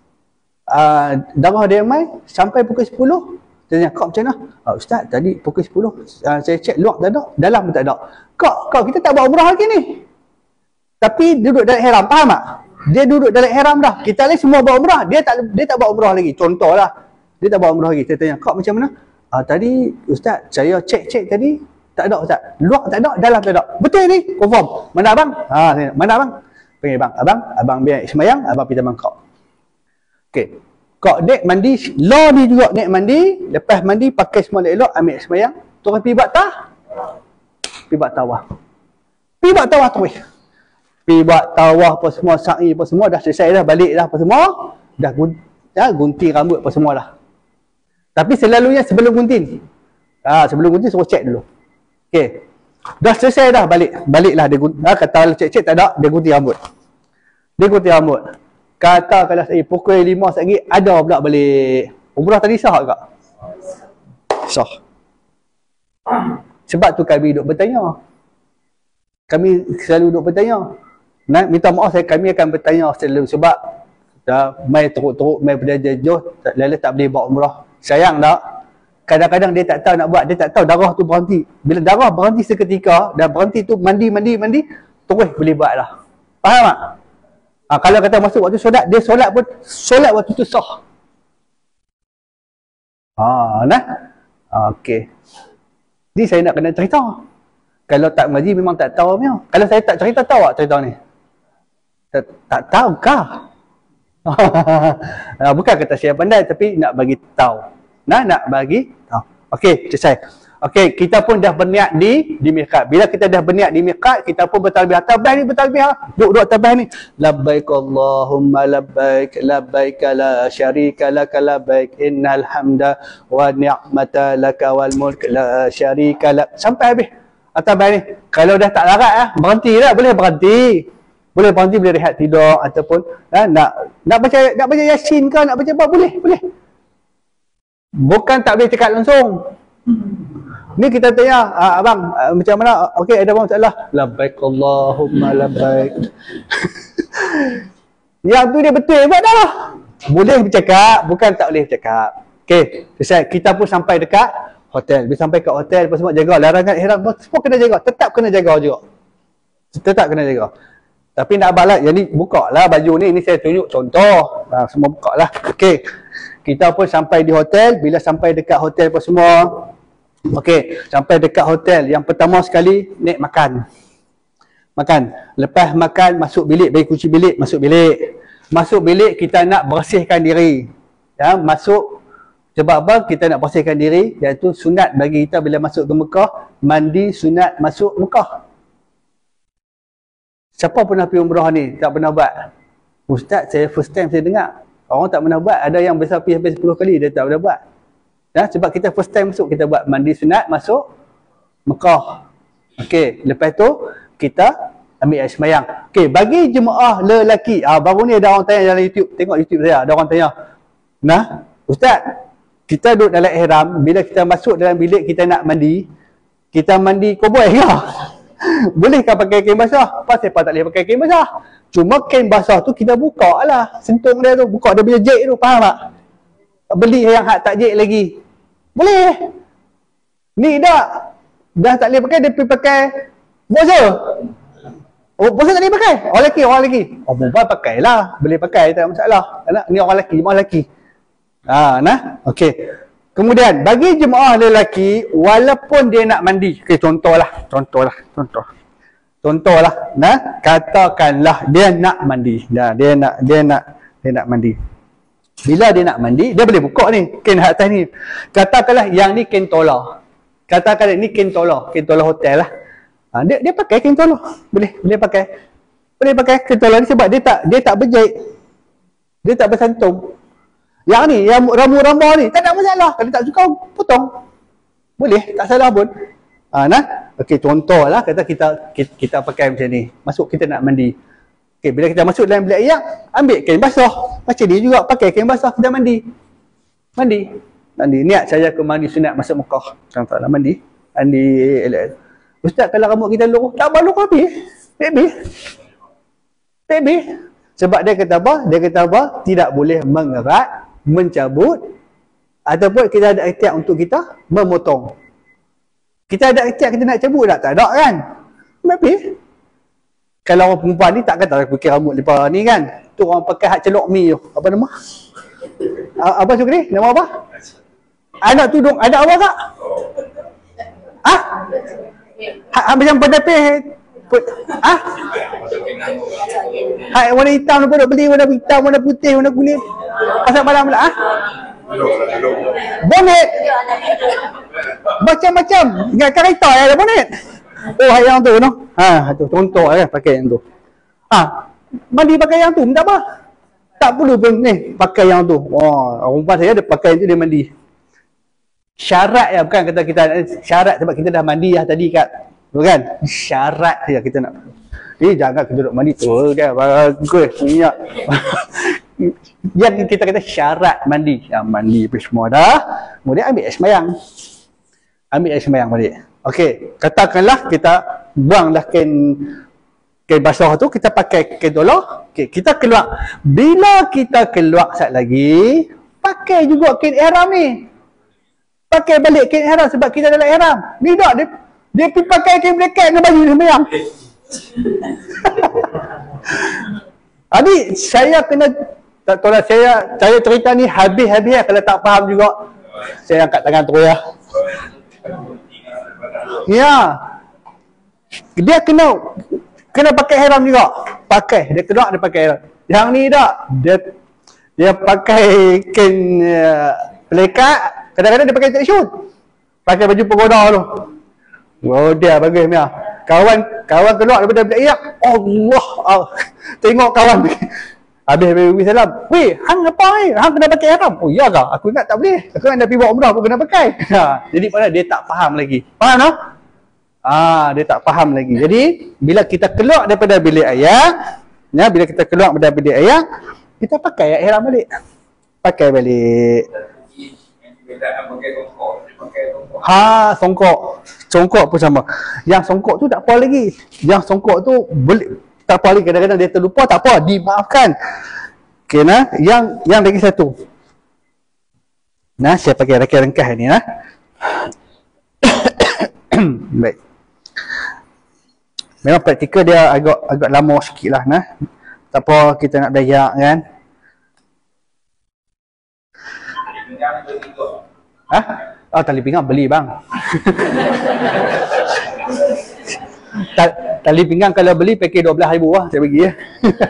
uh, darah dia main sampai pukul sepuluh. Saya tanya, kau macam mana? Oh, Ustaz, tadi pukul sepuluh, uh, saya cek luar tak ada, dalam pun tak ada. Kau, kau kita tak buat umrah lagi ni. Tapi duduk dalam ihram, faham tak? Dia duduk dalam ihram dah. Kita ni semua buat umrah. Dia tak dia tak buat umrah lagi. Contohlah. Dia tak buat umrah lagi. Saya tanya, kau macam mana? Ah, tadi Ustaz, saya cek-cek tadi. Tak ada Ustaz. Luar tak ada, dalam tak ada. Betul ni? Confirm. Mana abang? Ha, saya, mana abang? Panggil abang. Abang, abang biar semayang, abang pergi taman kau. Okey. Kau dek mandi, law ni juga dek mandi. Lepas mandi, pakai semua elok, ambil semayang. Terus pergi buat tah. Pergi buat tawaf. Pergi buat tawaf terus. Pergi buat tawaf apa semua, sa'i apa semua, dah selesai dah, balik dah apa semua, dah, gun, dah gunting rambut apa semua dah. Tapi selalunya sebelum gunting, ah, sebelum gunting suruh cek dulu. Okey, dah selesai dah, balik, baliklah dia gunting, ah, kata cek-cek tak ada, dia gunting rambut. Dia gunting rambut. Kata kalau saya pukul lima lagi, ada pula balik. Umrah tadi sah tak? Sah. Sebab tu kami duduk bertanya. Kami selalu duduk bertanya. Nah, minta maaf saya kami akan bertanya selalu sebab dah mai teruk-teruk mai berjaya jauh lalu tak boleh buat umrah. Sayang tak? Kadang-kadang dia tak tahu nak buat, dia tak tahu darah tu berhenti. Bila darah berhenti seketika dan berhenti tu mandi mandi mandi terus boleh buat lah. Faham tak? Ha, kalau kata masuk waktu solat, dia solat pun solat waktu tu sah. Ha, nah. Ha, okey. Ni saya nak kena cerita. Kalau tak mengaji memang tak tahu punya. Kalau saya tak cerita, tahu tak cerita ni? Tak, tak tahu kah? Bukan kata saya pandai, tapi nak bagi tahu. Nah, nak bagi tahu. Okey, selesai. Okey, kita pun dah berniat di di miqat. Bila kita dah berniat di miqat, kita pun bertalbiyah. Talbiyah ni bertalbiyah. Duduk-duduk talbiyah ni. Labbaik Allahumma labbaik, labbaik la syarika laka labbaik, innal hamda wa ni'mata laka wal mulk la syarika lak. Sampai habis. Talbiyah ni. Kalau dah tak larat ah, berhenti dah, boleh berhenti. Boleh berhenti, boleh rehat tidur ataupun ha, nak nak baca nak baca Yasin ke, nak baca apa, boleh, boleh. Bukan tak boleh cakap langsung. Ni kita tanya, ah, abang, ah, macam mana? Okey, ada apa masalah? Labbaik Allahumma labbaik. Yang tu dia betul buat dah. Boleh bercakap, bukan tak boleh bercakap. Okey, selesai. Kita pun sampai dekat hotel. Bila sampai kat hotel, lepas semua jaga larangan ihram, semua kena jaga. Tetap kena jaga juga. Tetap kena jaga. Tapi nak balas, jadi buka lah baju ni. Ini saya tunjuk contoh. Ha, semua buka lah. Okey. Kita pun sampai di hotel. Bila sampai dekat hotel pun semua, okey, sampai dekat hotel. Yang pertama sekali, naik makan. Makan. Lepas makan, masuk bilik, bagi kunci bilik, masuk bilik. Masuk bilik, kita nak bersihkan diri. Ya, masuk. Sebab apa? Kita nak bersihkan diri. Iaitu sunat bagi kita bila masuk ke Mekah, mandi sunat masuk Mekah. Siapa pernah pergi umrah ni? Tak pernah buat? Ustaz, saya first time saya dengar. Orang tak pernah buat. Ada yang biasa pergi sampai sepuluh kali, dia tak pernah buat. Ya, sebab kita first time masuk, kita buat mandi sunat masuk Mekah. Okey, lepas tu kita ambil air sembahyang. Okey, bagi jemaah lelaki, ah baru ni ada orang tanya dalam YouTube, tengok YouTube saya, ada orang tanya. Nah, Ustaz, kita duduk dalam ihram, bila kita masuk dalam bilik kita nak mandi, kita mandi koboi ke? Bolehkah pakai kain basah? Pasal apa tak boleh pakai kain basah? Cuma kain basah tu kita buka lah, sentung dia tu, buka dia punya jek tu, faham tak? Beli yang hak tak jek lagi. Boleh. Ni dah. Dah tak boleh pakai, dia pergi pakai boxer. Oh, boxer tak boleh pakai? Orang lelaki, orang lelaki. Oh, perempuan pakailah. Boleh pakai, tak ada masalah. Anak, ni orang lelaki, jemaah lelaki. Ha, nah. Okey. Kemudian, bagi jemaah lelaki, walaupun dia nak mandi. Okey, contohlah. Contohlah. Contoh. Contohlah. Nah, katakanlah dia nak mandi. Nah, dia nak, dia nak, dia nak mandi. Bila dia nak mandi, dia boleh buka ni, kain atas ni. Katakanlah yang ni kain tola. Katakanlah ni kain tola, kain tola hotel lah. Ha, dia dia pakai kain tola. Boleh, boleh pakai. Boleh pakai kain tola ni sebab dia tak dia tak berjahit. Dia tak bersantum. Yang ni, yang rambu-rambu ni, tak ada masalah. Kalau tak suka, potong. Boleh, tak salah pun. Ha, nah. Okey, contohlah kata kita, kita kita pakai macam ni. Masuk kita nak mandi. Okay, bila kita masuk dalam bilik ayak, ambil kain basah. Macam dia juga pakai kain basah, kita mandi. Mandi. Mandi. Niat saya ke mandi sunat masuk Mekah. Contohlah mandi. Mandi. Ustaz, kalau rambut kita lurus, tak balu habis. Habis. Habis. Sebab dia kata apa? Dia kata apa? Tidak boleh mengerat, mencabut, ataupun kita ada ikhtiar untuk kita memotong. Kita ada ikhtiar kita nak cabut tak? Tak ada kan? Habis. Kalau orang perempuan ni tak kata pakai rambut lepas ni kan. Tu orang pakai hak celok mi tu. Apa nama? Apa suka ni? Nama apa? Anak tudung. Ada apa tak? Ah? Hak ha, macam pedapih. Ah? Hak warna hitam tu pun nak beli. Warna hitam, warna putih, warna kulit. Pasal malam pula. Ah? Bonet. Macam-macam. Ingat kereta ya ada bonet. Oh, yang tu no. Ha, tu contoh lah kan pakai yang tu. Ah, mandi pakai yang tu tak apa. Tak perlu pun ni pakai yang tu. Wah, rumah saya ada pakai yang tu dia mandi. Syarat ya, bukan kata kita syarat sebab kita dah mandi lah tadi kat. Bukan? Syarat saja kita nak. Eh, jangan kita duduk mandi tu kan. Bagus minyak. Yang kita kata syarat mandi. Yang mandi pun semua dah. Kemudian ambil air sembahyang. Ambil air sembahyang balik. Okey, katakanlah kita buang dah kain kain basah tu, kita pakai kain tola. Okey, kita keluar. Bila kita keluar sat lagi, pakai juga kain ihram ni. Pakai balik kain ihram sebab kita dalam ihram. Ni tak dia dia pergi pakai kain blanket dengan baju sembahyang. Abi, saya kena tak tahu lah, saya saya cerita ni habis-habis lah. Kalau tak faham juga saya angkat tangan terus ya. Ya. Dia kena kena pakai ihram juga. Pakai, dia kena dia pakai ihram. Yang ni tak, dia dia pakai kain uh, pelekat, kadang-kadang dia pakai tak shoot. pakai baju pagoda tu. Oh dia bagus Mia. Kawan kawan keluar daripada bilik ayak. Allah. Allah. Tengok kawan. Habis Nabi salam. Weh, hang apa ni? Hang kena pakai ihram. Oh iya ke? Aku ingat tak boleh. Aku nak pergi buat umrah pun kena pakai. Ha, jadi pada dia tak faham lagi. Faham tak? Ah, dia tak faham lagi. Jadi bila kita keluar daripada bilik ayak, ya, bila kita keluar daripada bilik ayak, kita pakai ihram balik. Pakai balik. Ha, songkok. Songkok pun sama. Yang songkok tu tak apa lagi. Yang songkok tu boleh tak apa lagi, kadang-kadang dia terlupa, tak apa, dimaafkan. Okey nah, yang yang lagi satu. Nah, saya pakai rakyat rengkah ni nah. Baik. Memang praktikal dia agak agak lama sikitlah nah. Tak apa, kita nak dayak kan. Hah? Oh, tali pinggang beli bang. Tali pinggang kalau beli pakai dua belas ribu lah saya bagi ya.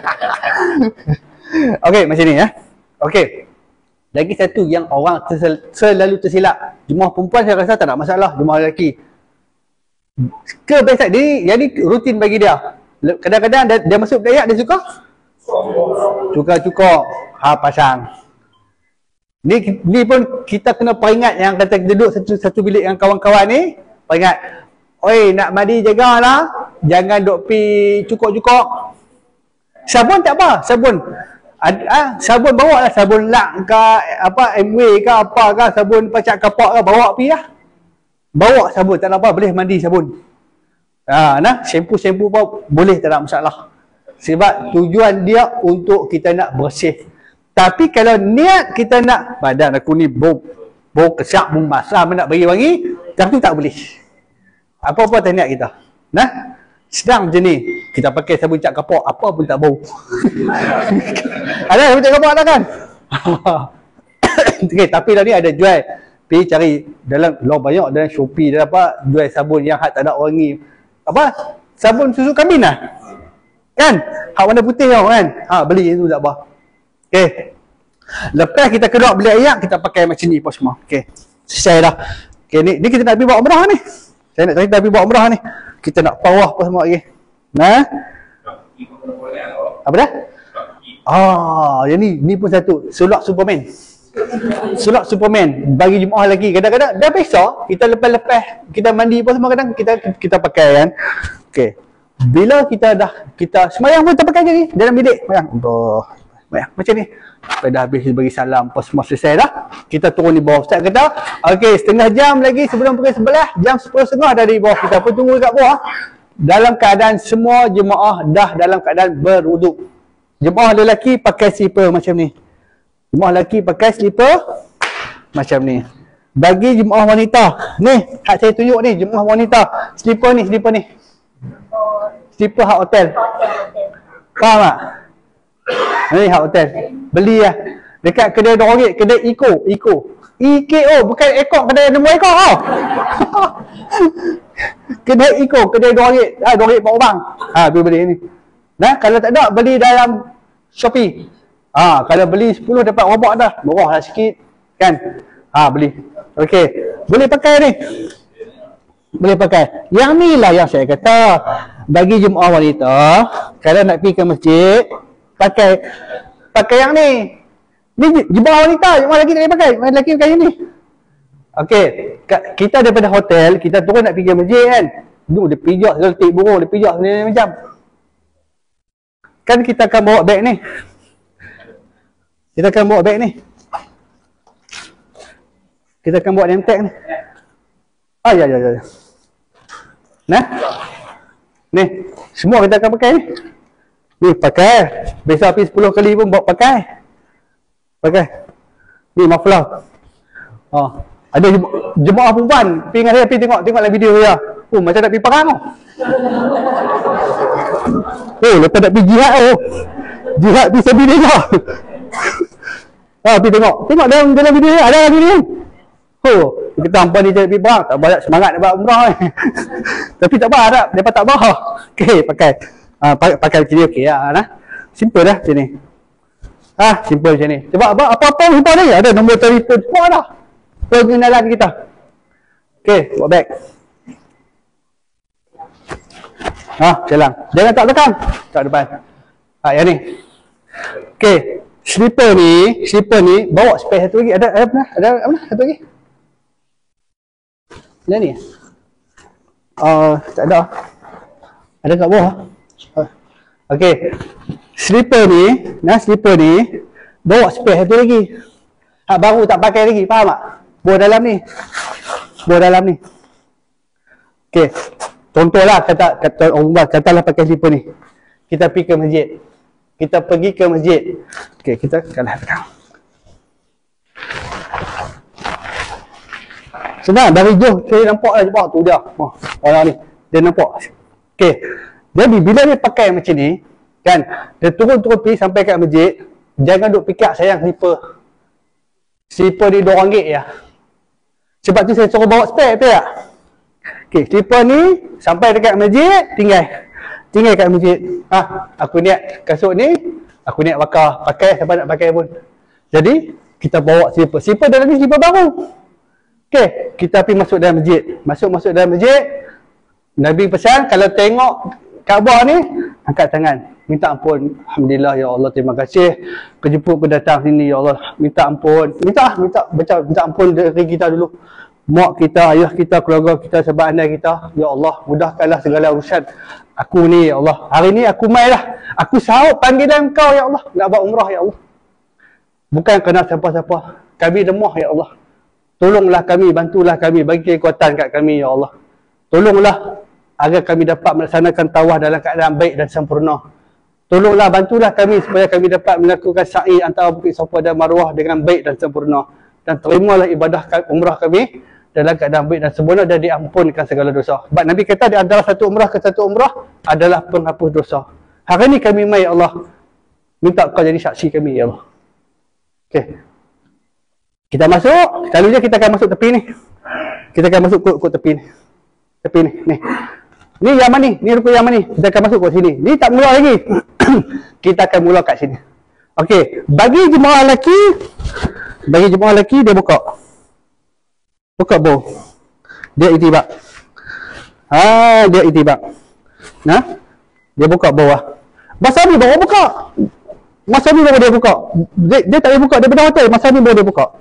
Okey, macam ni ya. Okey. Lagi satu yang orang tersel, selalu tersilap. Jemaah perempuan saya rasa tak ada masalah, jemaah lelaki. Kebiasaan dia jadi rutin bagi dia. Kadang-kadang dia, dia masuk dayak dia suka cuka-cuka ha pasang. Ni ni pun kita kena peringat yang kata kita duduk satu satu bilik dengan kawan-kawan ni, peringat. Oi, nak mandi jagalah. Jangan duk pi cukup-cukup. Sabun tak apa, sabun. Ad, ah, sabun bawa lah, sabun lak ke apa M W ke apa ke, sabun pacak kapak ke, bawa pi lah. Bawa sabun, tak apa, boleh mandi sabun. Ah, nah, shampoo-shampoo pun boleh, tak ada masalah. Sebab tujuan dia untuk kita nak bersih. Tapi kalau niat kita nak badan aku ni bau bau kesak, bau masam nak bagi wangi, tapi tak boleh. Apa-apa tak niat kita. Nah, sedang je ni kita pakai sabun cat kapok, apa pun tak bau. Ada sabun cat kapok tak kan? Okay, tapi dah ni ada jual. Pergi cari dalam lo banyak dalam Shopee dalam apa jual sabun yang hak tak ada wangi. Apa? Sabun susu kambing lah. Kan? Hak warna putih tau kan? Ha, beli tu tak apa. Okey. Lepas kita keluar beli ayak, kita pakai macam ni pun semua. Okey. Selesai dah. Okey, ni, ni kita nak pergi buat umrah ni. Saya nak cerita pergi buat umrah ni. Kita nak tawaf apa semua lagi. Nah. Apa dah? Ah, yang ni ni pun satu. Sulak Superman. Sulak Superman bagi jemaah lagi. Kadang-kadang dah biasa kita lepas-lepas kita mandi apa semua kadang kita kita pakai kan. Okey. Bila kita dah kita sembahyang pun kita pakai je ni dalam bilik. Sembahyang. Allah. Sembahyang macam ni. Lepas dah habis bagi salam apa semua selesai dah. Kita turun di bawah. Ustaz kata, okey, setengah jam lagi sebelum pukul sebelas, jam sepuluh tiga puluh dah di bawah. Kita pun tunggu kat bawah. Dalam keadaan semua jemaah dah dalam keadaan berwuduk. Jemaah lelaki pakai slipper macam ni. Jemaah lelaki pakai slipper macam ni. Bagi jemaah wanita, ni hak saya tunjuk ni, jemaah wanita, slipper ni, slipper ni. Slipper hak hotel. Faham tak? Ni hak hotel. Beli lah. Dekat kedai dua ringgit, kedai Eco, Eco. E K O, bukan ekor, kedai nombor ekor tau. Kedai Eco, kedai dua ringgit. Ah, dua ringgit empat orang. Ha, beli beli ni. Nah, kalau tak ada beli dalam Shopee. Ah, kalau beli sepuluh dapat robot dah. Murah lah sikit kan. Ha, beli. Okey. Boleh pakai ni. Boleh pakai. Yang ni lah yang saya kata bagi jemaah wanita kalau nak pergi ke masjid pakai pakai yang ni. Ni jemaah wanita, jemaah lelaki tak boleh pakai. Jemaah lelaki pakai yang ni. Okey, kita daripada hotel, kita turun nak pergi ke masjid kan. Duk dia pijak letik burung, dia pijak sendiri macam. Kan kita akan bawa beg ni. Kita akan bawa beg ni. Kita akan bawa name tag ni. Ah ya ya ya. Nah. Ni, semua kita akan pakai ni. Ni pakai. Biasa pergi sepuluh kali pun bawa pakai. Pakai. Ni muffler. Oh, ada jemaah perempuan pergi dengan saya pergi tengok tengok dalam video dia. Oh, macam nak pergi perang tau. Oh, lepas nak pergi jihad oh. Jihad pergi sabilillah. Ah, pergi tengok. Tengok dalam dalam video dia, ada dalam video ni. Oh, kita hampa ni jadi pergi perang, tak banyak semangat nak buat umrah ni. Tapi tak apa, harap depa tak bah. Okey, pakai. Ah, pakai, pakai macam ni okey ah, nah. Simple dah macam ni. Ah, simple macam ni. Sebab apa apa-apa lupa ni ada nombor telefon semua dah. Pengenalan kita. Okey, buat back. Ha, jalan. Jangan tak tekan. Tak depan. Ha, yang ni. Okey, slipper ni, slipper ni bawa spare satu lagi. Ada ada apa? Ada apa? Satu lagi. Yang ni. Uh, tak ada. Ada kat bawah. Uh. Okey. Slipper ni, nah slipper ni bawa spare satu lagi. Ha, baru tak pakai lagi, faham tak? Bawa dalam ni. Bawa dalam ni. Okey. Contohlah kata kata Allah katalah pakai slipper ni. Kita pergi ke masjid. Kita pergi ke masjid. Okey, kita kalah tekan. Senang dari jauh saya nampak dah jumpa tu dia. Oh, orang ni dia nampak. Okey. Jadi bila dia pakai macam ni, kan, dia turun-turun pergi sampai kat masjid, jangan duk fikir sayang slipper. Slipper ni dua ringgit ya. Sebab tu saya suruh bawa spare, betul tak? Okey, slipper ni sampai dekat masjid, tinggal. Tinggal kat masjid. Ah, aku niat kasut ni, aku niat bakar, pakai siapa nak pakai pun. Jadi, kita bawa slipper. Slipper dalam ni slipper baru. Okey, kita pergi masuk dalam masjid. Masuk-masuk dalam masjid, Nabi pesan kalau tengok Kaabah ni, angkat tangan. Minta ampun. Alhamdulillah, ya Allah, terima kasih. Kejemput aku datang sini, ya Allah. Minta ampun. Minta, minta, minta, minta ampun dari kita dulu. Mak kita, ayah kita, keluarga kita, sahabat anda kita. Ya Allah, mudahkanlah segala urusan aku ni, ya Allah. Hari ni aku mai lah. Aku sahut panggilan kau, ya Allah. Nak buat umrah, ya Allah. Bukan kena siapa-siapa. Kami lemah, ya Allah. Tolonglah kami, bantulah kami, bagi kekuatan kat kami, ya Allah. Tolonglah agar kami dapat melaksanakan tawaf dalam keadaan baik dan sempurna. Tolonglah, bantulah kami supaya kami dapat melakukan sa'i antara Bukit Safa dan Marwah dengan baik dan sempurna. Dan terimalah ibadah umrah kami dalam keadaan baik dan sempurna dan diampunkan segala dosa. Sebab Nabi kata di antara satu umrah ke satu umrah adalah penghapus dosa. Hari ni kami mai, ya Allah. Minta kau jadi saksi kami, ya Allah. Okey. Kita masuk, selalunya kita akan masuk tepi ni. Kita akan masuk kot tepi ni. Tepi ni, ni. Ni Yaman ni, ni rukun Yaman ni. Kita akan masuk kat sini. Ni tak mula lagi. Kita akan mula kat sini. Okey, bagi jemaah lelaki, bagi jemaah lelaki dia buka. Buka bow. Dia itibak. Ha, dia itibak. Nah. Dia buka bawah. Masa ni baru buka. Masa ni baru dia buka. Dia, dia tak boleh buka, dia benar betul. Masa ni baru dia buka.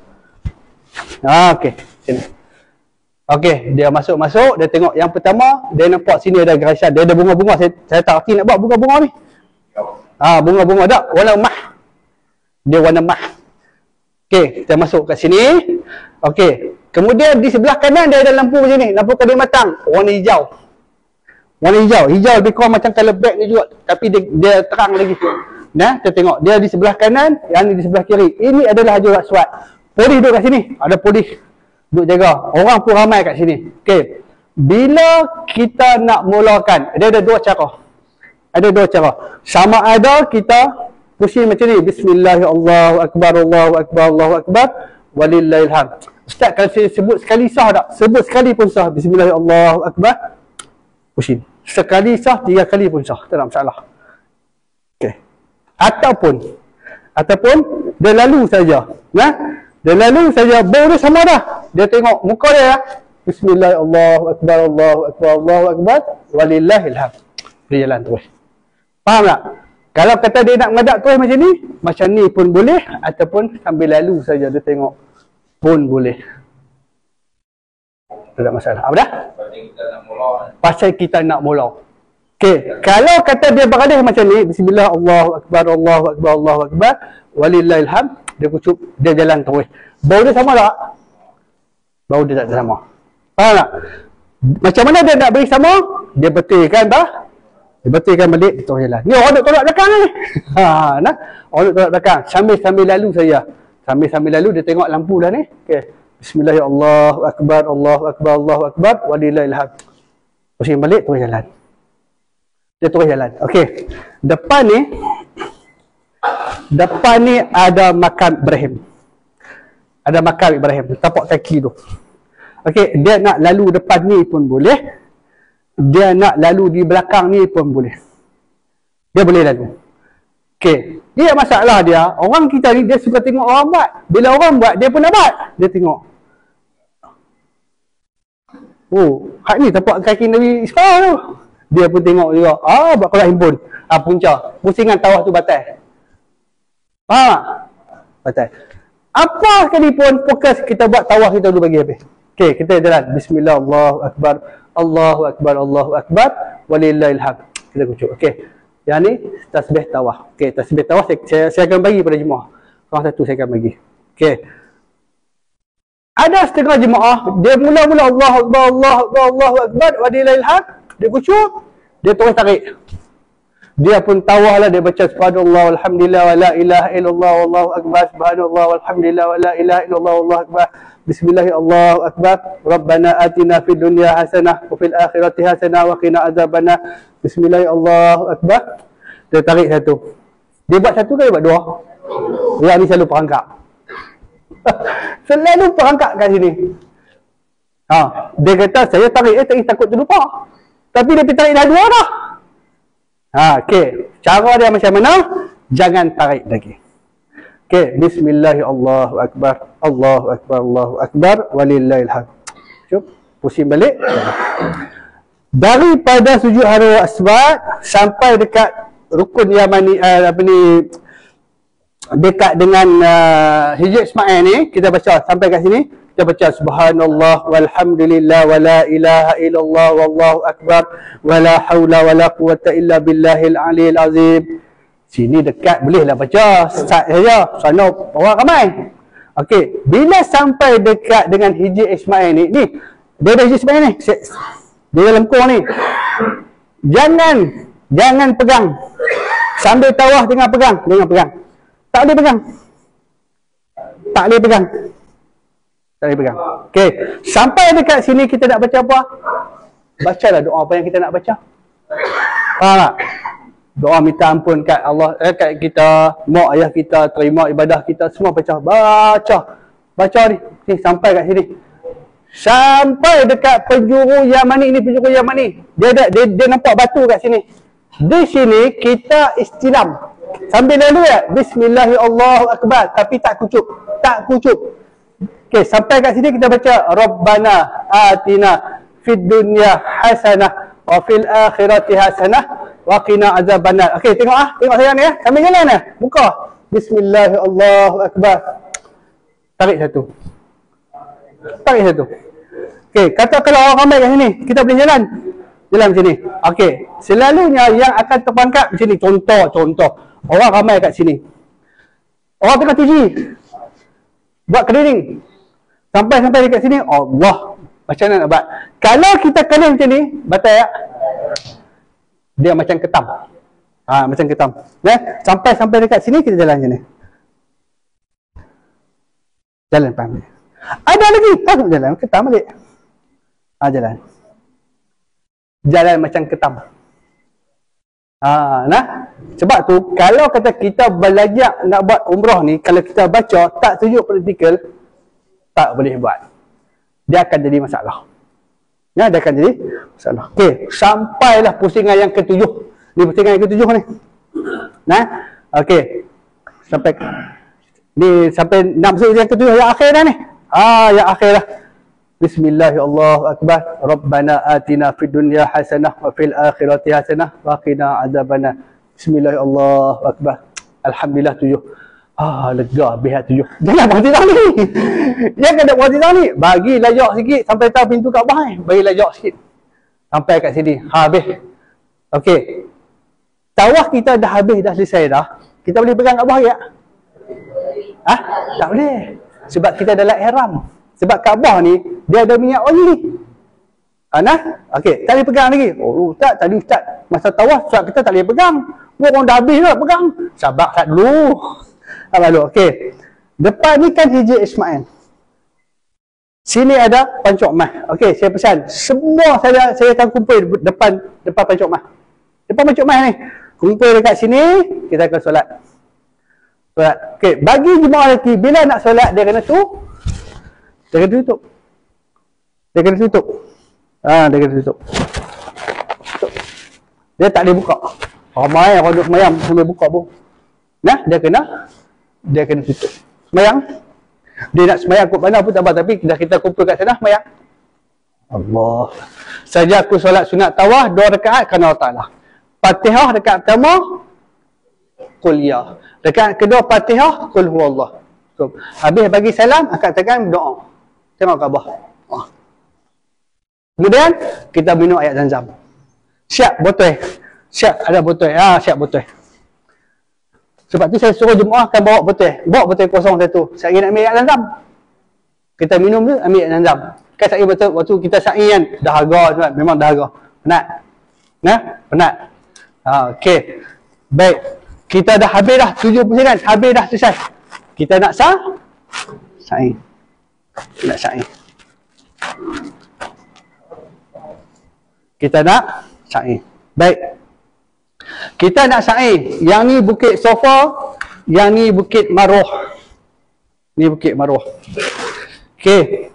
Ha, okey. Sini. Okey, dia masuk-masuk, dia tengok yang pertama, dia nampak sini ada garisan, dia ada bunga-bunga. Saya, saya tak reti nak buat bunga-bunga ni. Ah, ha, bunga-bunga tak, warna mah. Dia warna mah. Okey, kita masuk kat sini. Okey, kemudian di sebelah kanan dia ada lampu macam ni, lampu kadimatan, warna hijau. Warna hijau, hijau lebih kurang macam colour black ni juga, tapi dia, dia terang lagi. Nah, kita tengok, dia di sebelah kanan, yang ni di sebelah kiri. Ini adalah Hajar Aswad. Polis duduk kat sini, ada polis duk jaga. Orang pun ramai kat sini. Okey. Bila kita nak mulakan, dia ada dua cara. Ada dua cara. Sama ada kita pusing macam ni. Bismillahirrahmanirrahim. Akbar, Allahu Akbar, Allahu Akbar. Walillahil hamd. Ustaz, kalau saya sebut sekali sah tak? Sebut sekali pun sah. Bismillahirrahmanirrahim. Akbar. Pusing. Sekali sah, tiga kali pun sah. Tak ada masalah. Okey. Ataupun, ataupun dia lalu saja. Nah, dia lalu saja, bau dia sama dah. Dia tengok muka dia. Bismillahirrahmanirrahim. Allahu Akbar, Allahu Akbar. Walillahil hamd. Dia jalan terus. Faham tak? Kalau kata dia nak mengadap terus macam ni, macam ni pun boleh. Ataupun sambil lalu saja dia tengok pun boleh. Tak ada masalah. Apa dah? Pasal kita nak mula. Okey, kalau kata dia berada macam ni, bismillah, Allahu Akbar, Allahu Akbar, Allahu Akbar, walillahil hamd, dia kucup, dia jalan terus. Bau dia sama tak? Bau dia tak sama. Faham tak? Macam mana dia nak beri sama? Dia betulkan dah. Dia betulkan balik, dia terus jalan. Ni orang duduk tolak belakang ni. Ha, nah. Orang duduk tolak belakang. Sambil-sambil lalu saya. Sambil-sambil lalu dia tengok lampu dah ni. Okey. Bismillahirrahmanirrahim. Allahu Akbar, Allahu Akbar, Allahu Akbar, walillahil hamd. Pusing balik, terus jalan. Dia terus jalan. Okey. Depan ni, depan ni ada makam Ibrahim. Ada makam Ibrahim. Tapak kaki tu. Okey. Dia nak lalu depan ni pun boleh. Dia nak lalu di belakang ni pun boleh. Dia boleh lalu. Okey. Dia masalah dia. Orang kita ni dia suka tengok orang buat. Bila orang buat, dia pun nak buat. Dia tengok. Oh, hak ni tapak kaki Nabi Ismail tu. Dia pun tengok juga. Ah, buat kolam himpun. Ah, punca. Pusingan tawaf tu batal. Faham tak? Batal. Apa sekalipun fokus kita buat tawaf kita dulu bagi habis. Okey, kita jalan. Bismillah, Allahu Akbar. Allahu Akbar, Allahu Akbar. Walillahil hamd. Kita kucuk. Okey. Yang ni tasbih tawaf. Okey, tasbih tawaf saya, saya, saya akan bagi pada jemaah. Orang satu saya akan bagi. Okey. Ada setengah jemaah, dia mula-mula Allahu Akbar, Allahu Akbar, Allahu Akbar, walillahil hamd. Dia kucuk, dia terus tarik. Dia pun tawah lah, dia baca subhanallah walhamdulillah wa la ilaha illallah wallahu akbar, subhanallah walhamdulillah wa la ilaha illallah wallahu akbar, bismillahi Allahu akbar, rabbana atina fid dunya hasanah wa fil akhirati hasanah wa qina azabannar, bismillahi Allahu akbar. Dia tarik satu. Dia buat satu ke dia buat dua? Dia ni selalu perangkap. Selalu perangkap kat sini. Ha, dia kata saya tarik, eh tak takut terlupa. Tapi dia tarik dah dua dah. Ha, okey. Cara dia macam mana? Jangan tarik lagi. Okey, bismillahirrahmanirrahim. Allahu akbar. Allahu akbar. Allahu akbar. Walillahil hamd. Cukup. Pusing balik. Daripada sujud Hajarul Aswad sampai dekat rukun Yamani, uh, apa ni, dekat dengan uh, Hijr Ismail ni, kita baca sampai kat sini. Kita baca subhanallah walhamdulillah wa la ilaha illallah wallahu akbar wa la hawla wa la quwwata illa billahil aliyil azim. Sini dekat bolehlah baca start saja, sana orang ramai. Okey, bila sampai dekat dengan Hijr Ismail ni, ni dia ada Hijr Ismail ni, dia dalam kur ni, jangan jangan pegang sambil tawaf, jangan pegang, jangan pegang, tak boleh pegang, tak boleh pegang. Tak boleh pegang. Okey. Sampai dekat sini kita nak baca apa? Bacalah doa apa yang kita nak baca. Faham tak? Doa minta ampun kat Allah, eh, kat kita, mak ayah kita, terima ibadah kita, semua baca. Baca. Baca ni. Ni sampai kat sini. Sampai dekat penjuru Yamani ni, penjuru Yamani. Dia ada dia, dia nampak batu kat sini. Di sini kita istilam. Sambil lalu ya, bismillahirrahmanirrahim akbar, tapi tak kucuk. Tak kucuk. Okey, sampai kat sini kita baca Rabbana atina fid dunya hasanah wa fil akhirati hasanah wa qina azabannar. Okey, tengok ah, tengok saya ni ya. Sambil jalan ya. Buka. Bismillahirrahmanirrahim akbar. Tarik satu. Tarik satu. Okey, kata kalau orang ramai kat sini, kita boleh jalan. Jalan sini. Okey, selalunya yang akan terperangkap di sini, contoh contoh. Orang ramai kat sini. Orang tengah tuji. Buat keliling. Sampai-sampai dekat sini, Allah. Macam mana nak buat? Kalau kita keliling macam ni, batal ya? Dia macam ketam. Ha, macam ketam. Eh? Sampai-sampai dekat sini, kita jalan macam ni. Jalan faham ni. Ada lagi. Tak jalan, ketam balik. Ha, jalan. Jalan macam ketam. Ha, nah. Sebab tu, kalau kata kita belajar nak buat umrah ni, kalau kita baca, tak tunjuk praktikal, tak boleh buat. Dia akan jadi masalah. Ya, dia akan jadi masalah. Okey, sampailah pusingan yang ketujuh. Ni pusingan yang ketujuh ni. Nah, okey. Sampai ni sampai nak masuk yang ketujuh, yang akhir dah ni. Ah, yang akhir dah. Bismillahirrahmanirrahim. Rabbana atina fid dunya hasanah wa fil akhirati hasanah wa qina azabannar. Bismillahirrahmanirrahim. Alhamdulillah tujuh. Ah, lega habis tujuh. Jangan berhenti dah ni. Jangan nak berhenti dah ni. Bagi lajak sikit sampai tahu pintu Kaabah ni. Bagi lajak sikit. Sampai kat sini. Ha, habis. Okey. Tawaf kita dah habis, dah selesai dah. Kita boleh pegang Kaabah tak? Ha? Tak boleh. Sebab kita dalam ihram. Sebab Kaabah ni, dia ada minyak wangi. Ha, nah? Okey. Tak boleh pegang lagi. Oh, Ustaz. Tadi Ustaz. Masa tawaf, Ustaz kita tak boleh pegang. Orang dah habis dah pegang. Sabar Ustaz dulu. Sabar dulu. Okey. Depan ni kan Hijr Ismail. Sini ada Pancuk Mas. Okey, saya pesan. Semua saya saya akan kumpul depan depan Pancuk Mas. Depan Pancuk Mas ni. Kumpul dekat sini, kita akan solat. Solat. Okey, bagi jemaah lelaki, bila nak solat, dia kena tu. Dia kena tutup. Dia kena tutup. Ah, ha, dia kena tutup. Tutup. Dia tak boleh buka. Ramai orang duduk semayang sambil buka pun. Nah, dia kena dia kena tutup. Semayang. Dia nak semayang kot mana pun tak apa, tapi dah kita kumpul kat sana semayang. Allah. Saja aku solat sunat tawaf dua rakaat kerana Allah Ta'ala. Fatihah dekat pertama qul ya. Dekat kedua Fatihah qul huwallah. Habis bagi salam angkat tangan berdoa. Tengok Kaabah. Oh. Kemudian kita minum ayat Zam-Zam. Siap botol. Siap ada botol. Ah siap botol. Sebab tu saya suruh jemaah akan bawa botol. Bawa botol kosong satu. Saya nak ambil ayat Zam-Zam. Kita minum tu ambil ayat Zam-Zam. Kan saya betul waktu kita sa'i kan dahaga tuan, memang dahaga. Penat. Nah, penat. Ha okey. Baik. Kita dah habis dah tujuh pusingan, habis dah selesai. Kita nak sah sa'i. Nak sa'i. Kita nak sa'i. Baik. Kita nak sa'i. Yang ni Bukit Sofa, yang ni Bukit Maruh. Ni Bukit Maruh. Okey.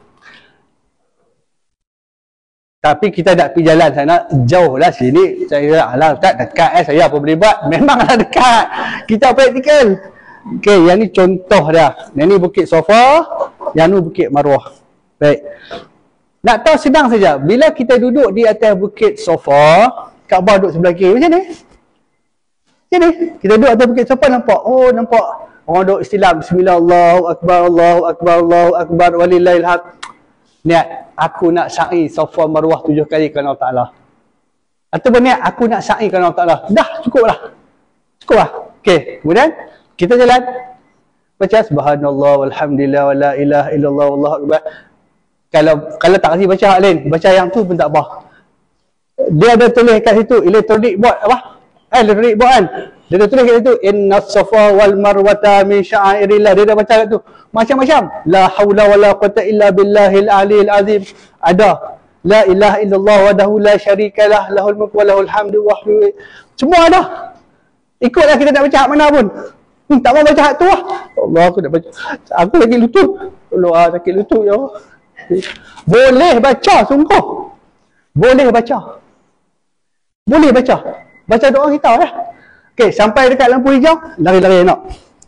Tapi kita tak pergi jalan sana, jauh lah sini. Saya kata, alah Ustaz dekat eh, saya apa boleh buat? Memanglah dekat. Kita praktikal. Okey, yang ni contoh dia. Yang ni Bukit Sofa, yang ni Bukit Maruah. Baik. Nak tahu senang saja. Bila kita duduk di atas Bukit Sofa, Kaabah duduk sebelah kiri. Macam ni? Macam ni? Kita duduk atas Bukit Sofa nampak. Oh, nampak. Orang duduk istilah Bismillah, Allahu Akbar, Allahu Akbar, Allahu Akbar, walillahilhamd. Niat, aku nak sa'i Safa Marwah tujuh kali kerana Allah Ta'ala. Ataupun niat, aku nak sa'i kerana Allah Ta'ala. Dah, cukup lah. Cukup lah. Okey, kemudian kita jalan. Baca subhanallah, walhamdulillah, wa la ilaha illallah, wallahu akbar. Kalau kalau tak kasi baca hak lain, baca yang tu pun tak apa. Dia ada tulis kat situ, electronic board apa? Eh, electronic board kan? Dia ada tulis kat situ, inna safa wal marwata min sya'airillah. Dia dah baca kat tu. Macam-macam. La hawla wa la quwata illa billahil aliyil azim. Ada. La ilaha illallah wahdahu la syarikalah lahul mulku wa lahul hamdu wa huwa. Semua ada. Ikutlah kita nak baca hak mana pun. Hmm, tak mau baca hak tu lah. Allah, aku nak baca. Aku sakit lutut. Allah, sakit lutut ya Allah. Boleh baca sungguh. Boleh baca. Boleh baca. Baca doa kita lah. Okey, sampai dekat lampu hijau, lari-lari nak.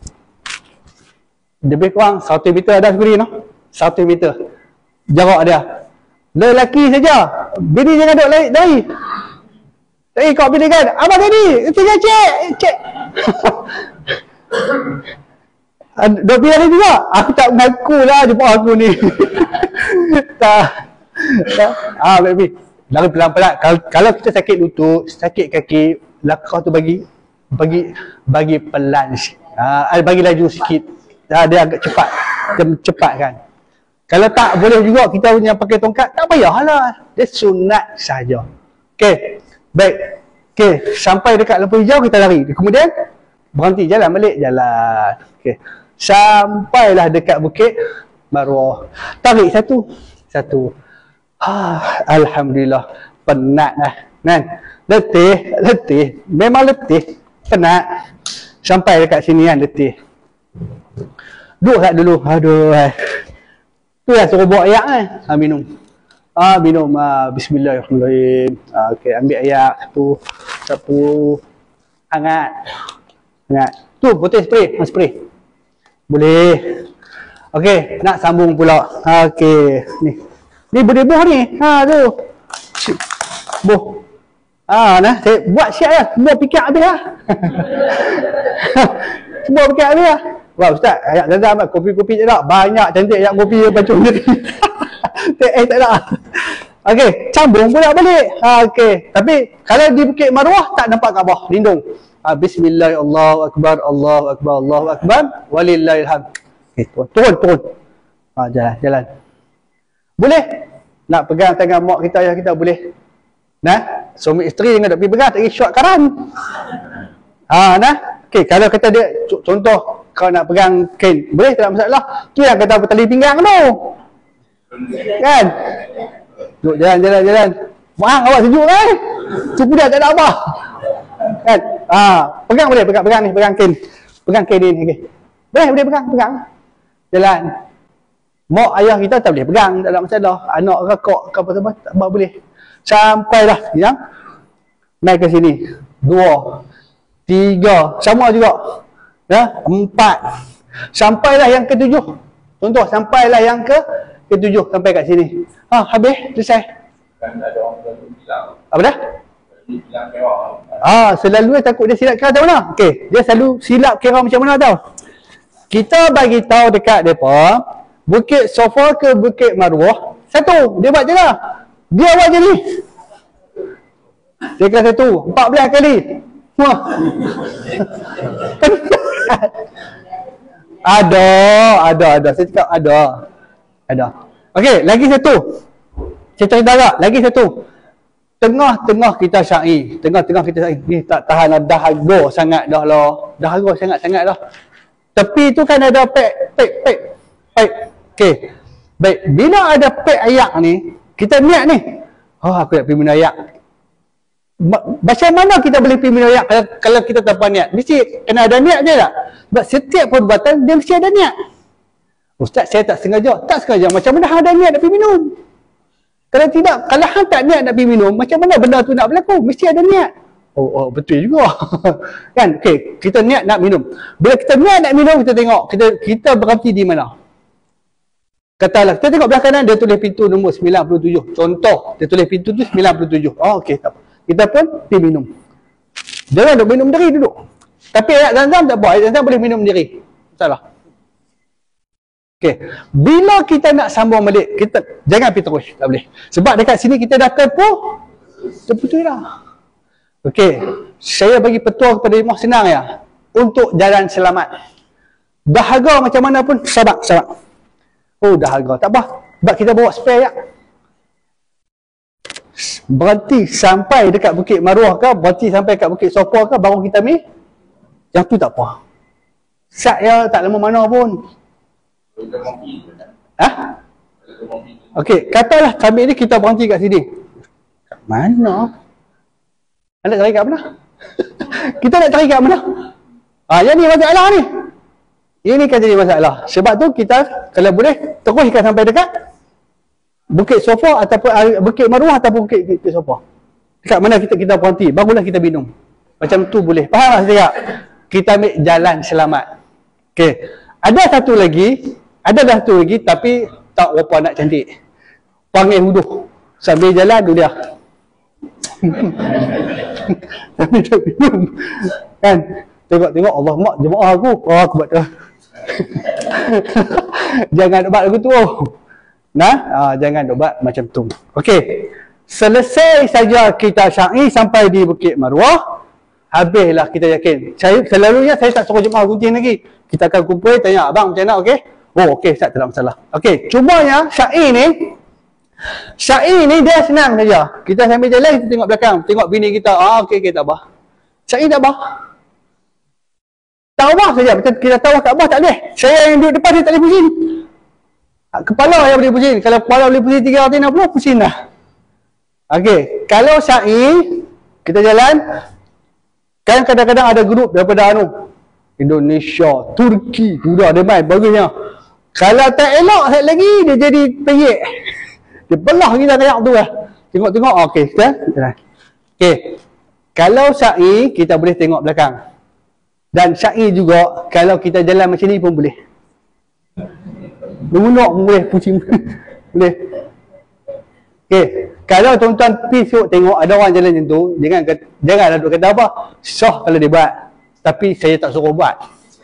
Lebih kurang satu meter ada sekali no. satu meter jarak dia. Lelaki saja. Bini jangan duk lari. Lari. Lari kau bini kan. Abang tadi, tinggal cek, cek. Duk pergi lari juga. Aku tak mengaku lah jumpa aku ni. Tak. Tak. Ah, baby. Lari pelan-pelan. Kalau, kalau kita sakit lutut, sakit kaki, langkah tu bagi bagi bagi pelan sikit. Ah, bagi laju sikit. Ah, dia agak cepat. Dia cepat kan. Kalau tak boleh juga kita yang pakai tongkat, tak payahlah. Dia sunat saja. Okey. Baik. Okey, sampai dekat lampu hijau kita lari. Kemudian berhenti jalan balik, jalan. Okey. Sampailah dekat Bukit Marwah. Tarik satu. Satu. Ah, alhamdulillah. Penat dah. Kan? Letih, letih. Memang letih. Penat. Sampai dekat sini kan letih. Duduk tak dulu. Aduh. Tu yang suruh bawa ayak kan. Ha, minum. Ah, minum. Ah, bismillahirrahmanirrahim. Ah, okey, ambil ayak satu. Satu. Hangat. Hangat. Tu botol spray. Ha, spray. Boleh. Okey, nak sambung pula. Ha, okey. Ni. Ni boleh-boleh ni. Ha, tu. Boh. Ah, nah, saya buat siap lah. Semua fikir habis lah. Semua fikir habis lah. Wah, Ustaz, ayat Zam-Zam, kopi-kopi tak nak. Banyak cantik ayat kopi yang baca sendiri. Eh, tak nak. Okey, sambung pula balik. Ha, okey. Tapi, kalau di Bukit Marwah, tak nampak Kaabah. Lindung. Ha, Bismillah, Allahu Akbar, Allahu Akbar, Allahu Akbar. Walillahilhamd. Okey, turun, turun, turun. Ha, jalan, jalan. Boleh? Nak pegang tangan mak kita, ayah kita, boleh? Nah, suami isteri jangan nak pergi pegang, tak pergi short karan. Ha, nah. Okey, kalau kata dia contoh kau nak pegang kain, boleh tak ada masalah. Tu yang kata apa tali pinggang tu. Kan? Duk jalan jalan jalan. Bang, awak sejuk kan? Tu budak tak ada apa. Kan? Ha, pegang boleh, pegang pegang ni, pegang kain. Pegang kain ni okey. Boleh, boleh pegang, pegang. Jalan. Mak ayah kita tak boleh pegang, tak ada masalah. Anak rakak ke apa-apa tak apa boleh. Sampailah yang naik ke sini. Dua. Tiga. Sama juga. Ya, empat. Sampailah yang ketujuh. Contoh, sampailah yang ke ketujuh. Sampai kat sini. Ha, habis. Selesai. Kan ada orang selalu bilang. Apa dah? Selalu bilang kewak. Ah, selalu takut dia silap kira macam mana? Okey, dia selalu silap kira macam mana tau. Kita bagi tahu dekat depa, Bukit Sofa ke Bukit Maruah, satu. Dia buat je lah. Dia buat je ni. Dia kira satu, empat belas kali. Wah. Ada, ada, ada. Saya cakap ada. Ada. Okey, lagi satu. Saya cerita agak, lagi satu. Tengah-tengah kita syai, tengah-tengah kita syai, ni tak tahan dah, dahaga sangat dah lah. Dahaga sangat-sangat dah. Tepi tu kan ada pek, pek, pek, pek. Okey. Baik, bila ada pek ayak ni, kita niat ni. Oh, aku nak pergi minum ayak. Macam mana kita boleh pergi minum ayak kalau, kalau kita tanpa niat? Mesti kena ada niat je tak? Sebab setiap perbuatan dia mesti ada niat. Ustaz, saya tak sengaja. Tak sengaja. Macam mana hang ada niat nak pergi minum? Kalau tidak, kalau hang tak niat nak pergi minum, macam mana benda tu nak berlaku? Mesti ada niat. Oh, oh betul juga. Kan? Okey, kita niat nak minum. Bila kita niat nak minum, kita tengok kita kita berhenti di mana. Katalah, kita tengok belah kanan, dia tulis pintu nombor sembilan puluh tujuh. Contoh, dia tulis pintu tu sembilan puluh tujuh. Oh, okey, tak apa. Kita pun pergi minum. Jangan duk minum diri duduk. Tapi ayat Zam-Zam tak apa. Ayat Zam-Zam boleh minum diri. Salah. Okey. Bila kita nak sambung balik, kita jangan pergi terus. Tak boleh. Sebab dekat sini kita dah tepuh. Tepuh tu dah. Okey. Saya bagi petua kepada imam senang ya. Untuk jalan selamat. Dahaga macam mana pun, sabar, sabar. Oh, dahaga. Tak apa. Sebab kita bawa spare ya. Berhenti sampai dekat Bukit Maruah ke, berhenti sampai kat Bukit Sofa ke, baru kita ambil. Yang tu tak apa. Sat ya, tak lama mana pun. Ha? Okey, katalah kami ni kita berhenti kat sini. Kat mana? Anda nak cari kat mana? Kita nak cari kat mana? Ah, yang ni masalah ni. Ini kan jadi masalah. Sebab tu kita kalau boleh teruskan sampai dekat Bukit Sofa ataupun uh, Bukit Maruah ataupun Bukit, Bukit Sofa. Dekat mana kita kita berhenti, barulah kita minum. Macam tu boleh. Faham tak saya? Kita ambil jalan selamat. Okey. Ada satu lagi, ada satu lagi tapi tak berapa nak cantik. Panggil huduh. Sambil jalan tu dia. Sambil tak minum. Kan? Tengok-tengok Allah mak jemaah aku. Oh, aku buat tu. Jangan buat lagu tu. Nah, ah, jangan buat macam tu. Okey. Selesai saja kita syai sampai di Bukit Maruah. Habislah kita yakin. Saya selalunya saya tak suruh jemaah gunting lagi. Kita akan kumpul tanya abang macam mana, okey? Oh, okey, tak ada masalah. Okey, cumanya syai ni syai ni dia senang saja. Kita sambil jalan kita tengok belakang, tengok bini kita. Ah, okey okey tak apa. Syai tak apa. Tawaf saja, macam kita tawaf kat bawah tak boleh. Saya yang duduk depan dia tak boleh pusing. Kepala yang boleh pusing. Kalau kepala boleh pusing tiga ratus enam puluh, pusing dah. Okey, kalau syai kita jalan, kan kadang-kadang ada grup daripada anu Indonesia, Turki, sudah dia main bagusnya. Kalau tak elok sekali lagi dia jadi peyek. Dia belah kita kayak tu lah. Tengok-tengok okey, kita jalan. Okey. Kalau syai kita boleh tengok belakang. Dan syai juga kalau kita jalan macam ni pun boleh. Mengunuk pun boleh, pusing boleh. Okey, kalau tuan-tuan pergi tengok ada orang jalan macam tu, jangan janganlah duk kata apa, sah kalau dia buat. Tapi saya tak suruh buat.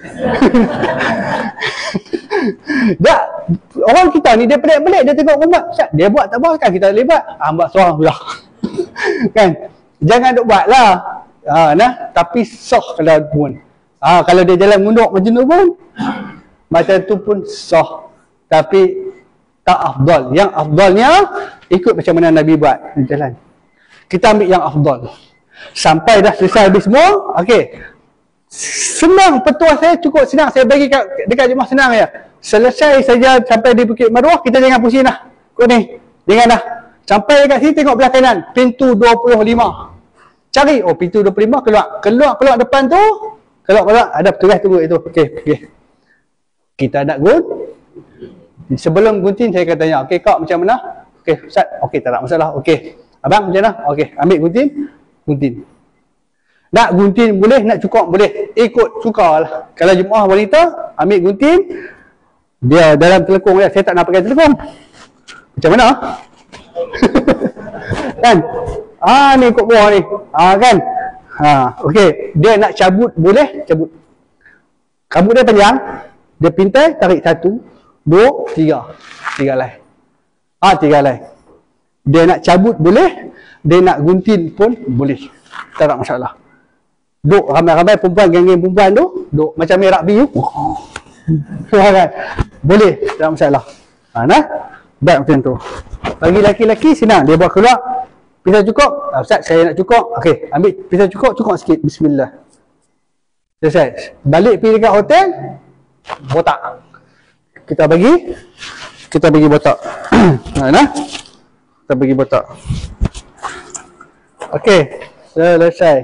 Tak, orang kita ni dia pelik-pelik, dia tengok orang buat, dia buat tak buat kan kita boleh buat. Ah, buat seorang sudah. Kan? Jangan duk buatlah. Ha, nah, tapi sah kalau pun. Ah, kalau dia jalan munduk macam tu pun macam tu pun sah. Tapi tak afdal. Yang afdalnya ikut macam mana Nabi buat jalan. Kita ambil yang afdal. Sampai dah selesai habis semua, okey. Senang petua saya, cukup senang. Saya bagi kat, dekat jemaah senang ya. Selesai saja sampai di Bukit Maruah, kita jangan pusing dah. Kau ni, jangan dah. Sampai dekat sini tengok belah kanan, pintu dua puluh lima. Cari, oh pintu dua puluh lima keluar. Keluar keluar depan tu, keluar keluar ada petugas tunggu itu. Okey, okey. Kita nak gun. Sebelum gunting saya akan tanya, okey kak macam mana? Okey, Ustaz. Okey, tak ada masalah. Okey. Abang macam mana? Okey, ambil gunting. Gunting. Nak gunting boleh, nak cukup boleh. Ikut sukalah. Kalau jemaah wanita, ambil gunting. Dia dalam telekung dia, saya tak nak pakai telekung. Macam mana? Kan? Ah ni kot buah ni. Ah kan? Ha, okey. Dia nak cabut boleh cabut. Rambut dia panjang, dia pintai, tarik satu, dua, tiga. Tiga lai. Ah tiga lai. Dia nak cabut boleh, dia nak gunting pun boleh. Tak ada masalah. Duk ramai-ramai perempuan, geng-geng perempuan tu, duk macam main rugby tu. Kan? Boleh, tak ada masalah. Ha nah. Baik macam tu. Bagi laki-laki senang, dia buat keluar. Pisau cukup. Ah, Ustaz, saya nak cukup. Okey, ambil pisau cukup, cukup sikit. Bismillah. Selesai. Balik pergi dekat hotel, botak. Kita bagi kita bagi botak. Ha nah. Kita bagi botak. Okey, selesai.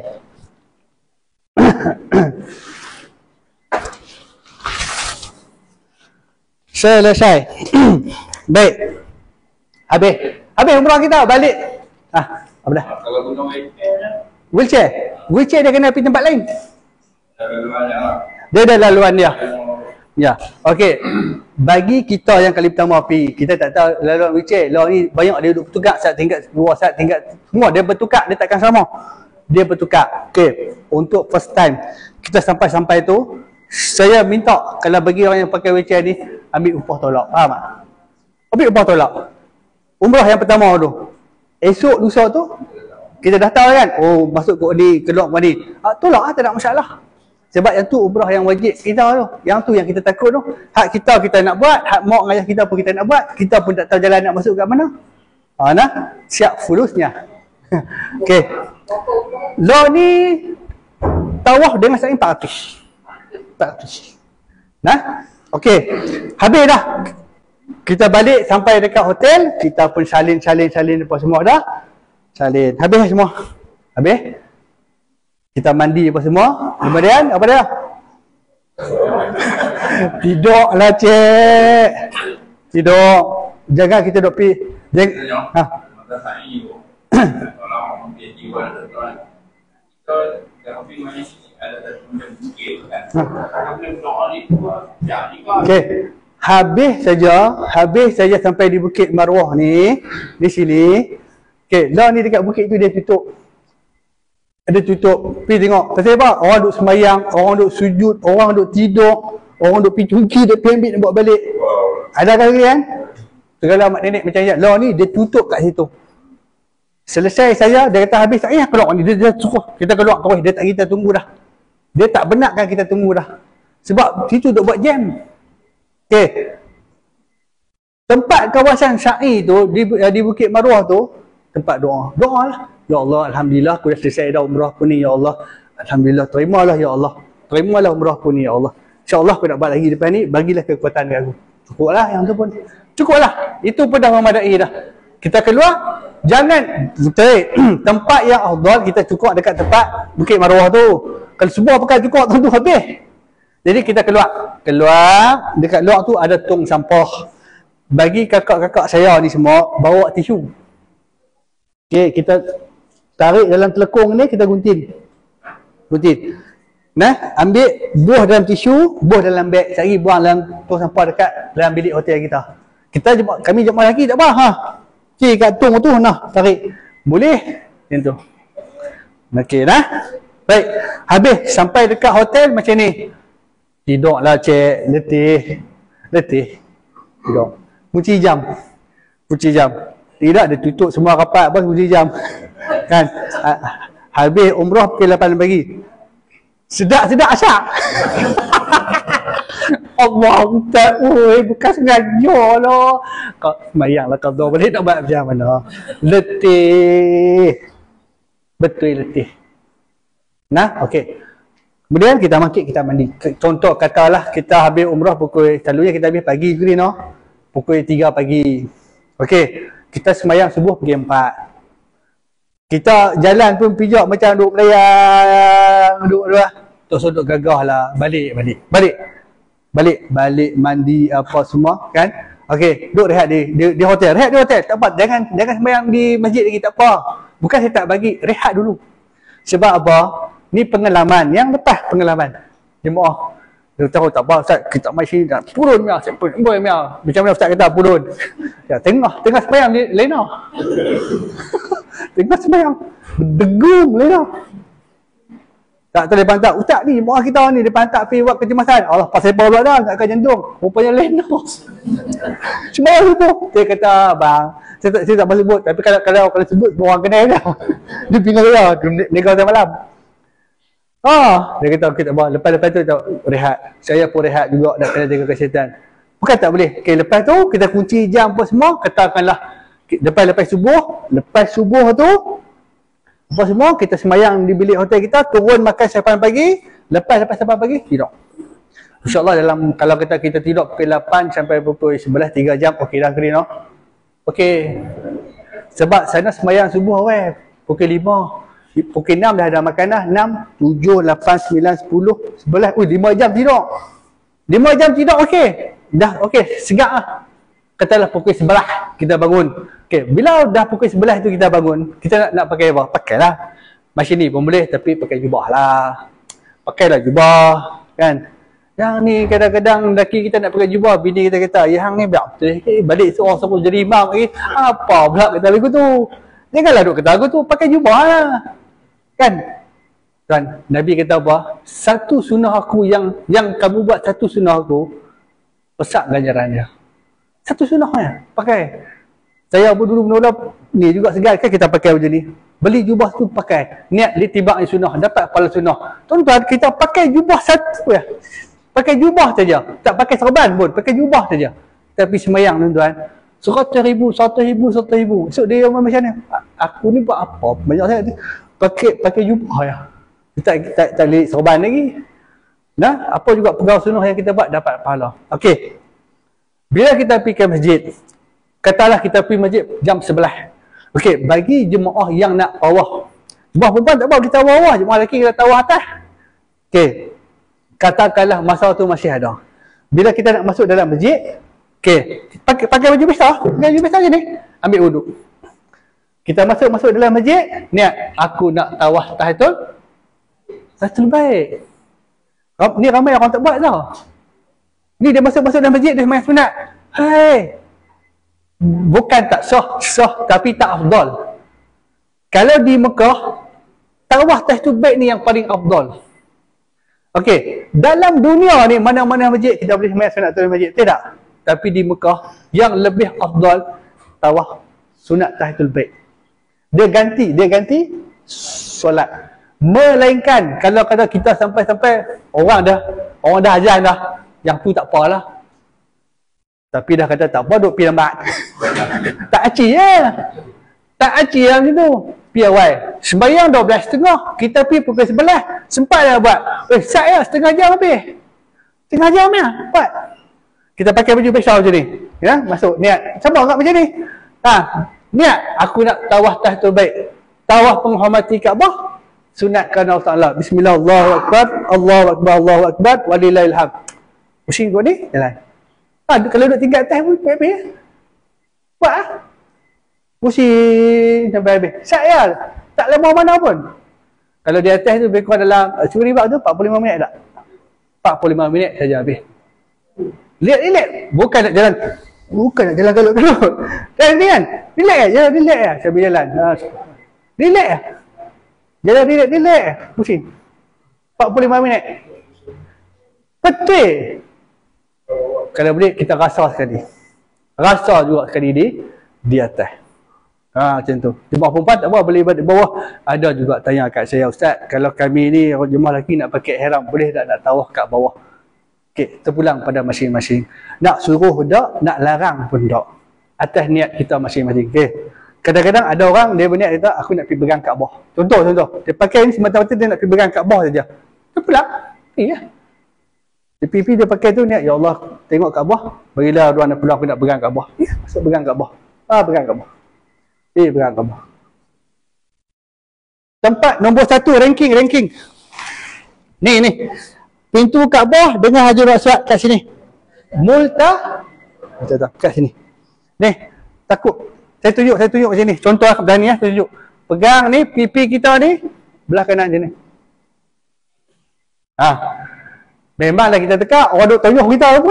Selesai. Baik. Habis. Habis umrah kita balik. Ah, apa dah? Kalau guna wheelchair, Wheelchair. Wheelchair dia kena pergi tempat lain. laluan lah. Dia ada laluan dia. Ya. Okey. Bagi kita yang kali pertama pergi, kita tak tahu laluan wheelchair. Laluan ni banyak dia duduk bertukar, saat tingkat dua, saat tingkat semua dia bertukar, dia takkan sama. Dia bertukar. Okey. Untuk first time kita sampai-sampai tu, saya minta kalau bagi orang yang pakai wheelchair ni ambil upah tolak. Faham tak? Ambil upah tolak. Umrah yang pertama tu. Esok lusa tu kita dah tahu kan, oh masuk kod ni, keluar kod ni. Ah, tolak ah, tak ada masalah. Sebab yang tu umrah yang wajib kita tu. Yang tu yang kita takut tu. Hak kita kita nak buat, hak mak dengan ayah kita pun kita nak buat. Kita pun tak tahu jalan nak masuk kat mana. Ha nah, siap fulusnya. Okey. Lo ni tawaf dengan sa'i empat ratus. empat ratus. Nah. Okey. Habis dah. Kita balik sampai dekat hotel, kita pun salin-salin-salin apa semua dah. Salin. Habis semua. Habis. Kita mandi apa semua. Kemudian apa dia? Tidurlah cik. Tidur. Jangan kita duk pi. Jangan. Ha. Masa saya tu, kalau orang dia jiwa tuan, kita dah pergi mana sini ada satu macam bukit kan. Kalau doa ni tu, jangan ni kan. Okey. Habis saja, habis saja sampai di Bukit Marwah ni, di sini. Okey, lah ni dekat bukit tu dia tutup. Ada tutup. Pergi tengok. Pasal apa? Orang duk sembahyang, orang duk sujud, orang duk tidur, orang duk pergi cungki, duk pergi ambil, nak buat balik. Ada kalian? Segala mak nenek macam ni. Lah ni dia tutup kat situ. Selesai saya, dia kata habis, eh keluar ni. Dia, dia suruh kita keluar terus. Dia tak kita tunggu dah. Dia tak benarkan kita tunggu dah. Sebab situ duk buat jam. Okey. Tempat kawasan Sa'i tu di, di Bukit Marwah tu tempat doa. Doa lah. Ya Allah, alhamdulillah aku dah selesai dah umrah aku ni ya Allah. Alhamdulillah, terimalah ya Allah. Terimalah umrah aku ni ya Allah. Insya-Allah aku nak buat lagi depan ni, bagilah kekuatan dekat aku. Cukuplah yang tu pun. Cukuplah. Itu pun dah memadai dah. Kita keluar, jangan betul. Tempat yang afdal kita cukup dekat tempat Bukit Marwah tu. Kalau semua pakai cukup tentu habis. Jadi kita keluar. Keluar, dekat luar tu ada tong sampah. Bagi kakak-kakak saya ni semua, bawa tisu. Okey, kita tarik dalam telekung ni, kita gunting. Gunting. Nah, ambil buah dalam tisu, buah dalam beg. Cari buang dalam tong sampah dekat dalam bilik hotel kita. Kita jemaah, kami jemaah lelaki tak apa. Ha. Okey, kat tong tu, nah, tarik. Boleh? Macam tu. Okey, dah. Baik. Habis, sampai dekat hotel macam ni. Tidurlah cik, letih. Letih. Tidur. Kunci jam. Kunci jam. Tidak, dia tutup semua rapat apa kunci jam. Kan? Habis umrah pukul lapan pagi. Sedap-sedap asyak. Allah Ustaz, oi, bukan sengaja lah. Kau semayang lah kau balik tak buat macam mana. Letih. Betul letih. Nah, okey. Kemudian kita mangkit, kita mandi. Contoh katalah kita habis umrah pukul, selalunya kita habis pagi ke ni no? Pukul tiga pagi. Okey, kita sembahyang subuh pukul empat. Kita jalan pun pijak macam duk melayang, duk lah. Terus duk gagah lah, balik, balik. Balik. Balik, balik mandi apa semua kan? Okey, duk rehat di, di di hotel. Rehat di hotel. Tak apa, jangan jangan sembahyang di masjid lagi, tak apa. Bukan saya tak bagi, rehat dulu. Sebab apa? Ni pengalaman, yang lepas pengalaman jemaah. Dia tahu tak apa Ustaz, kita mai sini dah purun mia, saya pun boy mia. Macam mana Ustaz kata purun? Ya, tengah tengah sembahyang ni lena. tengah sembahyang. Berdegum boleh dah. Tak tahu dia pantak. Ustaz ni, mu'ah kita ni, dia pantak pergi buat kecemasan. Allah, pasal apa pula dah, takkan jantung. Rupanya lenos. Sembahyang subuh. Saya kata, bang, saya tak, saya tak boleh sebut. Tapi kalau kalau, kalau sebut, semua orang kenal dah. Dia bingung dah. Dia kata malam. Ah, dia kata, okay, tak apa. Lepas-lepas tu, tak, rehat. Saya pun rehat juga, nak kena jaga kesihatan. Bukan tak boleh. Okay, lepas tu, kita kunci jam apa semua, katakanlah, lepas-lepas subuh, lepas subuh tu, apa semua, kita semayang di bilik hotel kita, turun makan sampai pagi, lepas lepas sampai pagi, tidur. InsyaAllah dalam, kalau kita kita tidur pukul lapan sampai pukul sebelas, tiga jam, okey dah kena. Okey. Sebab sana semayang subuh weh, pukul lima, pukul enam dah ada makan dah, enam, tujuh, lapan, sembilan, sepuluh, sebelas, ui lima jam tidur. lima jam tidur okey. Dah okey, segak lah. Katalah pukul sebelas kita bangun. Okey, bila dah pukul sebelas tu kita bangun, kita nak, nak pakai apa? Pakailah. Macam ni pun boleh, tapi pakai jubah lah. Pakailah jubah, kan? Yang ni kadang-kadang lelaki kita nak pakai jubah, bini kita kata, yang ni biar betul, eh, balik seorang semua jadi imam lagi. Apa pula kata lagu tu? Janganlah duk kata lagu tu, pakai jubah lah. Kan? Tuan, Nabi kata apa? Satu sunnah aku yang yang kamu buat satu sunnah aku, besar ganjarannya. Satu sunnahnya, pakai. Saya pun dulu mula-mula ni juga segar kan kita pakai macam ni. Beli jubah tu pakai. Niat litibak sunnah, dapat pahala sunnah. Tuan-tuan, kita pakai jubah satu ya. Pakai jubah saja. Tak pakai serban pun, pakai jubah saja. Tapi semayang tuan-tuan, seratus ribu, seratus ribu, seratus ribu. So dia macam ni. Aku ni buat apa? Banyak saya pakai pakai jubah ya. Tak tak tak lihat serban lagi. Nah, apa juga pegawai sunnah yang kita buat dapat pahala. Okey. Bila kita pergi ke masjid, katalah kita pergi masjid jam sebelas. Okey, bagi jemaah yang nak tawaf. Jemaah perempuan tak apa, kita tawaf bawah, jemaah lelaki kita tawaf atas. Okey. Katakanlah masa tu masih ada. Bila kita nak masuk dalam masjid, okey, pakai pakai baju biasa, pakai baju biasa je ni. Ambil wuduk. Kita masuk masuk dalam masjid, niat aku nak tawaf tahiyatul tahiyatul baik. Ni ramai orang tak buat tau. Ni dia masuk-masuk dalam masjid, dia semayang sunat. Hai. Bukan tak sah, sah tapi tak afdal. Kalau di Mekah, tawaf tahiyatul baik ni yang paling afdal. Okey, dalam dunia ni mana-mana masjid kita boleh semayang sunat dalam masjid, tidak. Tapi di Mekah yang lebih afdal tawaf sunat tahiyatul baik. Dia ganti, dia ganti solat. Melainkan kalau kata kita sampai-sampai orang dah orang dah ajan dah, yang tu tak apalah. Tapi dah kata tak apa, duk pergi lambat. Tak aci ya. Tak aci lah macam tu. Pergi awal. Sembayang dua belas setengah. Kita pergi pukul sebelas. Sempat dah buat. Eh, sat ya, setengah jam habis. Setengah jam ya, buat. Kita pakai baju besar macam ni. Ya, masuk niat. Sama tak macam ni? Ha, niat aku nak tawaf tahiyatul baik. Tawaf penghormati Kaabah. Sunatkan Allah Ta'ala. Bismillah, Allahu Akbar, Allahu Akbar, Allahu Akbar, walillahil hamd. Pusing kau ni, jalan. Ha, kalau duduk tinggal atas pun, habis. Buat lah. Pusing sampai habis. Syaial. Tak lama mana pun. Kalau di atas tu, lebih kurang dalam, curi bak tu, empat puluh lima minit tak? empat puluh lima minit saja habis. Lihat-lihat. Bukan nak jalan. Bukan nak jalan galut-galut. Jalan ni kan? Relax lah. Jalan relax lah. Sambil jalan. Ha. Relax lah. Jalan relax-relax. Pusing. empat puluh lima minit. Betul. Kalau boleh kita rasa sekali. Rasa juga sekali di di atas. Ha, macam tu. Jemaah perempuan tak apa, boleh di bawah. Ada juga tanya kat saya, Ustaz, kalau kami ni jemaah lelaki nak pakai ihram, boleh tak nak tawaf kat bawah? Okey, terpulang pada masing-masing. Nak suruh tak, nak larang pun tak. Atas niat kita masing-masing. Okey. Kadang-kadang ada orang dia berniat kata aku nak pergi pegang Kaabah. Contoh contoh. Dia pakai ni semata-mata dia nak pergi pegang Kaabah saja. Terpulang. Iya. Dia pipi dia pakai tu niat, ya Allah, tengok Kaabah, bagilah ruang nak pulang aku nak pegang Kaabah. Ya, masuk pegang Kaabah. Ah, pegang Kaabah. Eh, pegang Kaabah. Tempat nombor satu ranking ranking. Ni ni. Pintu Kaabah dengan Hajarul Aswad kat sini. Multa macam tu kat sini. Ni, takut. Saya tunjuk, saya tunjuk macam ni. Contoh dah ni ya, saya tunjuk. Pegang ni pipi kita ni belah kanan je ni. Ha. Memanglah kita tekak, orang duk tunjuk kita apa.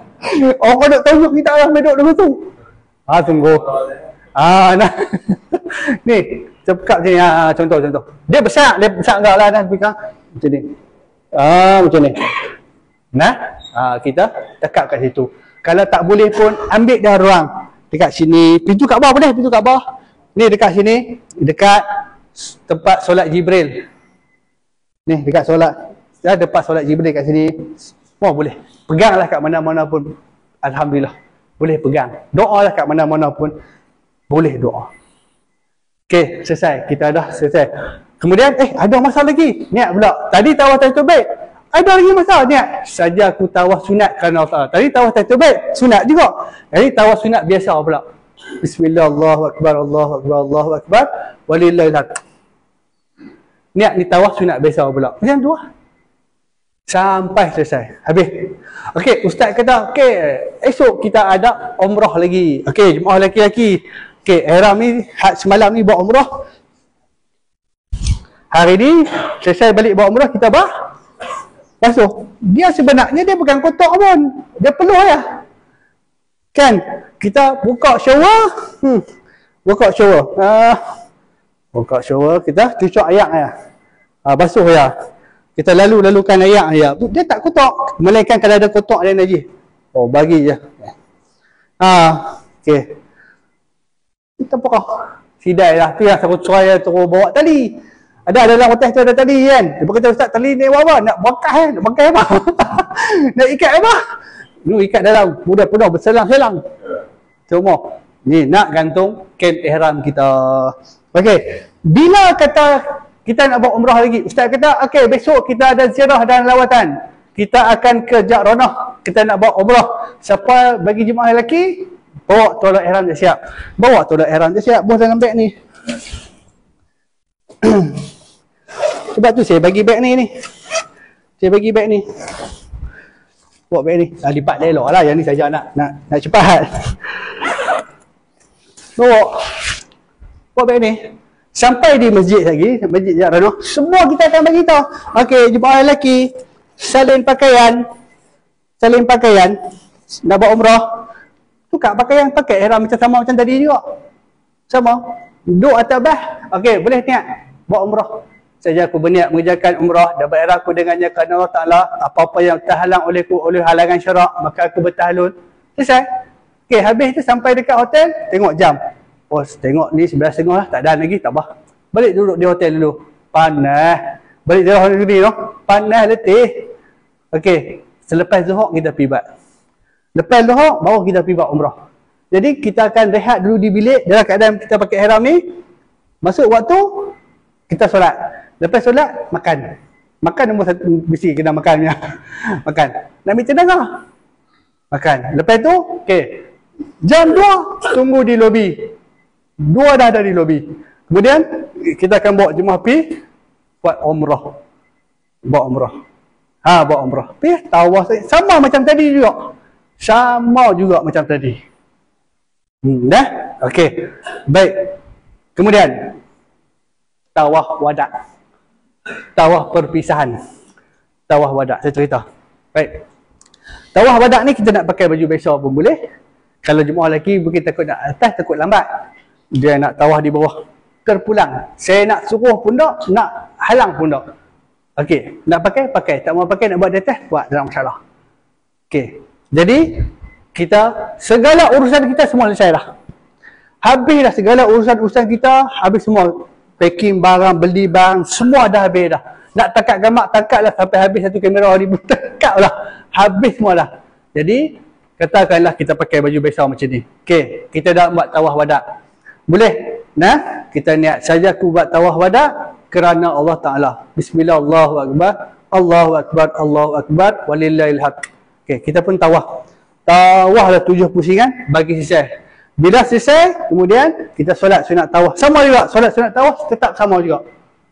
Orang duk tunjuk kita yang duduk dulu tu. Ha, sungguh. Ah, nah. Ni, cekap sini. Ha, contoh, contoh. Dia besar, dia besar enggak lah dan pegang. Macam ni. Ah, macam ni. Nah, ha, kita tekap kat situ. Kalau tak boleh pun, ambil dah ruang. Dekat sini, pintu kat bawah boleh, pintu kat bawah. Ni dekat sini, dekat tempat solat Jibril. Ni dekat solat. Dah dekat solat Jibril kat sini. Semua boleh. Peganglah kat mana-mana pun. Alhamdulillah. Boleh pegang. Doalah kat mana-mana pun. Boleh doa. Okey, selesai. Kita dah selesai. Kemudian, eh ada masalah lagi. Niat pula. Tadi tawaf tahiyatul bait. Ada lagi masalah niat. Saja aku tawaf sunat kerana Allah. Tadi tawaf tahiyatul bait. Sunat juga. Jadi tawaf sunat biasa pula. Bismillah, Allahu Akbar, Allahu Akbar, Allahu Akbar. Walillahilhamd. Niat ni tawaf sunat biasa pula. Macam tu lah. Sampai selesai. Habis. Okey, ustaz kata, okey, esok kita ada umrah lagi. Okey, jemaah lelaki-lelaki. Okey, ihram ni semalam ni buat umrah. Hari ni selesai balik buat umrah, kita bah basuh. Dia sebenarnya dia bukan kotak pun. Dia peluh ya. Kan? Kita buka shower. Hmm. Buka shower. Ah. Buka shower, kita cucuk ayak ya. Ah, basuh ya. Kita lalu-lalukan ayak ya. Dia tak kotak. Melainkan kalau ada kotak dia najis. Oh, bagi je. Ah, okey. Kita pokok. Sidai lah. Tu yang aku try terus bawa tali. Ada dalam hotel tu ada tali kan. Dia kata, ustaz tali ni apa? Nak bangkai eh? Nak bangkai apa? Nak ikat apa? Ni ikat dalam. Mudah penuh berselang-selang. Semua. Ni nak gantung kain ihram kita. Okey. Bila kata kita nak buat umrah lagi, ustaz kata, okey, besok kita ada ziarah dan lawatan. Kita akan ke Ja'ranah. Kita nak buat umrah. Siapa bagi jemaah lelaki, bawa tolak ihram dia siap. Bawa tolak ihram dia siap. Bos dengan beg ni. Sebab tu saya bagi beg ni ni. Saya bagi beg ni. Bawa beg ni. Ah, lipat dia elok lah. Yang ni saja nak nak nak cepat. Bawa. Bawa beg ni. Sampai di masjid lagi, masjid Ja'ranah, semua kita akan bagi tahu. Okey, jemaah lelaki, salin pakaian. Salin pakaian. Nak buat umrah. Tukar pakaian, pakai ihram macam sama macam tadi juga. Sama. Duduk atas bah. Okey, boleh niat buat umrah. Saja aku berniat mengerjakan umrah dan berihram aku dengannya kerana Allah Ta'ala. Apa-apa yang terhalang olehku oleh halangan syarak, maka aku bertahlul. Selesai. Okey, habis tu sampai dekat hotel, tengok jam. Oh, tengok ni sebelas setengah lah, tak ada lagi, tak apa. Balik duduk di hotel dulu. Panas. Balik di hotel ni, no? Panas, letih. Okey, selepas zuhur kita pergi buat. Lepas zuhur, baru kita pergi buat umrah. Jadi kita akan rehat dulu di bilik dalam keadaan kita pakai ihram ni. Masuk waktu, kita solat. Lepas solat, makan. Makan nombor satu, mesti kena makan. Makan. Nak ambil tenang lah. Makan. Lepas tu, okey. Jam dua, tunggu di lobi. Dua dah ada di lobi. Kemudian kita akan bawa jemaah pergi buat umrah. Buat umrah. Ha, buat umrah. Pergi tawaf sama macam tadi juga. Sama juga macam tadi. Hmm, dah? Okey. Baik. Kemudian tawaf wada'. Tawaf perpisahan. Tawaf wada'. Saya cerita. Baik. Tawaf wada' ni kita nak pakai baju biasa pun boleh. Kalau jemaah lelaki mungkin takut nak atas, takut lambat. Dia nak tawaf di bawah. Terpulang. Saya nak suruh pun tak, nak halang pun tak. Okey. Nak pakai, pakai. Tak mau pakai, nak buat di atas, buat. Tak ada masalah. Okey. Jadi, kita, segala urusan kita semua selesai dah. Habis dah segala urusan-urusan kita, habis semua. Packing barang, beli barang, semua dah habis dah. Nak takat gamak, takat lah sampai habis satu kamera ribu. Takat lah. Habis semua dah. Jadi, katakanlah kita pakai baju biasa macam ni. Okey, kita dah buat tawaf wada'. Boleh? Nah, kita niat saja aku buat tawaf wada' kerana Allah Ta'ala. Bismillah, Allahu Akbar. Allahu Akbar, Allahu Akbar. Walillahilhamd. Okey, kita pun tawaf. Tawaf lah tujuh pusingan, bagi selesai. Bila selesai, kemudian kita solat sunat tawaf. Sama juga, solat sunat tawaf tetap sama juga.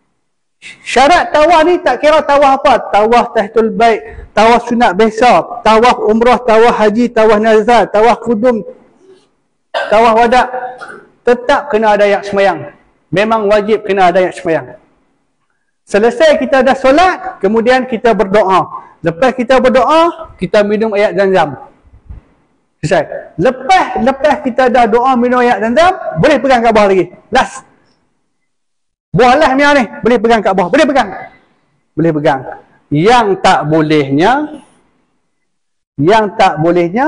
Syarat tawaf ni tak kira tawaf apa. Tawaf tahiyatul bait, tawaf sunat biasa, tawaf umrah, tawaf haji, tawaf nazar, tawaf kudum, tawaf wada'. Tetap kena ada yang semayang. Memang wajib kena ada yang semayang. Selesai kita dah solat, kemudian kita berdoa. Lepas kita berdoa, kita minum ayat Zamzam. Selesai. Lepas lepas kita dah doa minum ayat Zamzam, boleh pegang Kaabah lagi. Last. Buah lah ni ni. Boleh pegang kat bawah. Boleh pegang. Boleh pegang. Yang tak bolehnya, yang tak bolehnya,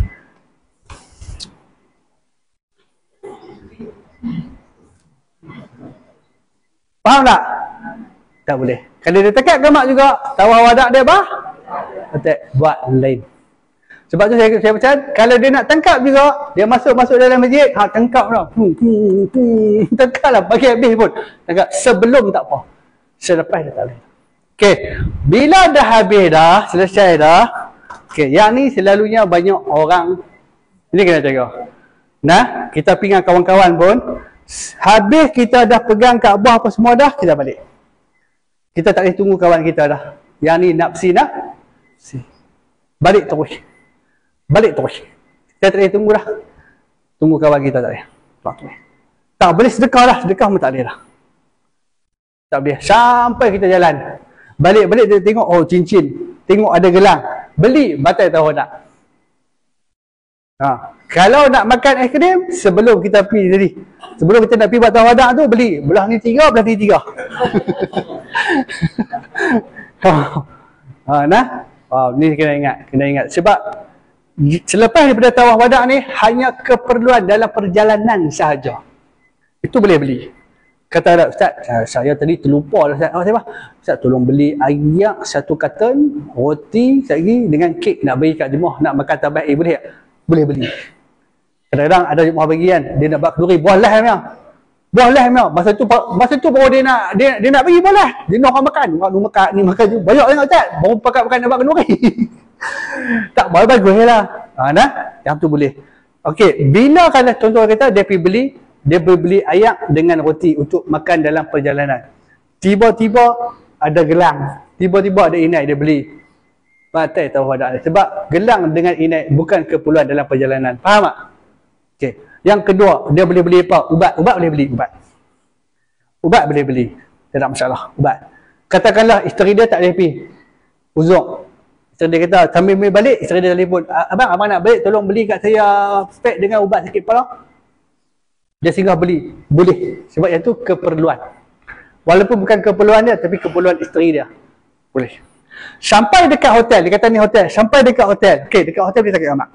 faham tak? Tak boleh. Kalau dia tekat gemak juga, tawar wadak dia bah, attack buat lain. Sebab tu saya saya pesan, kalau dia nak tangkap juga, dia masuk-masuk dalam masjid, ha tangkap dah. Hmm, hmm, hmm. Tangkaplah bagi habis pun. Tangkap sebelum tak apa. Selepas dia tak boleh. Okey, bila dah habis dah, selesai dah. Okey, yang ni selalunya banyak orang ini kena jaga. Nah, kita pergi dengan kawan-kawan pun, habis kita dah pegang Kaabah apa semua dah, kita balik. Kita tak boleh tunggu kawan kita dah. Yang ni nafsi nak si. Balik terus. Balik terus. Kita tak boleh tunggu dah. Tunggu kawan kita tak boleh. Tak boleh. Tak boleh sedekah dah. Sedekah pun tak boleh dah. Tak boleh. Sampai kita jalan. Balik-balik dia tengok, oh cincin. Tengok ada gelang. Beli, batal tahu tak. Ha. Kalau nak makan aiskrim, sebelum kita pergi tadi. Sebelum kita nak pergi buat tawadak tu, beli. Belah ni tiga, belah ni tiga. ha, nah? Oh, ni kena ingat. Kena ingat. Sebab selepas daripada tawaf wadak ni, hanya keperluan dalam perjalanan sahaja. Itu boleh beli. Kata ada, Ustaz, saya tadi terlupa dah Ustaz. Oh, saya Ustaz, tolong beli ayak satu karton, roti lagi dengan kek nak bagi kat jemaah, nak makan tabaik, eh, boleh tak? Boleh beli. Kadang-kadang ada jemaah bagi kan, dia nak buat kenduri, buah lah memang. Buah lah memang. Masa tu masa tu baru dia nak dia, dia nak bagi buah lah. Dia nak orang makan. Orang makan ni makan tu. Banyak sangat Ustaz. Baru pakat makan nak buat kenduri. Tak boleh bagus lah. Ha, nah? Yang tu boleh. Okey, bila kalau contoh kata dia pergi beli, dia boleh beli ayak dengan roti untuk makan dalam perjalanan. Tiba-tiba ada gelang. Tiba-tiba ada inai dia beli. Batal tahu ada. Sebab gelang dengan inai bukan keperluan dalam perjalanan. Faham tak? Okey. Yang kedua, dia boleh beli apa? Ubat. Ubat boleh beli. Ubat. Ubat boleh beli. Tak ada masalah. Ubat. Katakanlah isteri dia tak boleh pergi. Uzuk. Isteri dia kata, sambil boleh balik, isteri dia telefon. Abang, abang nak balik, tolong beli kat saya pack dengan ubat sakit kepala. Dia singgah beli. Boleh. Sebab yang tu keperluan. Walaupun bukan keperluan dia, tapi keperluan isteri dia. Boleh. Sampai dekat hotel. Dia kata ni hotel. Sampai dekat hotel. Okey, dekat hotel boleh tekat gambar.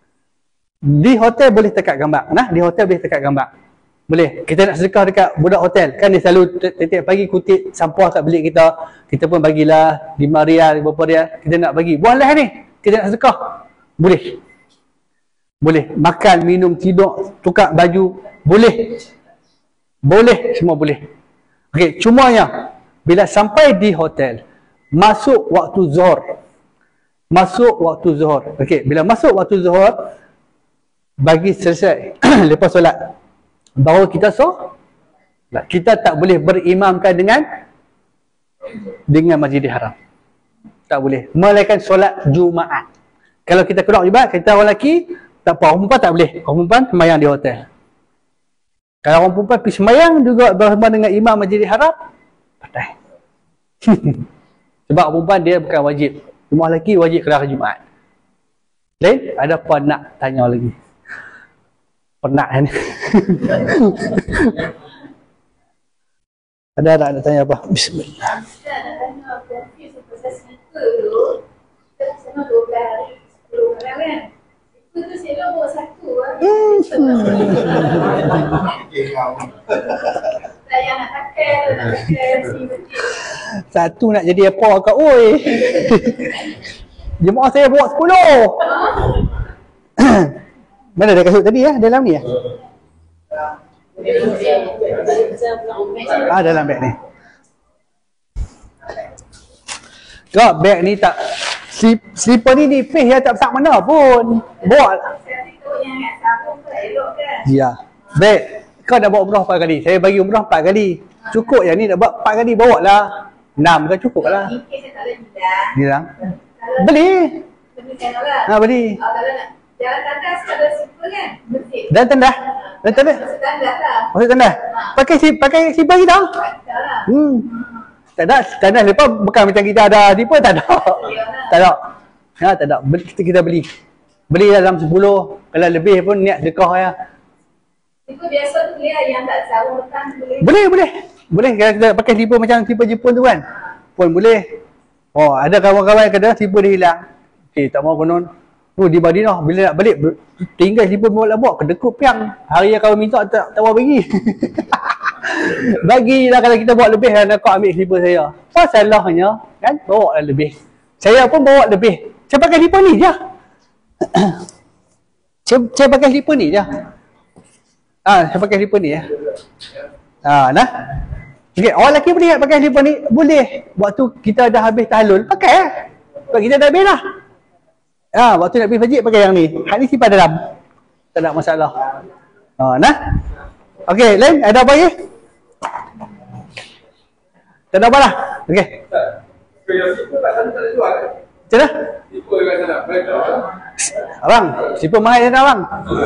Di hotel boleh tekat gambar. Nah, di hotel boleh tekat gambar. Boleh. Kita nak sedekah dekat budak hotel. Kan dia selalu tiap pagi kutip sampah kat bilik kita. Kita pun bagilah lima rial, berapa rial. Kita nak bagi. Buanglah ni. Kita nak sedekah. Boleh. Boleh. Makan, minum, tidur, tukar baju. Boleh. Boleh. Semua boleh. Okey, cumanya bila sampai di hotel, masuk waktu zuhur. Masuk waktu zuhur. Okey, bila masuk waktu zuhur, bagi selesai lepas solat, baru kita solat. Kita tak boleh berimamkan dengan dengan Masjidil Haram. Tak boleh. Melainkan solat Jumaat. Kalau kita keluar Jumaat, kita orang lelaki, tak apa. Orang perempuan tak boleh. Orang perempuan sembahyang di hotel. Kalau orang perempuan pergi sembahyang juga bersama dengan imam Masjidil Haram, patah. Sebab orang perempuan dia bukan wajib. Semua lelaki wajib keluar Jumaat. Lain? Ada apa nak tanya lagi? Pernah kan? Ada tak nak tanya apa? Bismillah. Saya nak tanya confuse pasal speaker tu. Kita sana dua belas hari, sepuluh malam kan? Speaker tu saya bawa satu lah. Saya nak pakai, nak pakai si betul. Satu nak jadi apa kat oi. Jemaah saya bawa sepuluh. Mana dia kasut tadi ya? Dalam ni ya? Ah, dalam beg ni. Kau beg ni tak, slipper ni nipis ya, tak besar mana pun. Bawa. Ya. Beg. Kau dah bawa umrah empat kali. Saya bagi umrah empat kali. Cukup yang ni nak buat empat kali, bawa lah. Enam kan cukup lah. Bilang. Beli. Ha, beli. Jalan tandas ada simple kan? Bersih. Dan tandas. Dan tandas. Maksud tandas lah. Maksud tandas. Pakai si pakai si bagi dah. Hmm. Tak ada tandas lepas bukan macam kita ada tipe tak ada. Tak ada. Ha, tak ada. Beli, kita kita beli. Beli dalam sepuluh, kalau lebih pun niat sedekah ya. Itu biasa tu boleh yang tak sarung petang boleh. Boleh, boleh. Boleh kalau kita pakai slipper macam slipper Jepun tu kan? Pun boleh. Oh, ada kawan-kawan yang kata slipper dia hilang. Okey, tak mau konon. Oh, di Madinah bila nak balik tinggal slipper bawa bawa kedekut piang. Hari yang kawan minta tak tak mau bagi. Bagilah kalau kita bawa lebih kan kau ambil slipper saya. Apa salahnya? Kan? Bawa lah lebih. Saya pun bawa lebih. Saya pakai slipper ni je. saya, saya pakai slipper ni je. Ah, saya pakai slipper ni ya. Ah, nah. Okey, orang lelaki boleh pakai slipper ni? Boleh. Waktu kita dah habis tahlul, pakai eh. Sebab kita dah habis dah. Ah, waktu nak pergi masjid pakai yang ni. Hak ni simpan dalam. Tak ada masalah. Ah, nah. Okey, lain ada apa lagi? Tak ada apa lah. Okey. Macam mana? Abang, slipper mahal sana abang.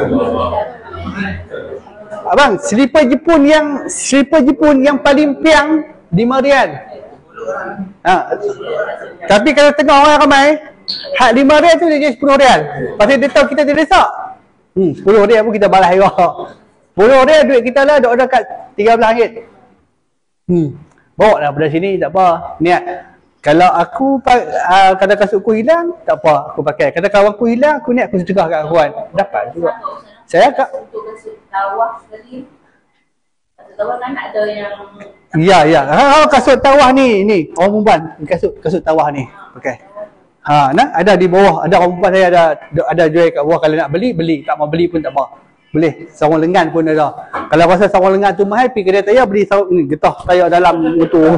Abang, slipper Jepun yang slipper Jepun yang paling piang lima rial. Ha. Tapi kalau tengah orang ramai, hak lima rial tu dia jadi sepuluh rial. Pasal dia tahu kita dia desak. Hmm, sepuluh rial pun kita balas juga. sepuluh rial duit kita lah, dok dekat tiga belas ringgit. Hmm. Bawa lah pada sini tak apa. Niat. Kalau aku uh, kata kasutku hilang, tak apa aku pakai. Kata kawanku hilang, aku niat aku cegah kat kawan. Dapat juga. Saya kat untuk kasut tawaf sekali. Kasut tawaf kan ada yang ya, ya. Ha, kasut tawah ni, ni. Orang perempuan, kasut kasut tawah ni. Pakai. Ha, nah, ada di bawah, ada orang perempuan saya ada ada jual kat bawah. Kalau nak beli, beli. Tak mau beli pun tak apa. Boleh. Sarung lengan pun ada. Kalau rasa sarung lengan tu mahal, pergi kedai tayar beli sarung ni, getah tayar dalam motor.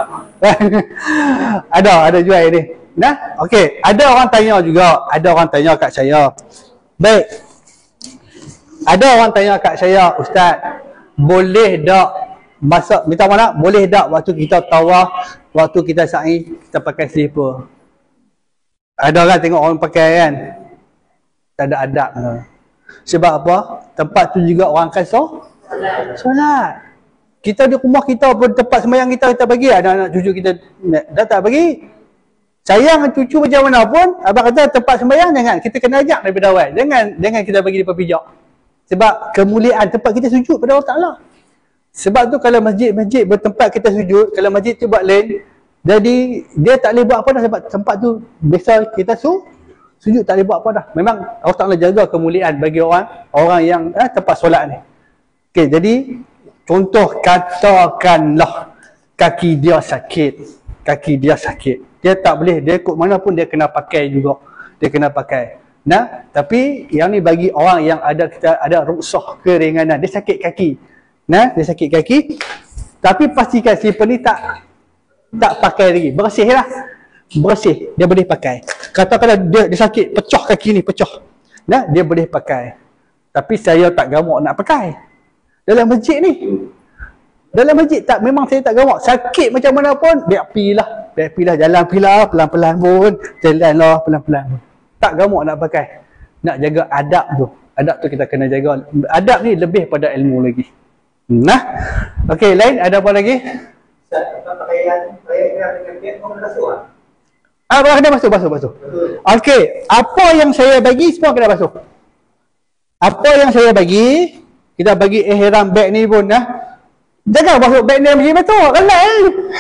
ada, ada jual ni. Nah, okey. Ada orang tanya juga, ada orang tanya kat saya. Baik. Ada orang tanya kat saya, Ustaz, boleh tak masa minta mana? Boleh tak waktu kita tawaf, waktu kita sa'i, kita pakai slipper? Ada orang tengok orang pakai kan? Tak ada adab. Sebab apa? Tempat tu juga orang akan so solat. Kita di rumah kita pun tempat sembahyang kita kita bagi anak-anak cucu kita dah tak bagi. Sayang cucu macam mana pun, abang kata tempat sembahyang jangan kita kena ajak daripada awal. Jangan jangan kita bagi depa pijak. Sebab kemuliaan tempat kita sujud pada Allah Taala. Sebab tu kalau masjid-masjid bertempat kita sujud, kalau masjid tu buat lain, jadi dia tak boleh buat apa dah sebab tempat tu biasa kita su sujud tak boleh buat apa dah. Memang Allah Taala jaga kemuliaan bagi orang orang yang eh, tempat solat ni. Okey, jadi contoh katakanlah kaki dia sakit, kaki dia sakit. Dia tak boleh, dia ikut mana pun dia kena pakai juga. Dia kena pakai. Nah, tapi yang ni bagi orang yang ada kita ada ruksah keringanan, dia sakit kaki. Nah, dia sakit kaki. Tapi pastikan slipper ni tak tak pakai lagi. Bersihlah. Bersih, dia boleh pakai. Katakanlah dia, dia sakit, pecah kaki ni, pecah. Nah, dia boleh pakai. Tapi saya tak gamak nak pakai. Dalam masjid ni. Dalam masjid tak, memang saya tak gamak. Sakit macam mana pun, biar pilah. Biar pilah, jalan pilah, pelan-pelan pun. Jalanlah, pelan-pelan pun. Tak gamak nak pakai. Nak jaga adab tu. Adab tu kita kena jaga. Adab ni lebih pada ilmu lagi. Nah. Okey, lain ada apa lagi? Ustaz, pakaian pakaian dengan pihak kau kena basuh ah? Ah, kena basuh, basuh, basuh. Okey, apa yang saya bagi semua kena basuh. Apa yang saya bagi, kita bagi ihram beg ni pun dah. Jangan basuh beg ni mesti basuh, kelak.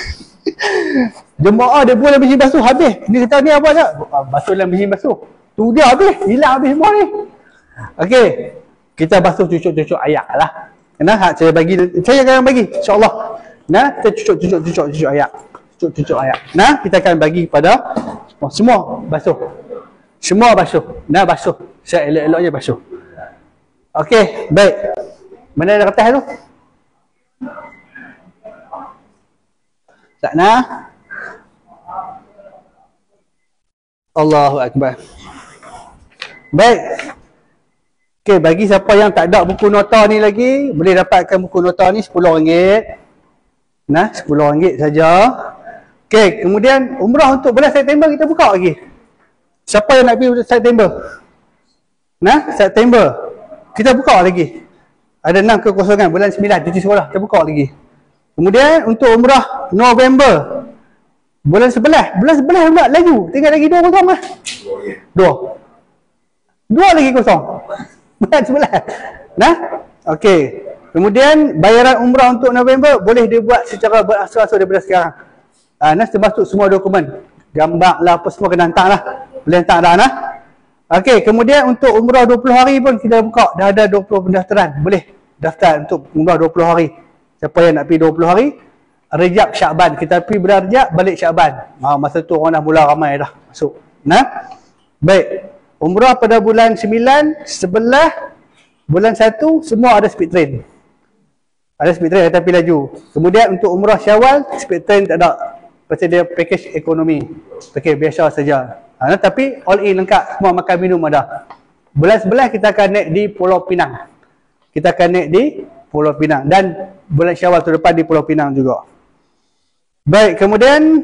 Jemaah dia boleh mesti basuh habis. Ni kata ni apa tak? Basuh dalam mesin basuh. Tu dia habis, hilang habis semua ni. Okey. Kita basuh cucuk-cucuk ayak lah. Kena hak saya bagi, saya akan bagi insya-Allah. Nah, kita cucuk-cucuk-cucuk ayak. Cucuk-cucuk ayak. Nah, kita akan bagi kepada oh, semua basuh. Semua basuh. Nah, basuh. Saya elok-eloknya basuh. Okey, baik. Mana ada kertas tu? Tak nak? Allahu Akbar. Baik. Okey, bagi siapa yang tak ada buku nota ni lagi, boleh dapatkan buku nota ni sepuluh ringgit. Nah, sepuluh ringgit saja. Okey, kemudian umrah untuk bulan September kita buka lagi. Siapa yang nak pergi September? Nah, September. Kita buka lagi. Ada enam kekosongan bulan sembilan cuti sekolah, kita buka lagi. Kemudian untuk umrah November. Bulan sebelas, bulan sebelas pula laju. Tinggal lagi dua kosong lah. Dua. Dua lagi kosong. Bulan sebelas. Nah, okey. Kemudian bayaran umrah untuk November boleh dibuat secara beransur-ansur daripada sekarang. Ah, nah, termasuk semua dokumen. Gambar lah apa semua kena hantar lah. Boleh hantar dah nah. Okey, kemudian untuk umrah dua puluh hari pun kita buka. Dah ada dua puluh pendaftaran. Boleh daftar untuk umrah dua puluh hari. Siapa yang nak pergi dua puluh hari, Rejab Syakban. Kita pergi bulan Rejab, balik Syakban. Ah, masa tu orang dah mula ramai dah masuk. Nah. Baik. Umrah pada bulan sembilan, sebelas, bulan satu semua ada speed train. Ada speed train kereta api laju. Kemudian untuk umrah Syawal, speed train tak ada. Pasal dia package ekonomi. Package biasa saja. Ha, tapi all in lengkap, semua makan minum ada. Bulan sebelas kita akan naik di Pulau Pinang. Kita akan naik di Pulau Pinang. Dan bulan Syawal tu depan di Pulau Pinang juga. Baik, kemudian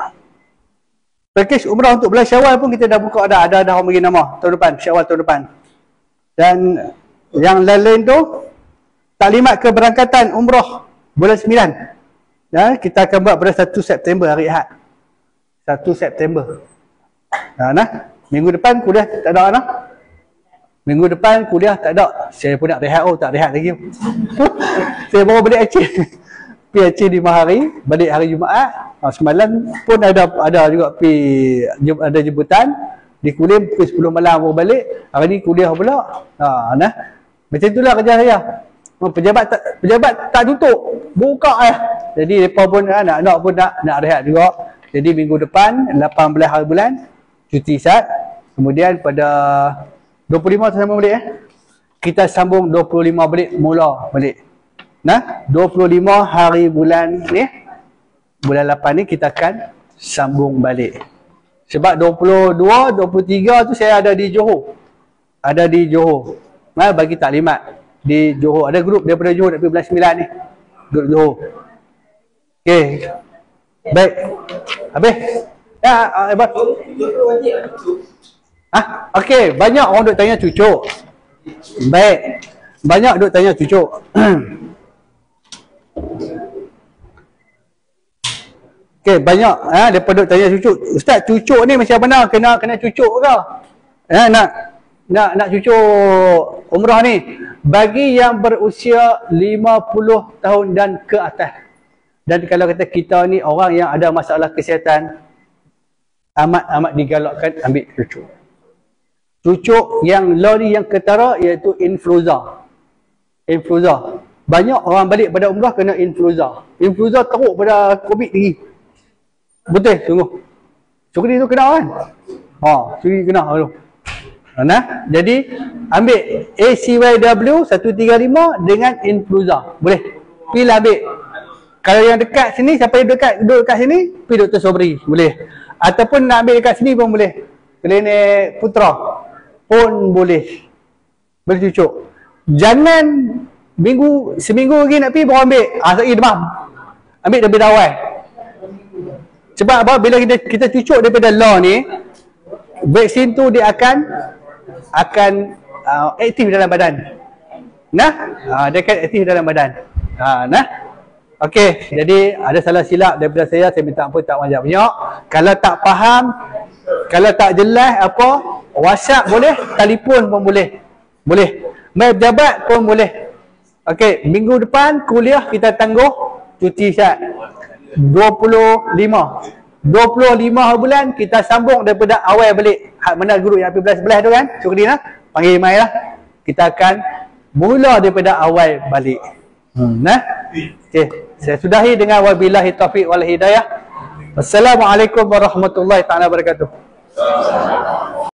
package umrah untuk bulan Syawal pun kita dah buka dah. Ada dah orang bagi nama tahun depan, Syawal tahun depan. Dan yang lain-lain tu taklimat keberangkatan umrah bulan sembilan. Ya, kita akan buat pada satu September hari Ahad. satu September. Nah, nah, minggu depan kuliah tak ada nah. Minggu depan kuliah tak ada. Saya pun nak rehat, oh tak rehat lagi. Saya baru balik Aceh. Pergi Aceh lima hari, balik hari Jumaat. Ha, semalam pun ada ada juga pergi ada jemputan di kuliah pukul sepuluh malam baru balik. Hari ni kuliah pula. Ha, nah. Macam itulah kerja saya. Pejabat tak, pejabat tak tutup, buka eh. Jadi depa pun anak-anak pun nak nak rehat juga. Jadi minggu depan lapan belas hari bulan cuti Isat. Kemudian pada dua puluh lima sambung balik eh. Kita sambung dua puluh lima balik mula balik. Nah, dua puluh lima hari bulan ni bulan lapan ni kita akan sambung balik. Sebab dua puluh dua, dua puluh tiga tu saya ada di Johor. Ada di Johor. Nah, bagi taklimat di Johor. Ada grup daripada Johor nak pergi bulan sembilan ni. Grup Johor. Okey. Baik. Habis? Ya, hebat. Ah, okey, banyak orang duk tanya cucuk. Baik. Banyak duk tanya cucuk. Okey, banyak ah ha, depa duk tanya cucuk. Ustaz, cucuk ni macam mana? Kena kena cucuk ke? Ha, nak nak nak cucuk umrah ni bagi yang berusia lima puluh tahun dan ke atas. Dan kalau kata kita ni orang yang ada masalah kesihatan, amat-amat digalakkan ambil cucuk. Cucuk yang law ni yang ketara iaitu influenza. Influenza. Banyak orang balik pada umrah kena influenza. Influenza teruk pada COVID lagi. Betul sungguh. Sukri tu kena kan? Ha, sukri kena tu. Nah, jadi ambil A C Y W seratus tiga puluh lima dengan influenza. Boleh. Pilih ambil. Kalau yang dekat sini, siapa yang dekat duduk dekat sini, pergi Doktor Sobri. Boleh. Ataupun nak ambil dekat sini pun boleh. Klinik Putra pun boleh. Boleh cucuk. Jangan minggu seminggu lagi nak pergi baru ambil. Ah, sekali demam. Ambil daripada awal. Sebab apa? Bila kita kita cucuk daripada law ni, vaksin tu dia akan akan uh, aktif dalam badan. Nah, uh, dia akan aktif dalam badan. Ha, nah. Okey, jadi ada salah silap daripada saya, saya minta ampun tak banyak-banyak. Kalau tak faham, kalau tak jelas apa, WhatsApp boleh, telefon pun boleh. Boleh. Mai pejabat pun boleh. Okey, minggu depan kuliah kita tangguh cuti Syat. dua puluh lima. dua puluh lima bulan kita sambung daripada awal balik. Hak mana guru yang pergi belas tu kan? Syukri lah. Panggil mai lah. Kita akan mula daripada awal balik. Hmm, nah. Okey, saya sudahi dengan wabillahi taufiq wal hidayah. Wassalamualaikum warahmatullahi taala wabarakatuh.